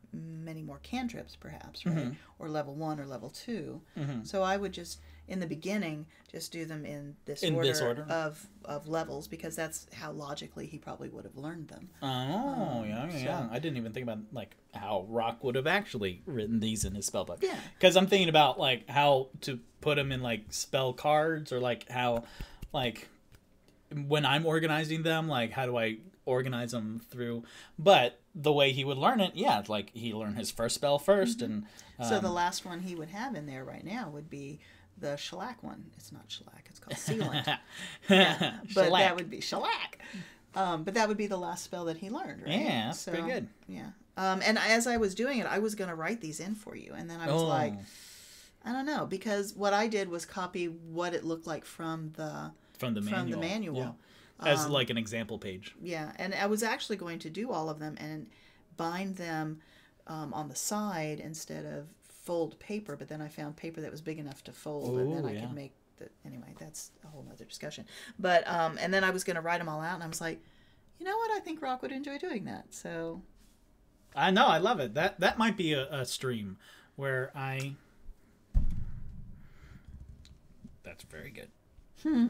many more cantrips, perhaps, right? Or level 1 or level 2. So I would just, in the beginning, just do them in this order of levels, because that's how logically he probably would have learned them. Oh, yeah. I didn't even think about like how Rock would have actually written these in his spellbook. Yeah. Because I'm thinking about like how to put them in like spell cards, or like how, like, when I'm organizing them, like how do I organize them through? But the way he would learn it, yeah, like he learned his first spell first, and so the last one he would have in there right now would be the shellac one. It's not shellac, it's called sealant. Yeah, but that would be shellac. But that would be the last spell that he learned, right? Yeah, that's pretty good. Yeah. And as I was doing it, I was going to write these in for you, and then I was like, I don't know, because what I did was copy what it looked like from the manual. Yeah. As like an example page. Yeah, and I was actually going to do all of them and bind them on the side instead of fold paper, but then I found paper that was big enough to fold, and then I could make the... Anyway, that's a whole other discussion. But, and then I was going to write them all out, and I was like, you know what, I think Rock would enjoy doing that, so... I know, I love it. That might be a stream where I... That's very good.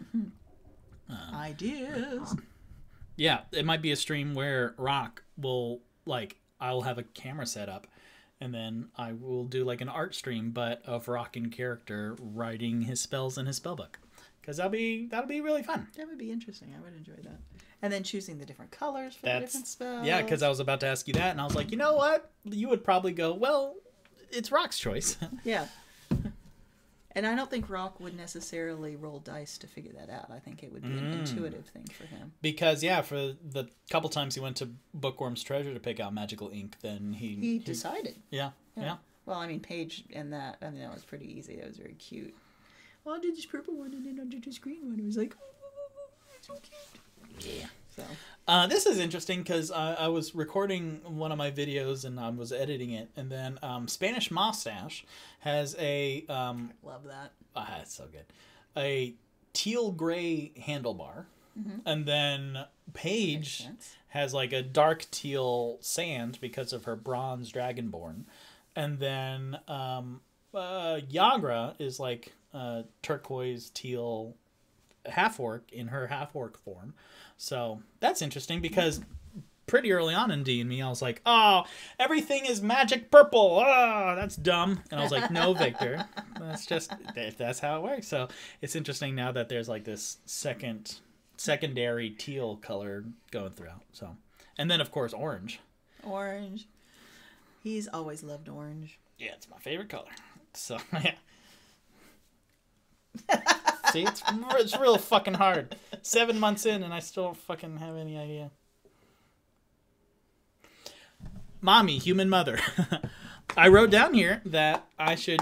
Ideas. Yeah, it might be a stream where Rock will, like, I'll have a camera set up, and then I will do like an art stream, but of Rock in character writing his spells in his spellbook. Because that'll be really fun. That would be interesting. I would enjoy that. And then choosing the different colors for the different spells. Yeah, because I was about to ask you that, and I was like, you know what? You would probably go, well, it's Rock's choice. Yeah. And I don't think Rock would necessarily roll dice to figure that out. I think it would be an intuitive thing for him. Because, yeah, for the couple times he went to Bookworm's Treasure to pick out magical ink, then he decided. Yeah. Well, I mean, Paige and that, I mean, that was pretty easy. That was very cute. Well, I did this purple one, and then I did this green one. It was like, oh, it's so cute. Yeah. So. This is interesting because I was recording one of my videos and I was editing it, and then Spanish Mustache has a I love that. It's so good, a teal gray handlebar, and then Paige has like a dark teal sand because of her bronze dragonborn, and then Yagra is like turquoise teal half orc in her half orc form. So that's interesting because pretty early on in D&Me, I was like, oh, everything is magic purple. Oh, that's dumb. And I was like, no, Victor, that's how it works. So it's interesting now that there's like this secondary teal color going throughout. So, and then of course, orange. Orange. He's always loved orange. Yeah, it's my favorite color. So, yeah. See, it's real fucking hard. 7 months in, and I still don't fucking have any idea. Mommy, human mother. I wrote down here that I should.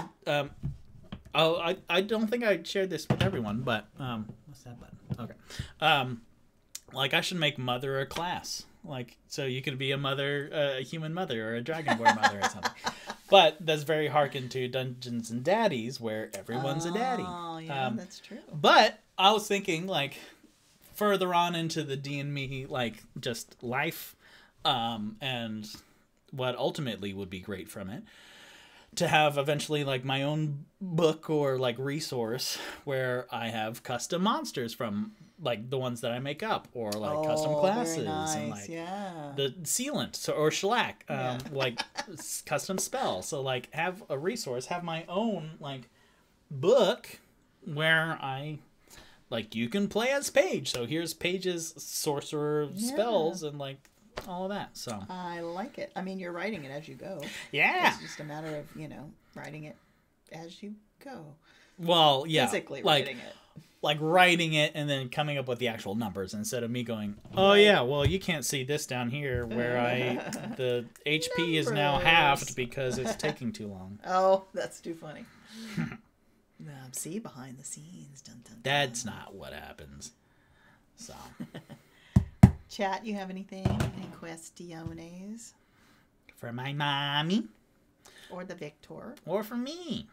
I don't think I shared this with everyone, but what's that button? Okay. Like I should make mother a class. Like so you could be a mother, a human mother, or a dragonborn mother, or something. But that's very harkened to Dungeons and Daddies, where everyone's a daddy. Oh, yeah, that's true. But I was thinking, like, further on into the D&Me, like, just life, and what ultimately would be great from it, to have eventually, like, my own book or, like, resource where I have custom monsters from, like, the ones that I make up, or, like, custom classes, very nice. and, like, yeah. the sealant, or shellac, like, custom spell. So, like, have a resource, have my own, like, book where I, like, you can play as Paige. So here's Paige's sorcerer spells and, like, all of that. So I like it. I mean, you're writing it as you go. Yeah. It's just a matter of, writing it as you go. Well, yeah. Physically like, writing it. Like writing it and then coming up with the actual numbers instead of me going, oh yeah, well you can't see this down here where the HP is now halved because it's taking too long. Oh, that's too funny. See, behind the scenes. Dun, dun, dun. That's not what happens. So. Chat, you have anything? Any questiones? For my mommy. Or the Victor. Or for me.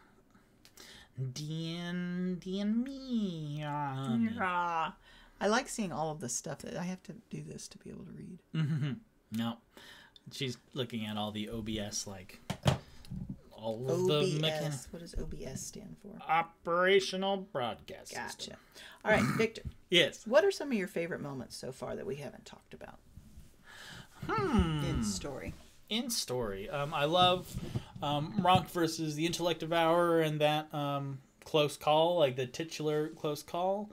D&Me. I like seeing all of the stuff. That I have to do this to be able to read. No. She's looking at all the OBS, like all of OBS. the mechanics. What does OBS stand for? Operational Broadcast Gotcha. System. All right, Victor. Yes. What are some of your favorite moments so far that we haven't talked about? In story. In story, I love Rock versus the Intellect Devourer and that close call, like the titular close call.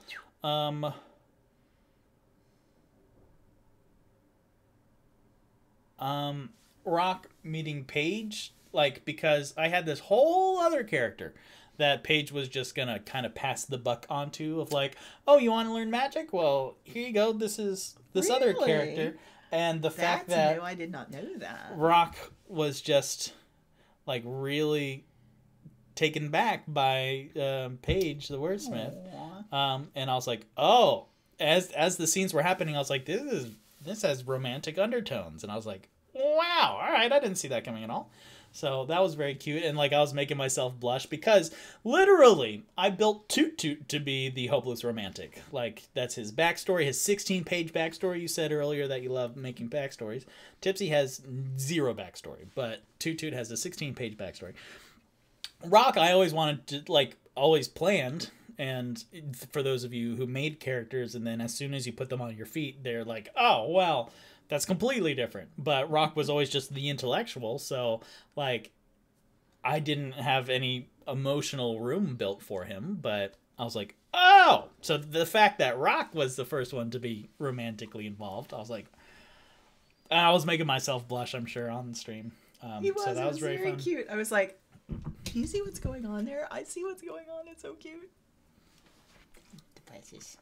Rock meeting Paige, like, because I had this whole other character that Paige was just gonna kind of pass the buck onto, of like, oh, you want to learn magic? Well, here you go. This is this other Really? character, and the fact that new. I did not know that. Rock was just like really taken back by Paige, the wordsmith, and I was like, oh, as the scenes were happening, I was like, this has romantic undertones, and I was like, wow, all right, I didn't see that coming at all. So that was very cute, and like I was making myself blush because literally I built Toot Toot to be the hopeless romantic. Like, that's his backstory, his 16-page backstory. You said earlier that you love making backstories. Tipsy has 0 backstory, but Toot Toot has a 16-page backstory. Rock, I always wanted to, like, always planned, and for those of you who made characters and then as soon as you put them on your feet, they're like, oh, well, that's completely different. But Rock was always just the intellectual, so, like, I didn't have any emotional room built for him, but I was like, oh! So the fact that Rock was the first one to be romantically involved, I was like, I was making myself blush, I'm sure, on the stream. He was. So that was very fun. Cute. I was like, do you see what's going on there? I see what's going on. It's so cute. Devices.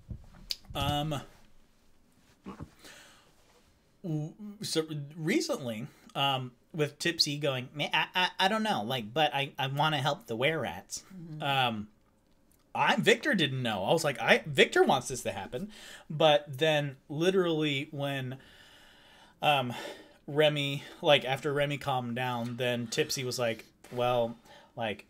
So recently, with Tipsy going, I don't know, like, but I want to help the were-rats. Victor didn't know. I was like, Victor wants this to happen. But then literally when Remy, like, after Remy calmed down, then Tipsy was like, well, like,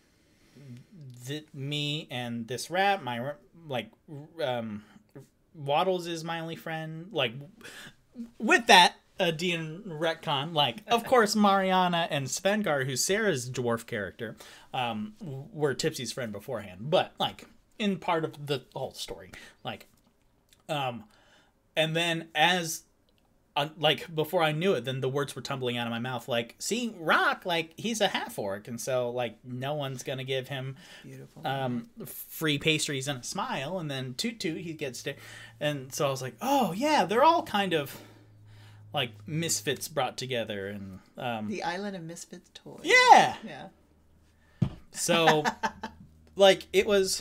me and this rat, my, like, Waddles is my only friend. Like, with that, D&M retcon, like, of course, Mariana and Svengar, who's Sarah's dwarf character, were Tipsy's friend beforehand. But, like, in part of the whole story. Like, and then as... like, before I knew it, then the words were tumbling out of my mouth. Like, see, Rock, like, he's a half-orc, and so, like, no one's gonna give him free pastries and a smile, and then Toot Toot, he gets to... And so I was like, oh, yeah, they're all kind of, like, misfits brought together, and... the Island of Misfits toys. Yeah! Yeah. So, like, it was...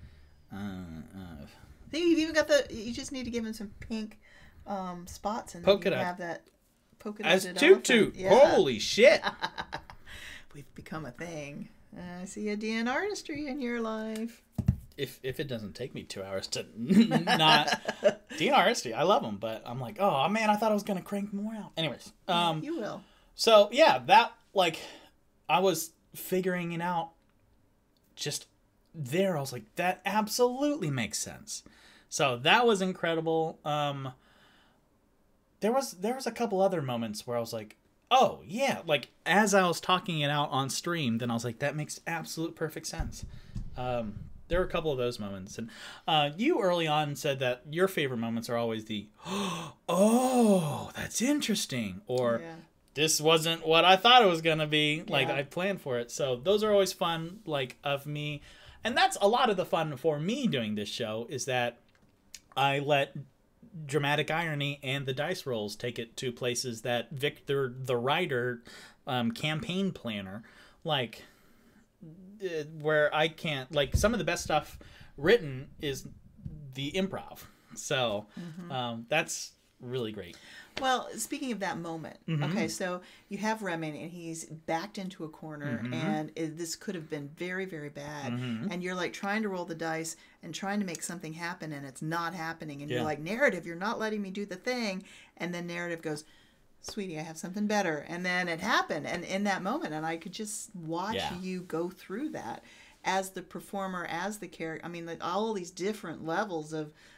You've even got the... You just need to give him some pink... spots, and polka then you dot. have that polka As dotted Toot Toot. Yeah. Holy shit. We've become a thing. I see a D&D artistry in your life. If it doesn't take me 2 hours to not D&D artistry, I love them, but I'm like, oh man, I thought I was gonna crank more out. Anyways, You will. So yeah, that, like, I was figuring it out just there. I was like, that absolutely makes sense. So that was incredible. There was a couple other moments where I was like, oh yeah, like, as I was talking it out on stream, then I was like, that makes absolute perfect sense. There were a couple of those moments, and you early on said that your favorite moments are always the, oh, that's interesting, or this wasn't what I thought it was gonna be, like, I planned for it. So those are always fun, like, of me, and that's a lot of the fun for me doing this show, is that I let dramatic irony and the dice rolls take it to places that Victor, the writer, campaign planner, like, where I can't, like, some of the best stuff written is the improv. So that's really great. Well, speaking of that moment, okay, so you have Remy, and he's backed into a corner, and this could have been very, very bad, and you're, like, trying to roll the dice and trying to make something happen, and it's not happening, and you're like, narrative, you're not letting me do the thing, and then narrative goes, sweetie, I have something better, and then it happened, and in that moment, and I could just watch you go through that as the performer, as the character. I mean, like, all these different levels of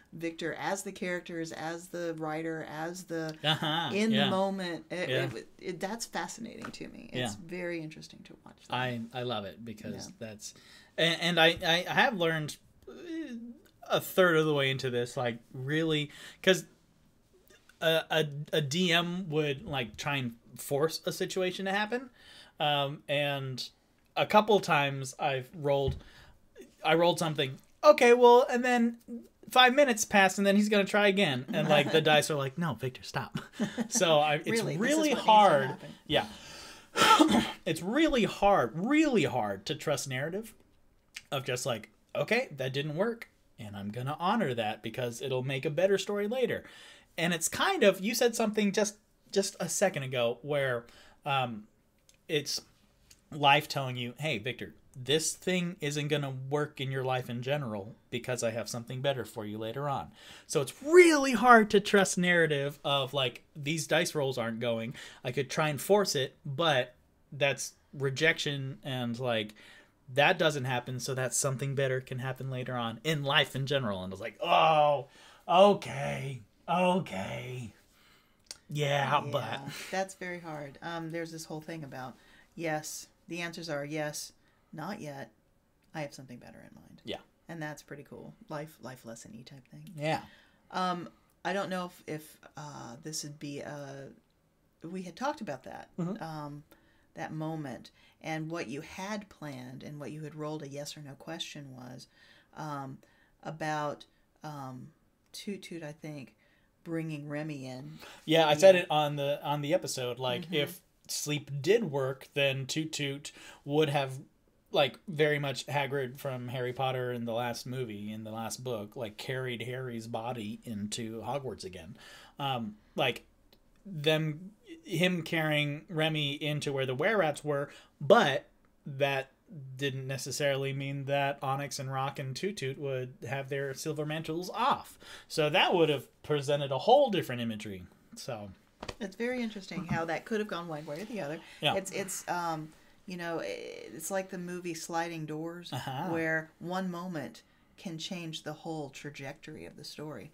Victor as the characters, as the writer, as the in the moment. That's fascinating to me. It's very interesting to watch that. I love it because that's and I have learned a third of the way into this, like, really, because a DM would like try and force a situation to happen, and a couple times I rolled something. Okay, well, and then 5 minutes pass, and then he's gonna try again, and like the dice are like, "No, Victor, stop." So it's really hard. Yeah, it's really hard to trust narrative of just like, okay, that didn't work, and I'm gonna honor that because it'll make a better story later. And it's kind of, you said something just a second ago where it's life telling you, hey, Victor, this thing isn't going to work in your life in general because I have something better for you later on. So it's really hard to trust narrative of like, these dice rolls aren't going. I could try and force it, but that's rejection, and like, that doesn't happen, so that something better can happen later on in life in general. And I was like, oh, okay. Yeah, but that's very hard. There's this whole thing about, yes, the answers are yes, not yet, I have something better in mind. Yeah. And that's pretty cool. Life lesson-y type thing. Yeah. I don't know if this would be we had talked about that. That moment, and what you had planned and what you had rolled a yes or no question was about Toot Toot, I think, bringing Remy in. Yeah, I said it on the episode. Like, if sleep did work, then Toot Toot would have, like, very much Hagrid from Harry Potter in the last movie, in the last book, like, carried Harry's body into Hogwarts again. Like, him carrying Remy into where the were-rats were, but that didn't necessarily mean that Onyx and Rock and Toot Toot would have their silver mantles off. So that would have presented a whole different imagery. So it's very interesting how that could have gone one way or the other. Yeah. It's you know, it's like the movie Sliding Doors, where one moment can change the whole trajectory of the story.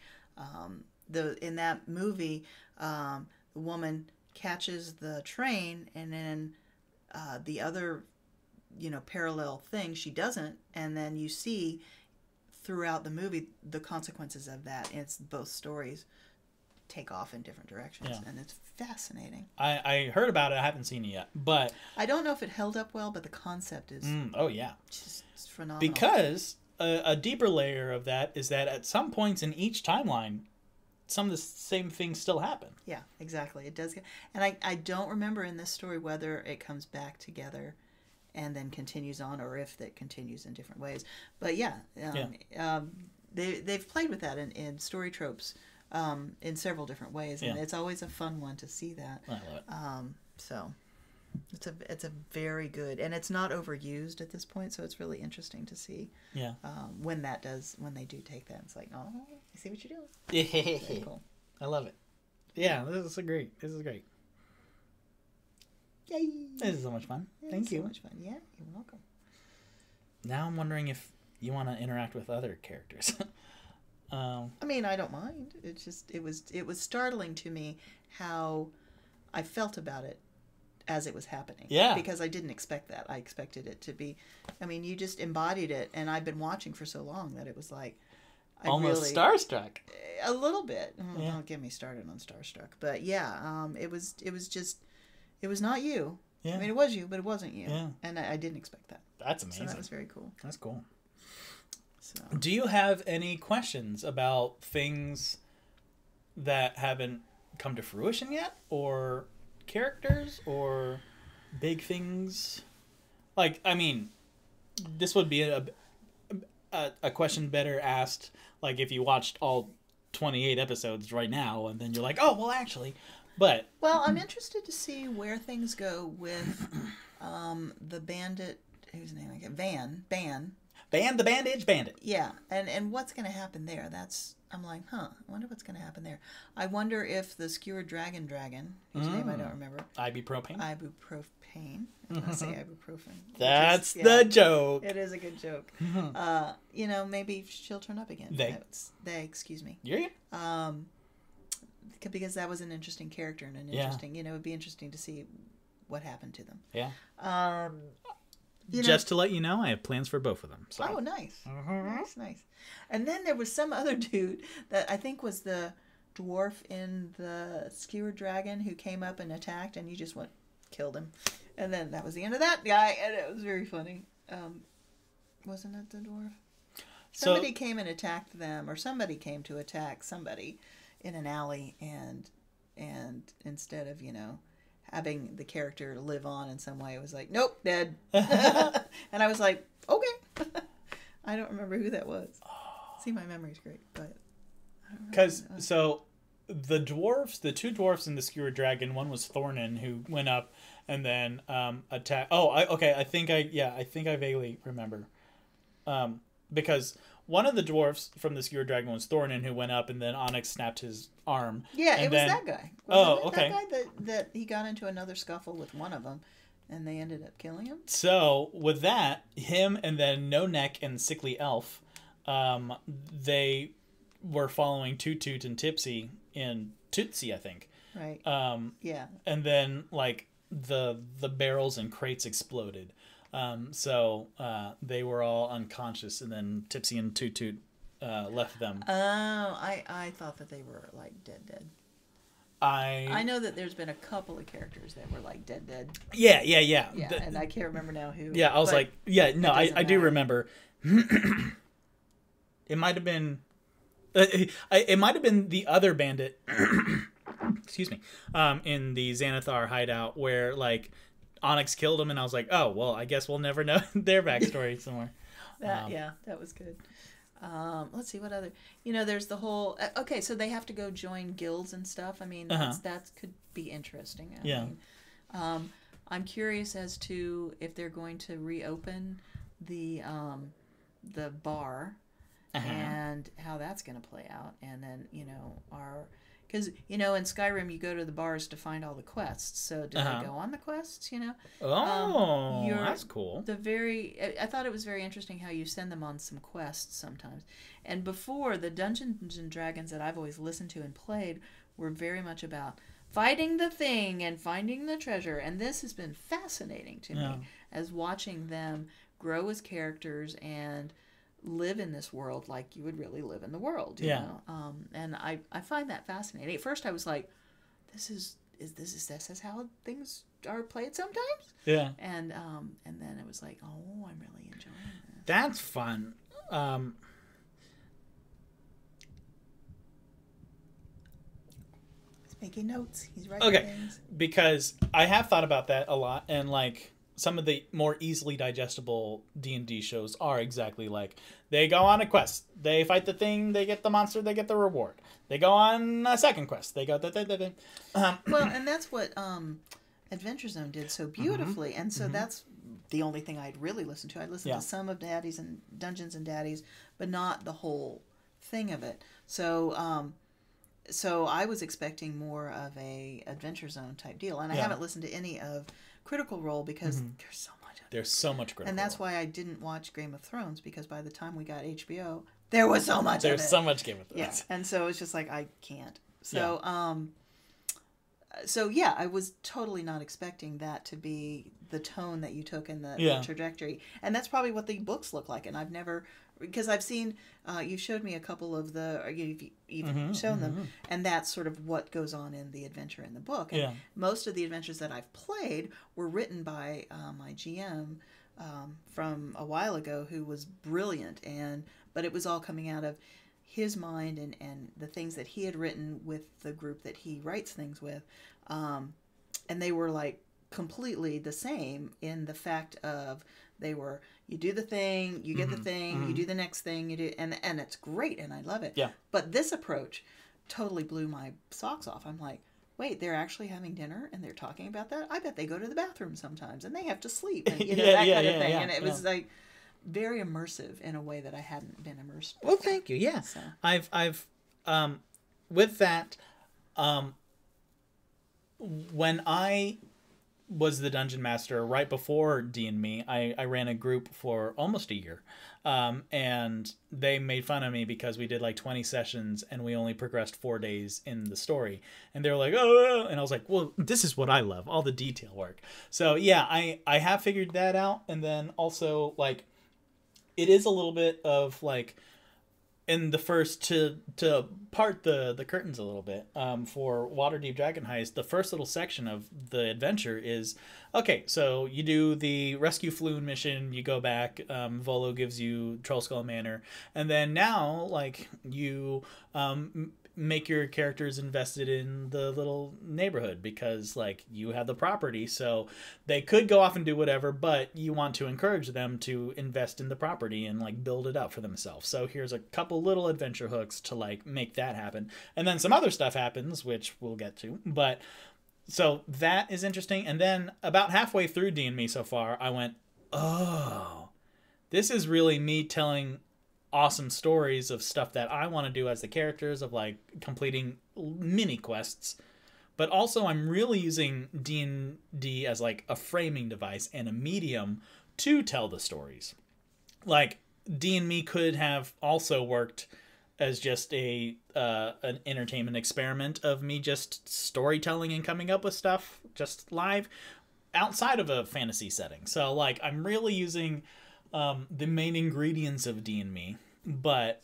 In that movie, the woman catches the train, and then the other, you know, parallel thing, she doesn't, and then you see throughout the movie the consequences of that. And it's both stories take off in different directions, and it's fascinating. I heard about it. I haven't seen it yet, but I don't know if it held up well, but the concept is just phenomenal. Because a deeper layer of that is that at some points in each timeline, some of the same things still happen. Yeah, exactly. It does. And I don't remember in this story whether it comes back together and then continues on, or if that continues in different ways. But they've played with that in story tropes in several different ways, and it's always a fun one to see that. I love it. So it's a very good, and it's not overused at this point, so it's really interesting to see when they do take that. It's like, oh, I see what you're doing. Very cool. I love it. Yeah, this is great. Yay! This is so much fun. Thank you. So much fun. Yeah, you're welcome. Now I'm wondering if you want to interact with other characters. I mean, I don't mind. It's just it was startling to me how I felt about it as it was happening. Yeah. Because I didn't expect that. I expected it to be, I mean, you just embodied it, and I've been watching for so long that it was like, almost starstruck. A little bit. Don't get me started on starstruck. But yeah, it was not you. Yeah. I mean, it was you, but it wasn't you. Yeah. And I didn't expect that. That's amazing. So that was very cool. That's cool. So. Do you have any questions about things that haven't come to fruition yet, or characters, or big things? Like, I mean, this would be a question better asked, like, if you watched all 28 episodes right now, and then you're like, oh, well, actually, but... Well, I'm interested to see where things go with the bandit, whose name again? Ban. Ban the bandage bandit. Yeah, and what's going to happen there? I'm like, I wonder what's going to happen there. I wonder if the skewered dragon, whose name I don't remember. Ibuprofen. Ibuprofen. I say ibuprofen. That's the joke. It is a good joke. Maybe she'll turn up again. They, excuse me. Yeah. Because that was an interesting character and an interesting, it would be interesting to see what happened to them. Yeah. Just to let you know, I have plans for both of them. So. Oh, nice. Nice. And then there was some other dude that I think was the dwarf in the skewered dragon who came up and attacked, and you just killed him. And then that was the end of that guy, and it was very funny. Wasn't it the dwarf? Somebody came and attacked them, or somebody came to attack somebody in an alley, and instead of, having the character live on in some way, it was like, nope, dead. And I was like, okay. I don't remember who that was. See, my memory's great, but because the two dwarfs in the skewered dragon, one was Thornin, who went up and then attacked. I think I vaguely remember, because one of the dwarfs from the skewered dragon was Thornin, who went up and then Onyx snapped his arm. Yeah, it was that guy. Okay. That guy that he got into another scuffle with one of them, and they ended up killing him. So with that, him and then No Neck and Sickly Elf, they were following Toot Toot and Tipsy in Tootsie, I think. Right. Yeah. And then like the barrels and crates exploded. So they were all unconscious, and then Tipsy and Toot Toot left them. Oh, I thought that they were like dead. I know that there's been a couple of characters that were like dead. Yeah. Yeah, and I can't remember now who. Yeah, I was like, I do remember. It might have been. It might have been the other bandit. Excuse me. In the Xanathar hideout, where like Onyx killed him, and I was like, oh well, I guess we'll never know their backstory somewhere. That was good. Let's see what other. There's the whole. Okay, so they have to go join guilds and stuff. I mean, that could be interesting. I mean, I'm curious as to if they're going to reopen the bar. And how that's going to play out, and then because in Skyrim you go to the bars to find all the quests. So do they go on the quests? Oh, that's cool. I thought it was very interesting how you send them on some quests sometimes. And before, the Dungeons and Dragons that I've always listened to and played were very much about fighting the thing and finding the treasure. And this has been fascinating to me as watching them grow as characters and live in this world like you would really live in the world, you know? And I find that fascinating. At first I was like, this is how things are played sometimes? Yeah. And then it was like, oh, I'm really enjoying this. That's fun. He's making notes. He's writing things. Because I have thought about that a lot, and like some of the more easily digestible D&D shows are exactly like, they go on a quest, they fight the thing, they get the monster, they get the reward. They go on a second quest, they go well, and that's what Adventure Zone did so beautifully, and so that's the only thing I'd really listened to. I'd listened to some of Daddies and Dungeons and Daddies, but not the whole thing of it. So so I was expecting more of a Adventure Zone type deal, and I haven't listened to any of Critical Role because there's so much of it. There's so much Critical And that's Role. why I didn't watch Game of Thrones, because by the time we got HBO, there was so much of it. There's so much Game of Thrones. Yeah, and so it's just like, I can't. So, I was totally not expecting that to be the tone that you took in the trajectory. And that's probably what the books look like. And I've never, because I've seen, you've showed me a couple of you've shown them, and that's sort of what goes on in the adventure in the book. And most of the adventures that I've played were written by my GM from a while ago, who was brilliant, but it was all coming out of his mind and the things that he had written with the group that he writes things with. And they were like completely the same in the fact of you do the thing, you get the thing, you do the next thing, you do, and it's great, and I love it. Yeah. But this approach totally blew my socks off. I'm like, wait, they're actually having dinner and they're talking about that? I bet they go to the bathroom sometimes and they have to sleep and that kind of thing. And it was like, very immersive in a way that I hadn't been immersed before. Well, thank you. Yeah. So. I've with that, when I was the dungeon master right before D&Me, I ran a group for almost a year. And they made fun of me because we did like 20 sessions and we only progressed 4 days in the story. And they were like, oh, and I was like, well, this is what I love, all the detail work. So yeah, I have figured that out. And then also, like, it is a little bit of like, in the first, to part the curtains a little bit, for Waterdeep Dragon Heist, the first little section of the adventure is, okay, so you do the rescue Floon mission, you go back, Volo gives you Trollskull Manor, and then now, like, you make your characters invested in the little neighborhood because, like, you have the property, so they could go off and do whatever, but you want to encourage them to invest in the property and, like, build it up for themselves. So here's a couple little adventure hooks to, like, make that happen. And then some other stuff happens, which we'll get to, but so that is interesting. And then about halfway through D&Me so far, I went, oh, this is really me telling awesome stories of stuff that I want to do as the characters, of like completing mini quests, but also I'm really using D&D as like a framing device and a medium to tell the stories. Like D&Me could have also worked as just an entertainment experiment of me just storytelling and coming up with stuff just live outside of a fantasy setting. So like I'm really using the main ingredients of D&Me, but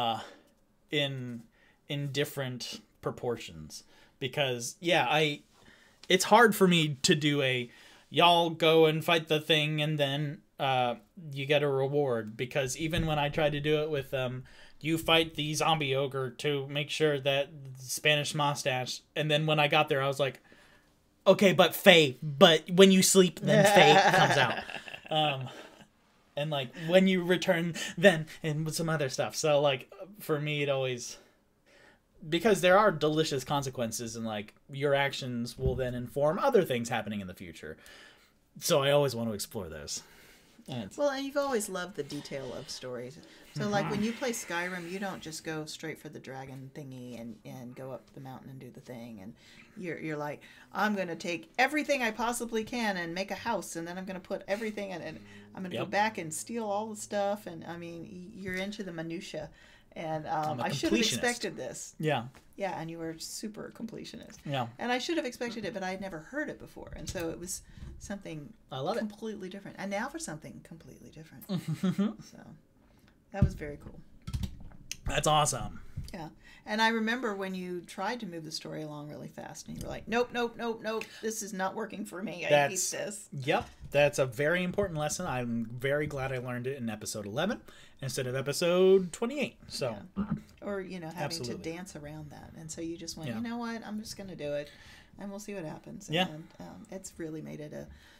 in different proportions, because yeah, it's hard for me to do a y'all go and fight the thing and then you get a reward, because even when I tried to do it with you fight the zombie ogre to make sure that Spanish mustache, and then when I got there I was like, okay, but when you sleep then Faye comes out. And like when you return then, and with some other stuff. So like for me it always, because there are delicious consequences and like your actions will then inform other things happening in the future. So I always want to explore those. Well, and you've always loved the detail of stories. So like when you play Skyrim, you don't just go straight for the dragon thingy and go up the mountain and do the thing, and you're like, I'm going to take everything I possibly can and make a house, and then I'm going to put everything in, and I'm going to go back and steal all the stuff, and I mean, you're into the minutia, and I should have expected this. Yeah. Yeah, and you were super completionist. Yeah. And I should have expected it, but I had never heard it before, and so it was something completely different. And now for something completely different. So that was very cool. That's awesome. Yeah. And I remember when you tried to move the story along really fast and you were like, nope, this is not working for me. I hate this. Yep. That's a very important lesson. I'm very glad I learned it in episode 11 instead of episode 28. So, yeah. Or, having to dance around that. And so you just went, you know what, I'm just going to do it and we'll see what happens. Yeah. And it's really made it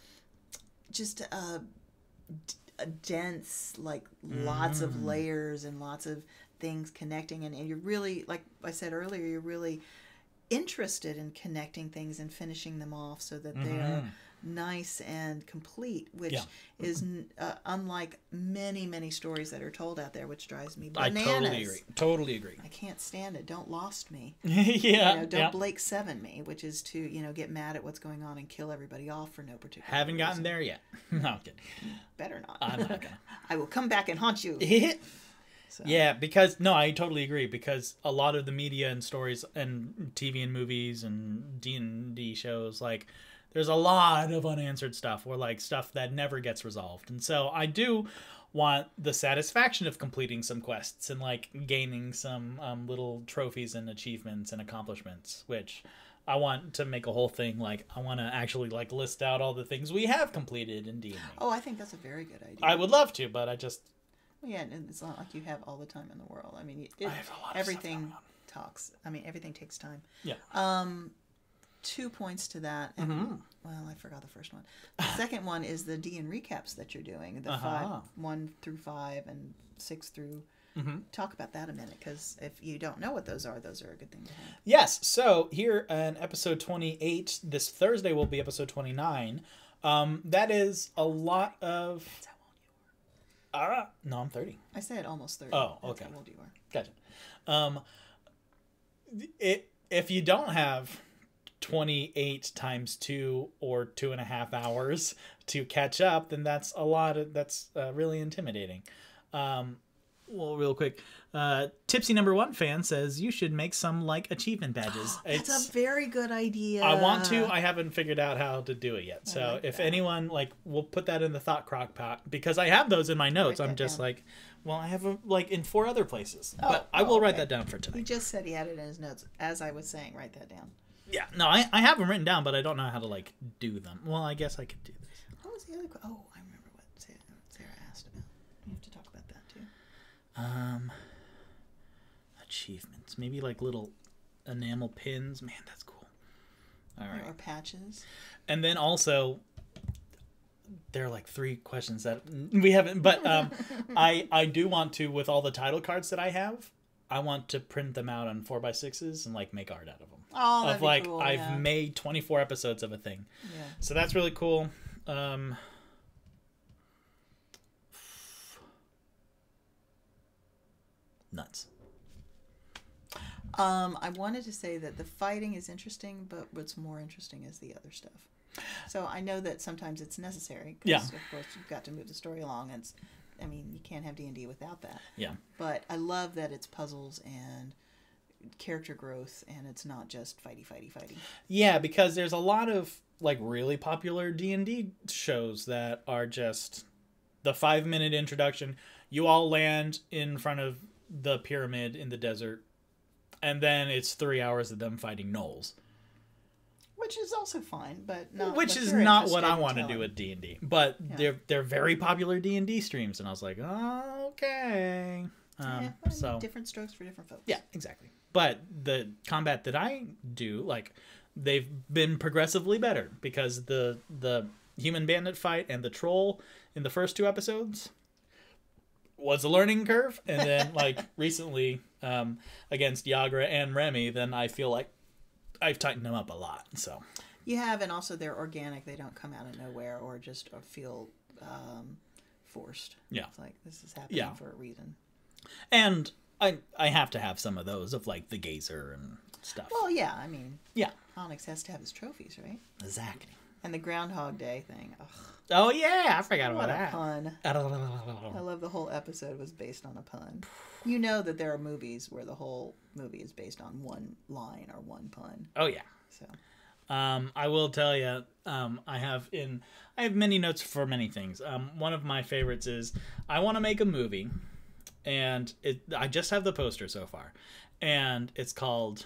a dense, like lots of layers and lots of things connecting, and you're really, like I said earlier, you're really interested in connecting things and finishing them off so that they are nice and complete, which is unlike many stories that are told out there, which drives me bananas. I totally agree. I can't stand it. Don't Lost me. Yeah. Don't Blake 7 me, which is to get mad at what's going on and kill everybody off for no particular Haven't reason. gotten there yet. No, I'm kidding. Better not. I'm not gonna. I will come back and haunt you. So. Yeah, because I totally agree, because a lot of the media and stories and TV and movies and D&D shows, like, there's a lot of unanswered stuff, or like stuff that never gets resolved. And so I do want the satisfaction of completing some quests and like gaining some little trophies and achievements and accomplishments, which I want to make a whole thing. Like, I want to actually like list out all the things we have completed in D&D. Oh, I think that's a very good idea. I would love to, but I just... Yeah, and it's not like you have all the time in the world. I mean, I have a lot of everything talks. I mean, everything takes time. Yeah. 2 points to that. And, well, I forgot the first one. The second one is the D and recaps that you're doing. The 1 through 5 and 6 through. Talk about that a minute, because if you don't know what those are a good thing to have. Yes. So here in episode 28, this Thursday will be episode 29. That is a lot of... No, I'm 30. I said almost 30. Oh, That's okay. how old you are. Gotcha. If you don't have 28 times 2 or 2.5 hours to catch up, then that's that's really intimidating. Well, real quick, Tipsy number 1 fan says you should make some like achievement badges. That's a very good idea. I want to. I haven't figured out how to do it yet. So like if that. anyone we'll put that in the thought crock pot because I have those in my notes. I'm just down. like, well, I have in 4 other places, but I will write that down for tonight. He just said he had it in his notes. As I was saying, write that down. Yeah, no, I have them written down, but I don't know how to do them. Well, I guess I could do this. What was the other? Oh, I remember what Sarah asked about. We have to talk about that too. Achievements, maybe little enamel pins. Man, that's cool. All right. Or patches. And then also, there are 3 questions that we haven't, but I do want to, with all the title cards that I have, I want to print them out on 4x6s and make art out of them. Oh, that'd be cool, I've made 24 episodes of a thing. Yeah. So that's really cool. Nuts. I wanted to say that the fighting is interesting, but what's more interesting is the other stuff. So I know that sometimes it's necessary. Because of course, you've got to move the story along. You can't have D&D without that. Yeah. But I love that it's puzzles and character growth, and it's not just fighty. Yeah, because there's a lot of really popular D&D shows that are just the 5-minute introduction. You all land in front of the pyramid in the desert, and then it's 3 hours of them fighting gnolls. Which is also fine, but not. Which is not what I want to do with D&D. But they're very popular D&D streams, and I was like, oh, okay. Different strokes for different folks. Yeah, exactly. But the combat that I do, they've been progressively better because the human bandit fight and the troll in the first 2 episodes was a learning curve, and then recently against Yagra and Remy, then I feel like I've tightened them up a lot. So you have, and also they're organic. They don't come out of nowhere or just feel forced. Yeah, it's this is happening for a reason. And I have to have some of those of the gazer and stuff. Well, yeah, yeah, Onyx has to have his trophies, right? Exactly. And the Groundhog Day thing. Ugh. Oh yeah, I forgot about What a that. pun. I love the whole episode was based on a pun. You know that there are movies where the whole movie is based on one line or one pun. Oh yeah. So I will tell you, I have many notes for many things. One of my favorites is I want to make a movie, and I just have the poster so far, and it's called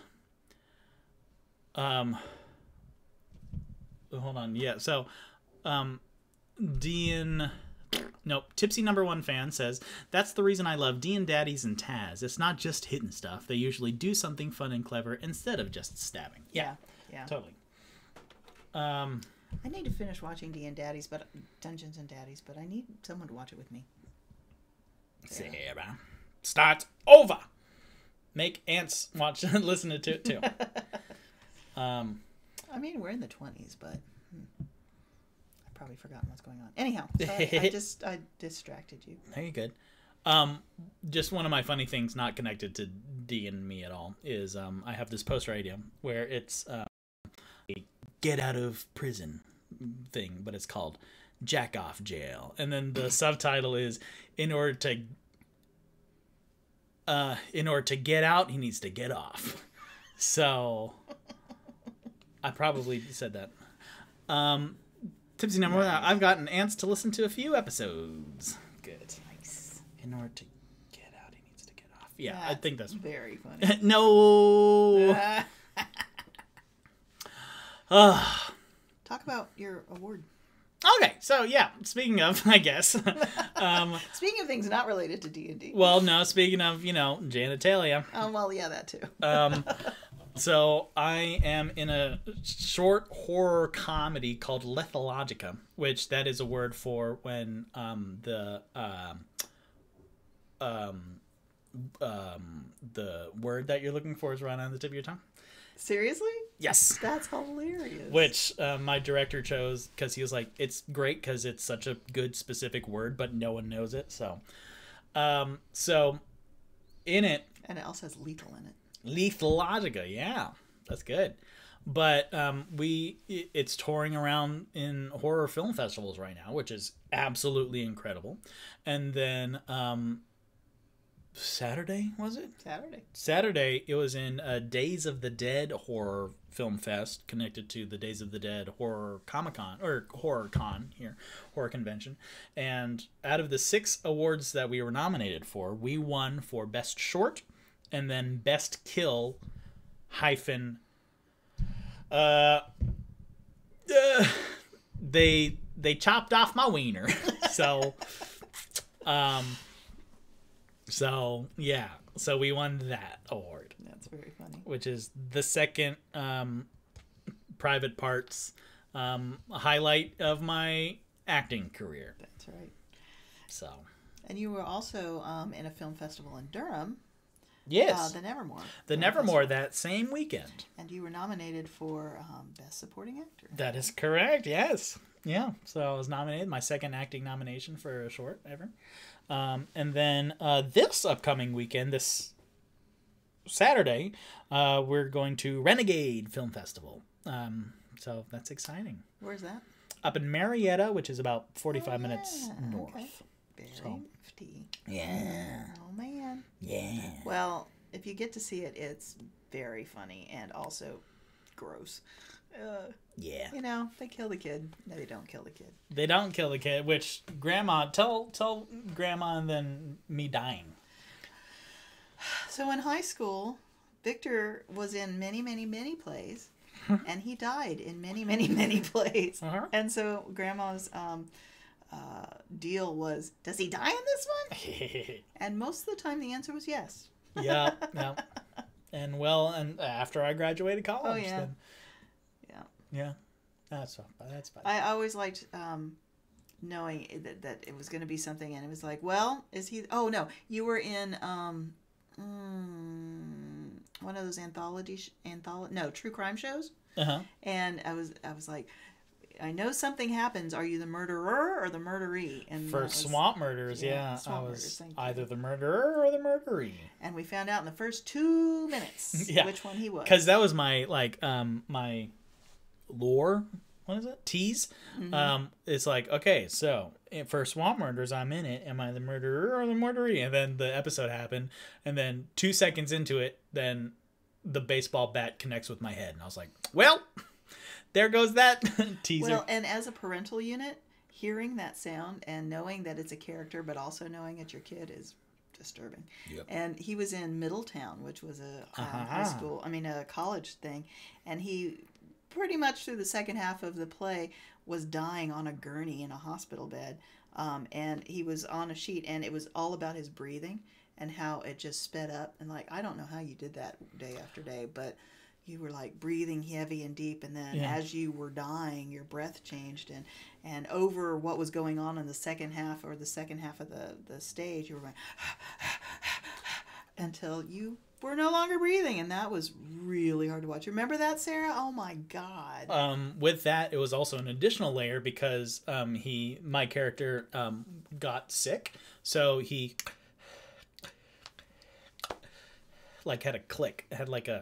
hold on. Yeah. So, Tipsy number 1 fan says, that's the reason I love D&Daddies and Taz. It's not just hitting stuff. They usually do something fun and clever instead of just stabbing. Yeah. Totally. I need to finish watching D&Daddies, but Dungeons and Daddies, but I need someone to watch it with me. Sarah. Start over. Make ants watch listen to it too. We're in the 20s, but I've probably forgotten what's going on. Anyhow, sorry, I distracted you. Very good. Just one of my funny things not connected to D&Me at all is I have this poster idea where it's a get out of prison thing, but it's called Jack Off Jail. And then the subtitle is in order to get out, he needs to get off. So I probably said that. Tipsy number 1, I've gotten ants to listen to a few episodes. Good. Nice. In order to get out, he needs to get off. Yeah, I think that's very funny. No. Talk about your award. Okay, so yeah, speaking of, I guess. Speaking of things not related to D&D. Well, no, speaking of, genitalia. Oh, well, yeah, that too. So I am in a short horror comedy called Lethologica, which that is a word for when the word that you're looking for is right on the tip of your tongue. Seriously? Yes. That's hilarious. Which my director chose because he was like, it's great because it's such a good specific word, but no one knows it. So in it, and it also has lethal in it. Lethalogica, yeah, that's good. But it's touring around in horror film festivals right now, which is absolutely incredible. And then Saturday, was it? Saturday, it was in Days of the Dead Horror Film Fest, connected to the Days of the Dead Horror Comic-Con, or Horror Con here, Horror Convention. And out of the 6 awards that we were nominated for, we won for Best Short, and then Best Kill hyphen... they chopped off my wiener. So yeah, so we won that award. That's very funny. Which is the second private parts highlight of my acting career. That's right. So. And you were also in a film festival in Durham. Yes. The Nevermore. The Nevermore that same weekend. And you were nominated for Best Supporting Actor. That is correct, yes. Yeah, so I was nominated, my second acting nomination for a short ever. And then this upcoming weekend, this Saturday, we're going to Renegade Film Festival. So that's exciting. Where's that? Up in Marietta, which is about 45 minutes north. Okay. Very nifty. Yeah. Oh, man. Yeah. Well, if you get to see it, it's very funny and also gross. Yeah. You know, they kill the kid. No, they don't kill the kid. They don't kill the kid, which Grandma, tell Grandma and then me dying. So in high school, Victor was in many, many, many plays, and he died in many, many, many plays. Uh-huh. And so Grandma's deal was, does he die in this one? And most of the time the answer was yes. Yeah. And after I graduated college. Oh, yeah. Then, yeah. That's fine. I always liked knowing that it was going to be something, and it was like, well, is he... Oh, no. You were in one of those true crime shows. Uh-huh. And I was like, I know something happens. Are you the murderer or the murderee? And for Swamp Murders, I Swamp was Murders, either the murderer or the murderee. And we found out in the first 2 minutes which one he was. Because that was my my lore. What is it? Tease. Mm-hmm. It's like, okay, so for Swamp Murders, I'm in it. Am I the murderer or the murderee? And then the episode happened, and then 2 seconds into it, then the baseball bat connects with my head, and I was like, well. There goes that teaser. Well, and as a parental unit, hearing that sound and knowing that it's a character, but also knowing it's your kid is disturbing. Yep. And he was in Middletown, which was a college thing. And he pretty much through the second half of the play was dying on a gurney in a hospital bed. And he was on a sheet, and it was all about his breathing and how it just sped up. And I don't know how you did that day after day, but you were breathing heavy and deep, and then as you were dying, your breath changed, and over what was going on in the second half of the stage, you were going until you were no longer breathing, and that was really hard to watch. Remember that, Sarah? Oh my God. With that, it was also an additional layer because my character got sick, so he had a click, had a.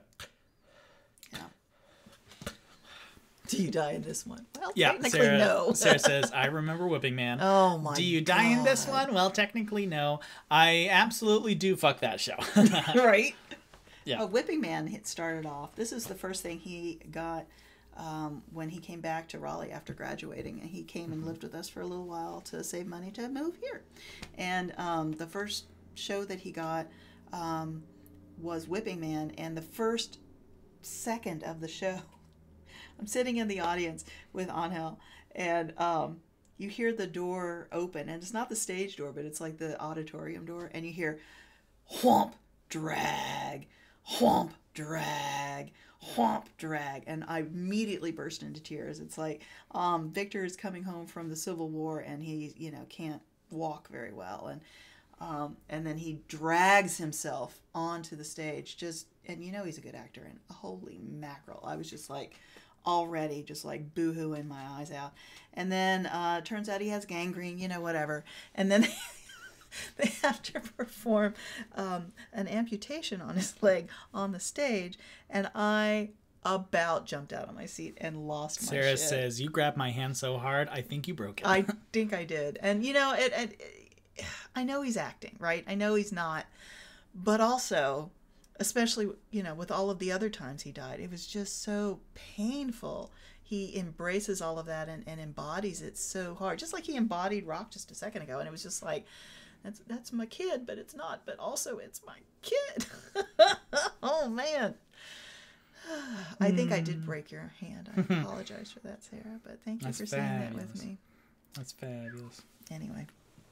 Do you die in this one? Well, yeah, technically, no. Sarah says, I remember Whipping Man. Oh, my God. Do you die in this one? Well, technically, no. I absolutely do fuck that show. Right? Yeah. Whipping Man started off. This is the first thing he got when he came back to Raleigh after graduating. And he came and lived with us for a little while to save money to move here. And the first show that he got was Whipping Man. And the first second of the show, I'm sitting in the audience with Angel, and you hear the door open, and it's not the stage door, but it's like the auditorium door, and you hear whomp, drag, whomp, drag, whomp, drag, and I immediately burst into tears. It's like Victor is coming home from the Civil War, and he, can't walk very well, and And then he drags himself onto the stage. And he's a good actor. And holy mackerel, I was just like already just like boo-hooing my eyes out. And then turns out he has gangrene, whatever. And then they have to perform an amputation on his leg on the stage. And I about jumped out of my seat and lost my Sarah shit. says, "You grabbed my hand so hard, I think you broke it." I think I did. And, I know he's acting, right? I know he's not. But also, especially, with all of the other times he died, it was just so painful. He embraces all of that and embodies it so hard. Just like he embodied Rock just a second ago. And it was just like, that's my kid, but it's not. But also, it's my kid. Oh, man. I think I did break your hand. I apologize for that, Sarah. But thank you for saying that with me. That's fabulous. Anyway.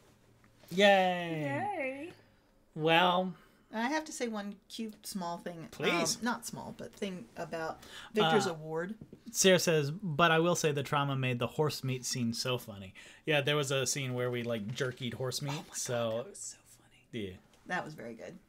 Yay. Well, I have to say one cute small thing. Please. Not small, but thing about Victor's award. Sarah says, but I will say the trauma made the horse meat scene so funny. Yeah, there was a scene where we like jerkied horse meat. Oh my God, that was so funny. Yeah. That was very good.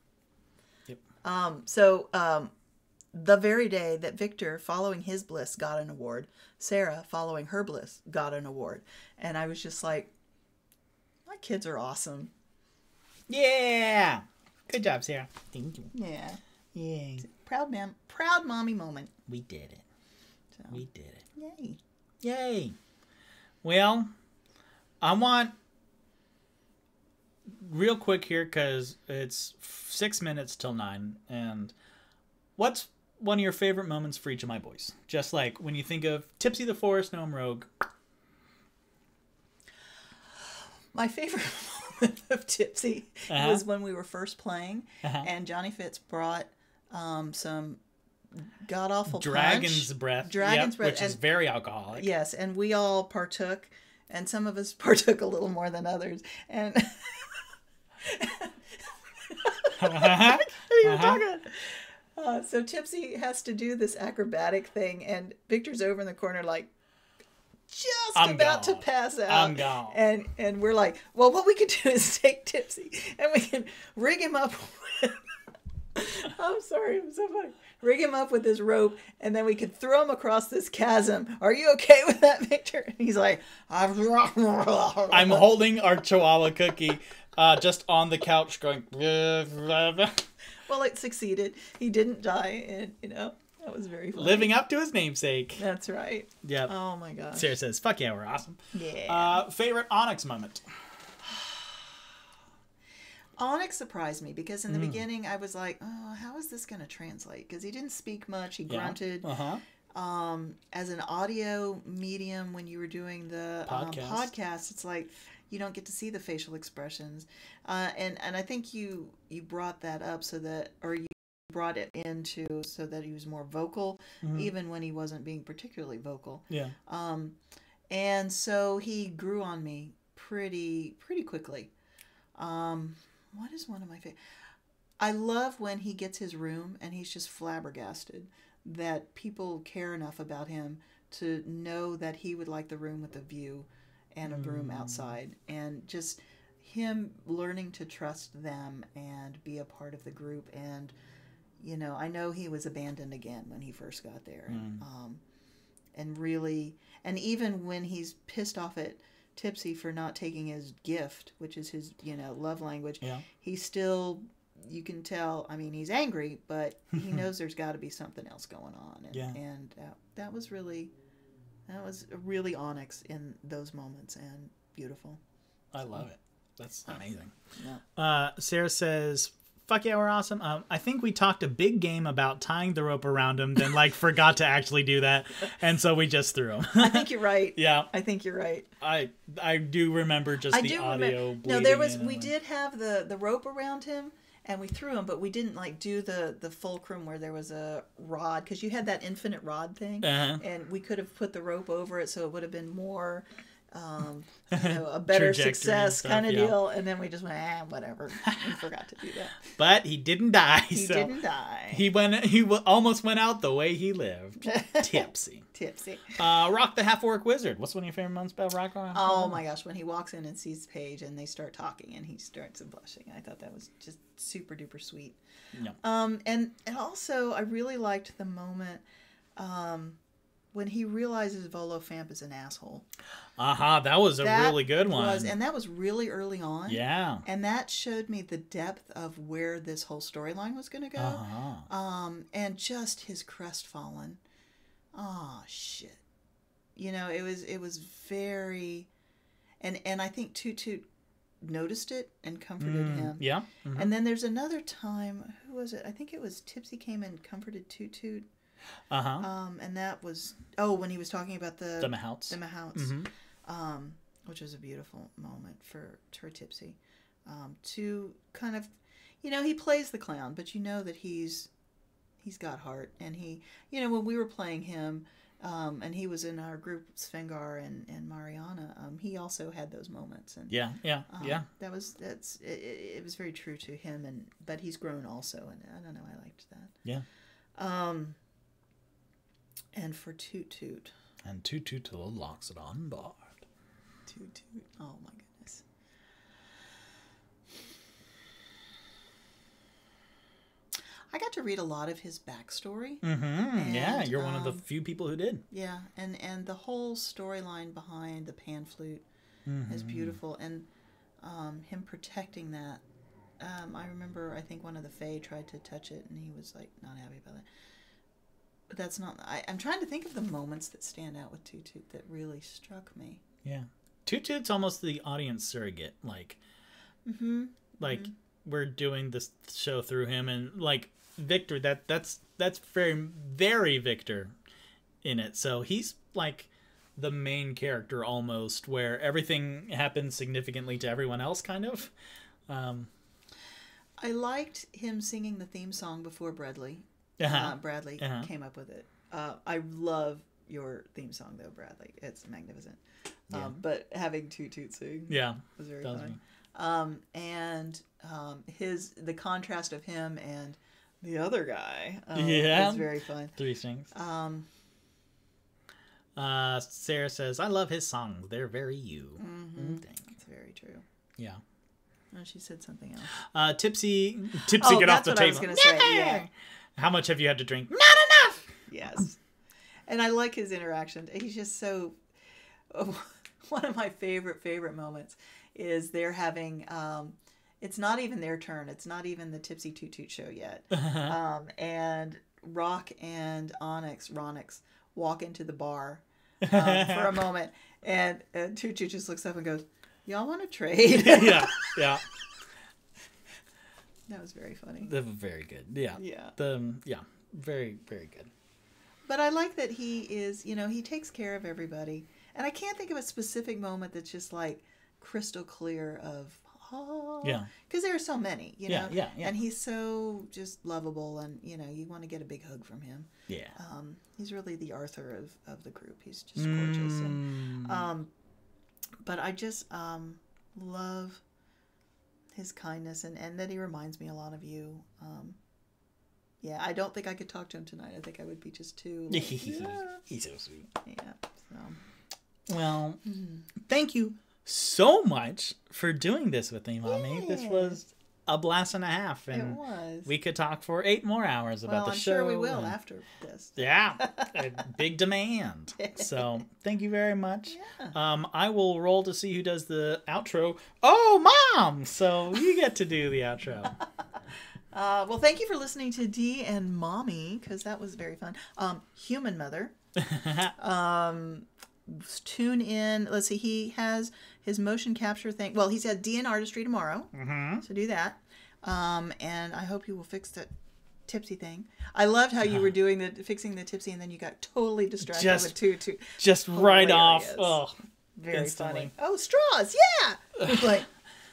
Yep. The very day that Victor, following his bliss, got an award, Sarah, following her bliss, got an award. And I was just like, my kids are awesome. Yeah. Good job, Sarah. Thank you. Yeah. Yay. Proud mommy moment. We did it. So. We did it. Yay. Yay. Well, I want real quick here because it's 6 minutes till 9. And what's one of your favorite moments for each of my boys? Just like when you think of Tipsy the Forest Gnome Rogue. My favorite moment of Tipsy was when we were first playing, and Johnny Fitz brought some god-awful Dragon's Breath. Dragon's Breath. Which is very alcoholic. Yes, and we all partook, and some of us partook a little more than others. And so Tipsy has to do this acrobatic thing, and Victor's over in the corner like, just about to pass out. I'm gone. And we're like, well, what we could do is take Tipsy and we can rig him up with, I'm sorry, I'm so funny. Rig him up with this rope, and then we could throw him across this chasm. Are you okay with that, Victor? And he's like, I'm holding our Chihuahua Cookie just on the couch going, well, it succeeded. He didn't die, and, that was very funny. Living up to his namesake. That's right. Yep. Oh, my gosh. Sarah says, fuck yeah, we're awesome. Yeah. Favorite Onyx moment? Onyx surprised me because in the beginning I was like, oh, how is this going to translate? Because he didn't speak much. He grunted. As an audio medium, when you were doing the podcast, it's like you don't get to see the facial expressions. And I think you brought that up you brought it into so that he was more vocal, even when he wasn't being particularly vocal. Yeah. And so he grew on me pretty quickly. What is one of my favorite? I love when he gets his room and he's just flabbergasted that people care enough about him to know that he would like the room with a view and a room outside, and just him learning to trust them and be a part of the group. And I know he was abandoned again when he first got there. And really, and even when he's pissed off at Tipsy for not taking his gift, which is his, love language, he still, you can tell, I mean, he's angry, but he knows there's got to be something else going on. And that was really Onyx in those moments, and beautiful. I love it. That's amazing. Yeah. Sarah says, fuck yeah, we're awesome. I think we talked a big game about tying the rope around him, then forgot to actually do that, and so we just threw him. I think you're right. Yeah, I think you're right. I do remember just the audio. No, there was. We did have the rope around him, and we threw him, but we didn't do the fulcrum where there was a rod, because you had that infinite rod thing, and we could have put the rope over it, so it would have been more a better Trajectory and success stuff, kind of yeah. deal. And then we just went, whatever. We forgot to do that. But he didn't die. He didn't die. He almost went out the way he lived. Tipsy. Tipsy. Rock the Half-Orc Wizard. What's one of your favorite moments about Rock? Oh my gosh, when he walks in and sees Paige and they start talking and he starts blushing. I thought that was just super duper sweet. No. And also I really liked the moment when he realizes Volo Famp is an asshole. That was a really good one. And that was really early on. Yeah. And that showed me the depth of where this whole storyline was going to go. And just his crestfallen. Oh, shit. It was very... And I think Toot Toot noticed it and comforted him. Yeah. And then there's another time, who was it? I think it was Tipsy came and comforted Toot Toot. And that was when he was talking about the Mahouts. The Mahouts, which was a beautiful moment for Tipsy, to kind of, he plays the clown, but that he's got heart, and he, when we were playing him, and he was in our group, Svengar and Mariana, he also had those moments, and yeah. It was very true to him, but he's grown also, and I don't know, I liked that. Yeah. And for Toot Toot. And Toot Toot till locks it on board. Toot Toot. Oh my goodness. I got to read a lot of his backstory. Yeah, you're one of the few people who did. Yeah, and the whole storyline behind the pan flute is beautiful. And him protecting that. I remember, I think one of the Fae tried to touch it, and he was like not happy about it. But that's not... I'm trying to think of the moments that stand out with Toot Toot that really struck me. Yeah. Toot Toot's almost the audience surrogate. Like, we're doing this show through him, and like Victor, that's very, very Victor in it. So he's like the main character almost, where everything happens significantly to everyone else, kind of. I liked him singing the theme song before Bradley. Bradley came up with it. I love your theme song though, Bradley. It's magnificent. But having Toot Toot sing was very fun. And the contrast of him and the other guy was very fun. Three Strings. Sarah says, I love his songs. They're very you. That's very true. Yeah. Oh, she said something else. Tipsy get off the table. I was going to say. Yeah. How much have you had to drink? Not enough. Yes. And I like his interaction. He's just so... one of my favorite moments is they're having... it's not even their turn. It's not even the Tipsy Toot Toot show yet. And Rock and Ronix walk into the bar for a moment. And Toot Toot just looks up and goes, y'all want to trade? Yeah. That was very funny. Very good. Yeah. Very, very good. But I like that he is, he takes care of everybody. And I can't think of a specific moment that's just like crystal clear of, because there are so many, Yeah. And he's so just lovable, and, you want to get a big hug from him. Yeah. He's really the Arthur of the group. He's just gorgeous. And, but I just love his kindness, and that he reminds me a lot of you. I don't think I could talk to him tonight. I think I would be just too... Like, He's so sweet. Yeah. So. Well, thank you so much for doing this with me, Mommy. Yeah. This was a blast and a half, and it was. We could talk for 8 more hours about the show. I'm sure we will after this. Yeah, a big demand. So thank you very much. Yeah. I will roll to see who does the outro. Oh, Mom! So you get to do the outro. Well, thank you for listening to D&Mommy, because that was very fun. Human Mother. Tune in. Let's see. He has his motion capture thing. Well, he's at D&' Artistry tomorrow. So do that. And I hope you will fix that Tipsy thing. I loved how you were doing fixing the Tipsy, and then you got totally distracted with Toot. Just right off. Oh, very instantly. funny. Oh, straws. Yeah. Like.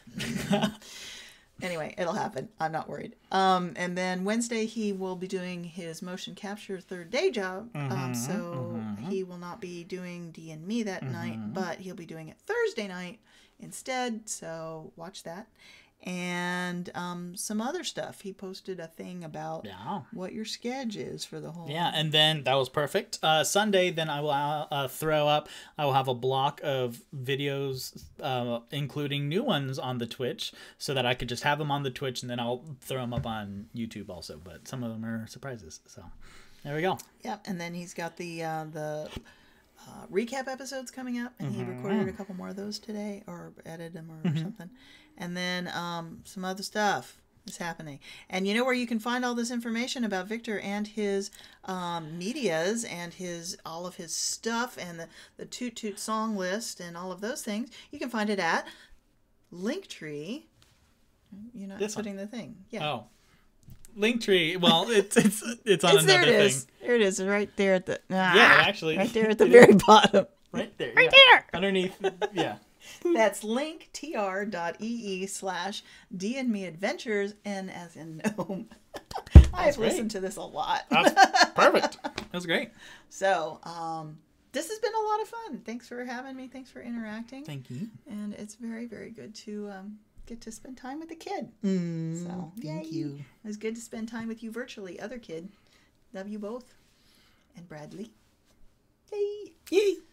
Anyway, it'll happen. I'm not worried. And then Wednesday he will be doing his motion capture third day job. So he will not be doing D&Me that night, but he'll be doing it Thursday night instead. So watch that. And some other stuff. He posted a thing about what your sketch is for the whole. Yeah, and then that was perfect. Sunday, then I will I will have a block of videos, including new ones on the Twitch, so that I could just have them on the Twitch, and then I'll throw them up on YouTube also. But some of them are surprises. So there we go. Yep, and then he's got the recap episodes coming up, and he recorded a couple more of those today, or edited them or something. And then some other stuff is happening. And you know where you can find all this information about Victor and his medias and all of his stuff and the Toot Toot song list and all of those things? You can find it at Linktree. You're not putting the thing. Yeah. Oh. Linktree. Well, it's on another there. It thing. There it is, right there at the. Yeah, actually. Right there at the very bottom. Right there. Right there. Underneath. Yeah. That's linktr.ee/DnMeAdventures, N as in gnome. I've listened to this a lot. That's perfect. That was great. So, this has been a lot of fun. Thanks for having me. Thanks for interacting. Thank you. And it's very, very good to get to spend time with a kid. So, thank you. It was good to spend time with you virtually, other kid. Love you both. And Bradley. Yay. Yay.